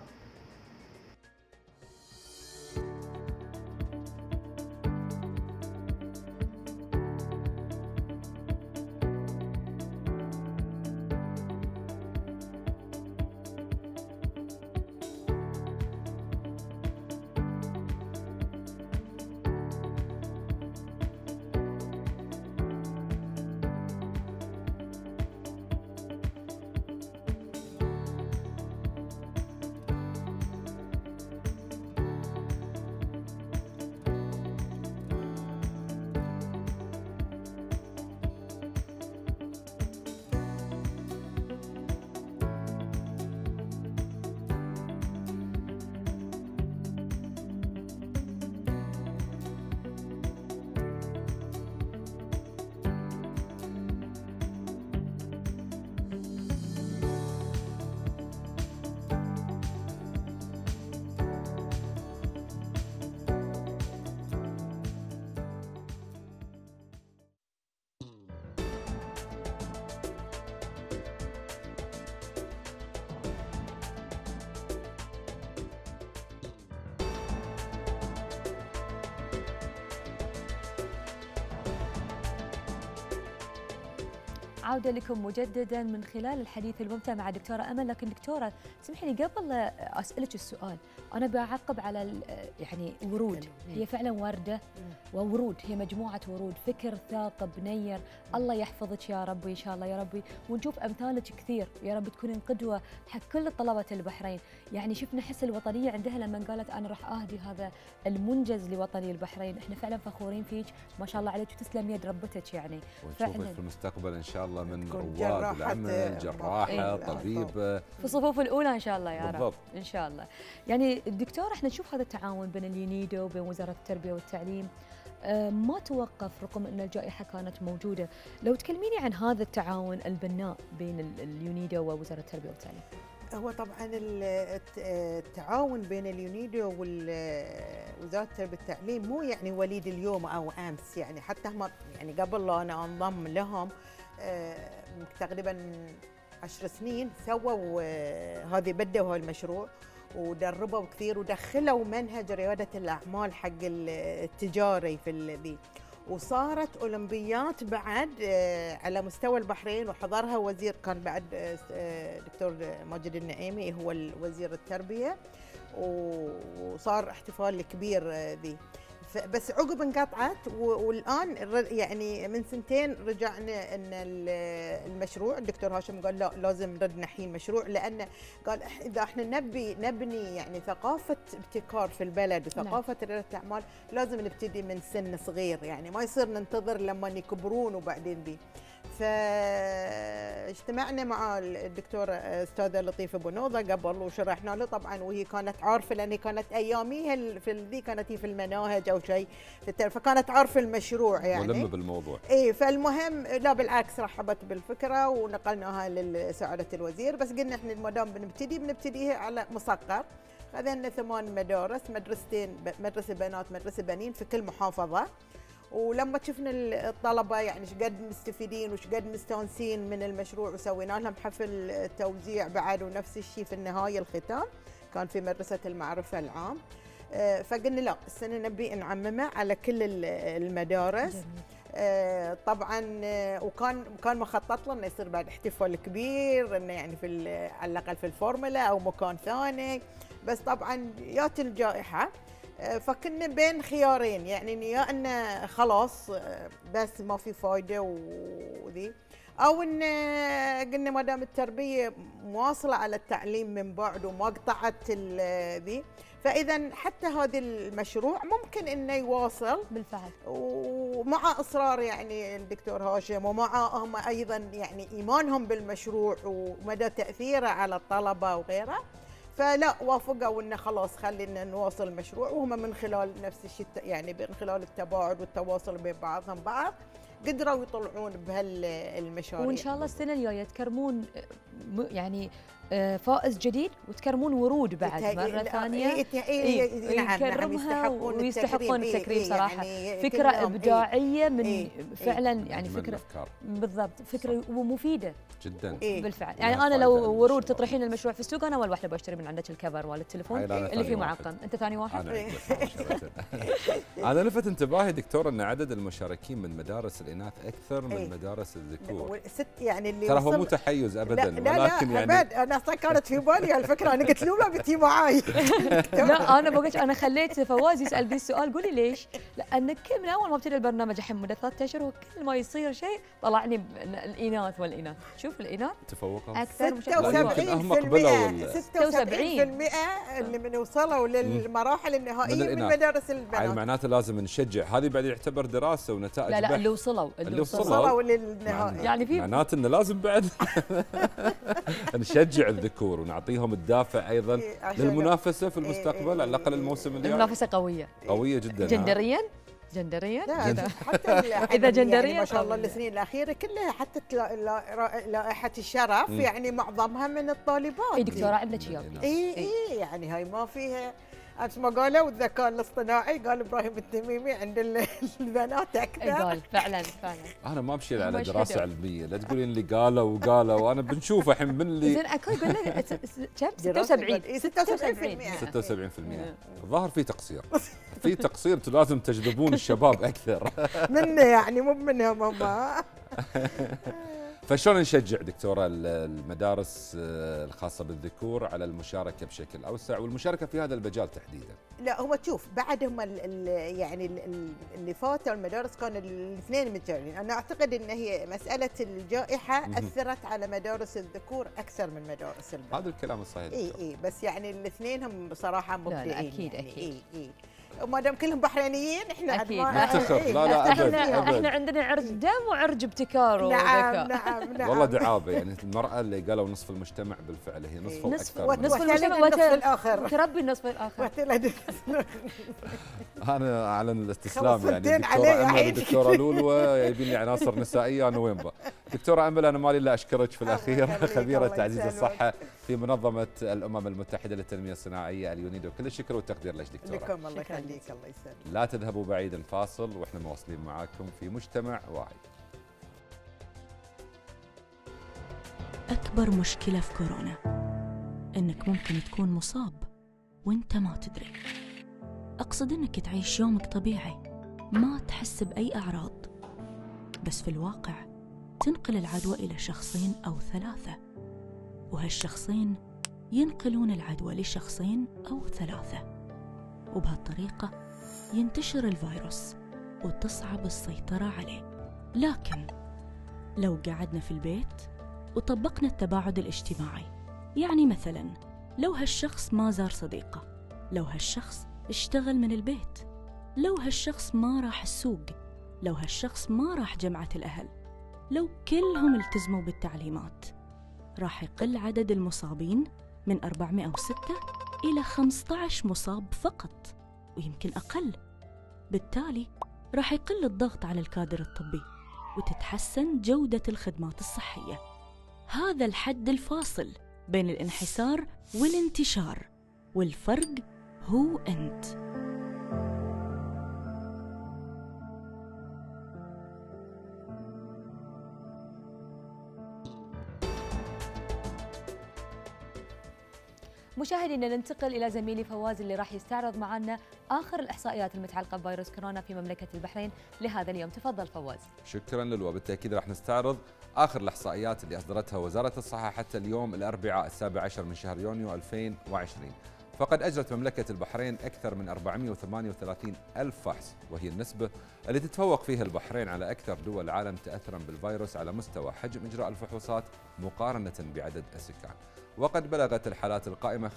عودة لكم مجددا من خلال الحديث الممتع مع دكتورة أمل. لكن دكتورة اسمحي لي قبل أسألك السؤال، أنا بعقب على يعني ورود، هي فعلا وردة وورود، هي مجموعة ورود، فكر ثاقب نير. الله يحفظك يا ربي إن شاء الله يا ربي، ونشوف أمثالك كثير يا رب تكونين قدوة حق كل طلبة البحرين. يعني شفنا حس الوطنية عندها لما قالت أنا راح أهدي هذا المنجز لوطني البحرين. إحنا فعلا فخورين فيك، ما شاء الله عليك، وتسلم يد ربتك يعني. ونشوفك في المستقبل إن شاء الله من رواد العمل، جراحة، طبيبة، في الصفوف الأولى إن شاء الله يا بالضبط. رب إن شاء الله. يعني الدكتور احنا نشوف هذا التعاون بين اليونيدو وبين وزارة التربية والتعليم ما توقف رغم أن الجائحة كانت موجودة. لو تكلميني عن هذا التعاون البناء بين اليونيدو ووزارة التربية والتعليم. هو طبعا التعاون بين اليونيدو ووزارة التربية والتعليم مو يعني وليد اليوم أو أمس، يعني حتى هم يعني قبل لا أنا أنضم لهم تقريبا 10 سنين سووا هذه، بدوا هالمشروع ودربوا كثير ودخلوا منهج ريادة الأعمال حق التجاري في ذي، وصارت أولمبيات بعد على مستوى البحرين، وحضرها وزير كان بعد دكتور ماجد النعيمي هو وزير التربية، وصار احتفال كبير ذي. بس عقب انقطعت، والان يعني من 2 رجعنا ان المشروع. الدكتور هاشم قال لا لازم نرد نحيي المشروع، لان قال اذا احنا نبني يعني ثقافه ابتكار في البلد وثقافه رياده الاعمال لازم نبتدي من سن صغير، يعني ما يصير ننتظر لما يكبرون وبعدين ذي. فاجتمعنا مع الدكتورة أستاذة لطيفة بنوضة قبل وشرحنا له طبعا، وهي كانت عارفة لأن كانت أياميها في ذي كانت هي في المناهج أو شيء، فكانت عارفة المشروع يعني ملمة بالموضوع. إيه، فالمهم لا بالعكس رحبت بالفكرة ونقلناها لسعادة الوزير، بس قلنا إحنا ما دام بنبتديها على مصغر، خذينا 8 مدارس، مدرستين، مدرسه بنات مدرسه بنين في كل محافظه. ولما شفنا الطلبه يعني ايش قد مستفيدين وش قد مستانسين من المشروع، وسوينا لهم حفل توزيع بعد، ونفس الشيء في النهايه الختام كان في مدرسه المعرفه العام. فقلنا لا السنه نبي نعممه على كل المدارس. طبعا وكان مخطط له انه يصير بعد احتفال كبير، انه يعني على الاقل في الفورمولا او مكان ثاني، بس طبعا جات الجائحه. فكنا بين خيارين، يعني يا انه خلاص بس ما في فايده وذي، او ان قلنا ما دام التربيه مواصله على التعليم من بعد وما قطعت ذي، فاذا حتى هذا المشروع ممكن انه يواصل بالفعل، ومع اصرار يعني الدكتور هاشم ومعهم ايضا يعني ايمانهم بالمشروع ومدى تاثيره على الطلبه وغيره، فلا وافقوا انه خلاص خلينا نواصل المشروع. وهم من خلال نفس الشيء يعني من خلال التباعد والتواصل بين بعضهم بعض قدروا يطلعون بهالمشاريع. وان شاء الله السنه الجايه تكرمون يعني فائز جديد، وتكرمون ورود بعد مره ثانيه. نعم ويستحقون التكريم صراحه. يعني فكره ابداعيه من فعلا يعني فكره بالضبط، فكره ومفيده جدا بالفعل. يعني انا لو ورود تطرحين المشروع في السوق، انا اول واحده بشتري من عندك الكفر ولا التليفون اللي فيه معقم. انت ثاني واحد. انا لفت انتباهي دكتور ان عدد المشاركين من مدارس الاناث اكثر من مدارس الذكور. يعني اللي ترى هو مو تحيز ابدا، ولكن يعني انا اصلا كانت في بالي الفكره، انا قلت له ما بتي معاي. لا انا بقولك انا خليت فواز يسال ذي السؤال، قولي ليش؟ لان من اول ما ابتدى البرنامج الحين مده 3 اشهر، وكل ما يصير شيء طلعني الاناث والاناث. شوف الاناث تفوقوا اكثر 76% اللي من وصلوا للمراحل النهائيه من مدارس البنات. يعني معناته لازم نشجع، هذه بعد يعتبر دراسه ونتائج. لا اللي وصلوا للنهائي، يعني في معناته انه لازم بعد نشجع الذكور ونعطيهم الدافع ايضا للمنافسه في المستقبل، على الاقل الموسم اللي المنافسه قويه جدا. جندريا حتى اذا جندريا يعني ما شاء الله السنين الاخيره كلها حتى لائحه الشرف يعني معظمها من الطالبات. اي دكتوره عندك اياه. اي يعني هاي ما فيها. أمس ما قالوا الذكاء الاصطناعي، قال ابراهيم التميمي عند البنات اكثر. قال فعلا. انا ما امشي على دراسه علميه، لا تقولين لي قالوا وانا بنشوف الحين من اللي زين اكو يقول لك كم 76%. الظاهر في تقصير، انتم لازم تجذبون الشباب اكثر منه، يعني مو منهم هم. فشلون نشجع دكتوره المدارس الخاصه بالذكور على المشاركه بشكل اوسع، والمشاركه في هذا المجال تحديدا؟ لا هو شوف بعدهم يعني اللي فاتوا المدارس كانوا الاثنين متجاوبين. انا اعتقد ان هي مساله الجائحه اثرت على مدارس الذكور اكثر من مدارس البنات. هذا الكلام الصحيح. اي بس يعني الاثنين هم بصراحه مبدعين. لا اكيد يعني اكيد. وما دام كلهم بحرينيين احنا اكيد نفتخر. لا احنا عندنا عرج دم وعرج ابتكار وذكاء. نعم والله دعابه. يعني المراه اللي قالوا نصف المجتمع بالفعل هي نصف واكثر. نصف المجتمع الاخر تربي النصف الاخر. انا اعلن الاستسلام يعني دكتوره امل ودكتوره لولو جايبين لي عناصر نسائيه، انا وين دكتوره امل انا مالي الا اشكرك في الاخير، خبيره تعزيز الصحه في منظمه الامم المتحده للتنميه الصناعيه اليونيدو. كل الشكر والتقدير لك دكتوره. لكم الله يخليك. الله يسلمك. لا تذهبوا بعيدا، فاصل واحنا مواصلين معاكم في مجتمع واعي. أكبر مشكلة في كورونا إنك ممكن تكون مصاب وإنت ما تدري. أقصد إنك تعيش يومك طبيعي ما تحس بأي أعراض، بس في الواقع تنقل العدوى إلى 2 أو 3، وهالشخصين ينقلون العدوى ل2 أو 3، وبهالطريقة ينتشر الفيروس وتصعب السيطرة عليه. لكن لو قعدنا في البيت وطبقنا التباعد الاجتماعي، يعني مثلا لو هالشخص ما زار صديقه، لو هالشخص اشتغل من البيت، لو هالشخص ما راح السوق، لو هالشخص ما راح جمعة الأهل، لو كلهم التزموا بالتعليمات، راح يقل عدد المصابين من 406 إلى 15 مصاب فقط، ويمكن أقل. بالتالي راح يقل الضغط على الكادر الطبي وتتحسن جودة الخدمات الصحية. هذا الحد الفاصل بين الانحسار والانتشار، والفرق هو أنت. مشاهدينا ننتقل إلى زميلي فواز اللي راح يستعرض معنا آخر الإحصائيات المتعلقة بفيروس كورونا في مملكة البحرين لهذا اليوم. تفضل فواز. شكرا للو. بالتأكيد راح نستعرض آخر الإحصائيات اللي أصدرتها وزارة الصحة حتى اليوم الأربعاء 17 من شهر يونيو 2020. فقد أجرت مملكة البحرين أكثر من 438 ألف فحص، وهي النسبة اللي تتفوق فيها البحرين على أكثر دول العالم تأثرا بالفيروس على مستوى حجم إجراء الفحوصات مقارنة بعدد السكان. وقد بلغت الحالات القائمة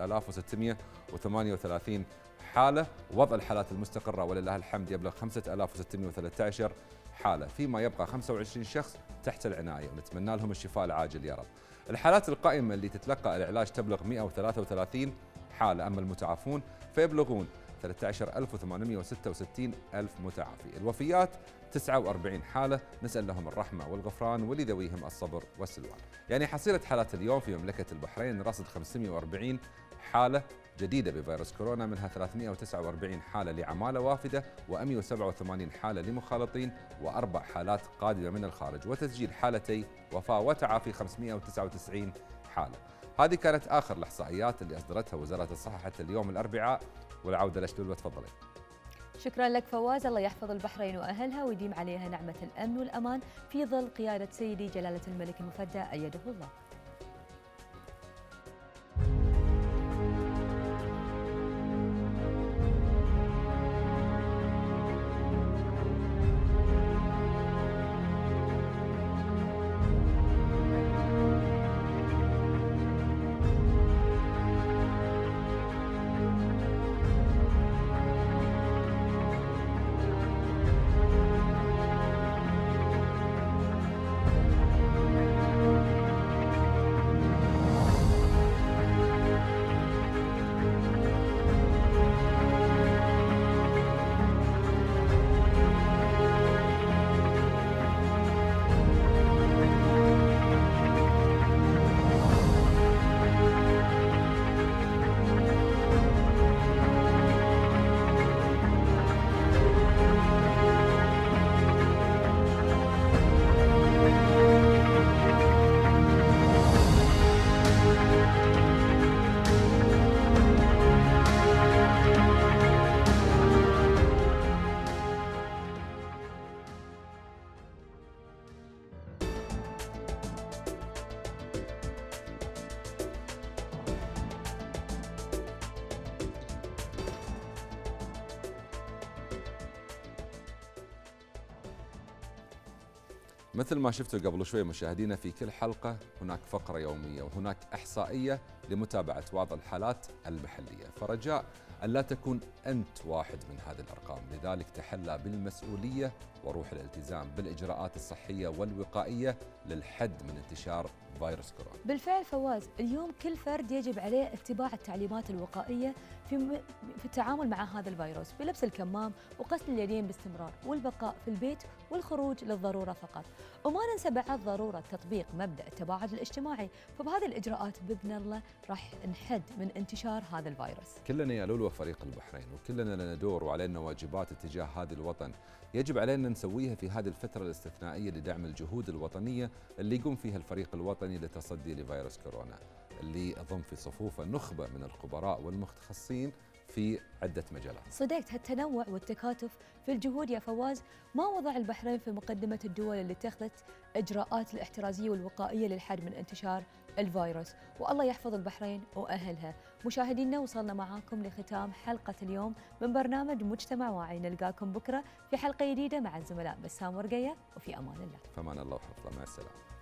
5638 حالة، ووضع الحالات المستقرة ولله الحمد يبلغ 5613 حالة، فيما يبقى 25 شخص تحت العناية ونتمنى لهم الشفاء العاجل يا رب. الحالات القائمة اللي تتلقى العلاج تبلغ 133 حالة، أما المتعافون فيبلغون 13,866 ألف متعافي. الوفيات 49 حالة، نسأل لهم الرحمة والغفران ولذويهم الصبر والسلوان. يعني حصيلة حالات اليوم في مملكة البحرين رصد 540 حالة جديدة بفيروس كورونا، منها 349 حالة لعمالة وافدة و187 حالة لمخالطين و4 حالات قادمة من الخارج، وتسجيل حالتي وفاة وتعافي 599 حالة. هذه كانت آخر الإحصائيات اللي أصدرتها وزارة الصحة حتى اليوم الأربعاء. والعودة لشلول وتفضلي. شكرا لك فواز، الله يحفظ البحرين وأهلها ويديم عليها نعمة الأمن والأمان في ظل قيادة سيدي جلالة الملك المفدى أيده الله. مثل ما شفتوا قبل شوي مشاهدينا، في كل حلقة هناك فقرة يومية وهناك إحصائية لمتابعة وضع الحالات المحلية، فرجاء أن لا تكون أنت واحد من هذه الأرقام، لذلك تحلى بالمسؤولية وروح الالتزام بالإجراءات الصحية والوقائية للحد من انتشار فيروس كورونا. بالفعل فواز، اليوم كل فرد يجب عليه اتباع التعليمات الوقائية في التعامل مع هذا الفيروس، بلبس الكمام وغسل اليدين باستمرار، والبقاء في البيت والخروج للضرورة فقط. وما ننسى بعد ضرورة تطبيق مبدأ التباعد الاجتماعي، فبهذه الإجراءات بإذن الله راح نحد من انتشار هذا الفيروس. كلنا يا لولو فريق البحرين، وكلنا لنا دور وعلينا واجبات اتجاه هذا الوطن يجب علينا نسويها في هذه الفترة الاستثنائية لدعم الجهود الوطنية اللي يقوم فيها الفريق الوطني للتصدي لفيروس كورونا، اللي يضم في صفوفه نخبة من الخبراء والمتخصصين في عدة مجالات. صدقت، هالتنوع والتكاتف في الجهود يا فواز ما وضع البحرين في مقدمة الدول اللي اتخذت إجراءات الاحترازية والوقائية للحد من انتشار الفيروس، والله يحفظ البحرين وأهلها. مشاهدينا، وصلنا معاكم لختام حلقة اليوم من برنامج مجتمع واعي. نلقاكم بكرة في حلقة جديدة مع الزملاء بسام ورقية، وفي أمان الله. فمان الله وحفظه، مع السلامة.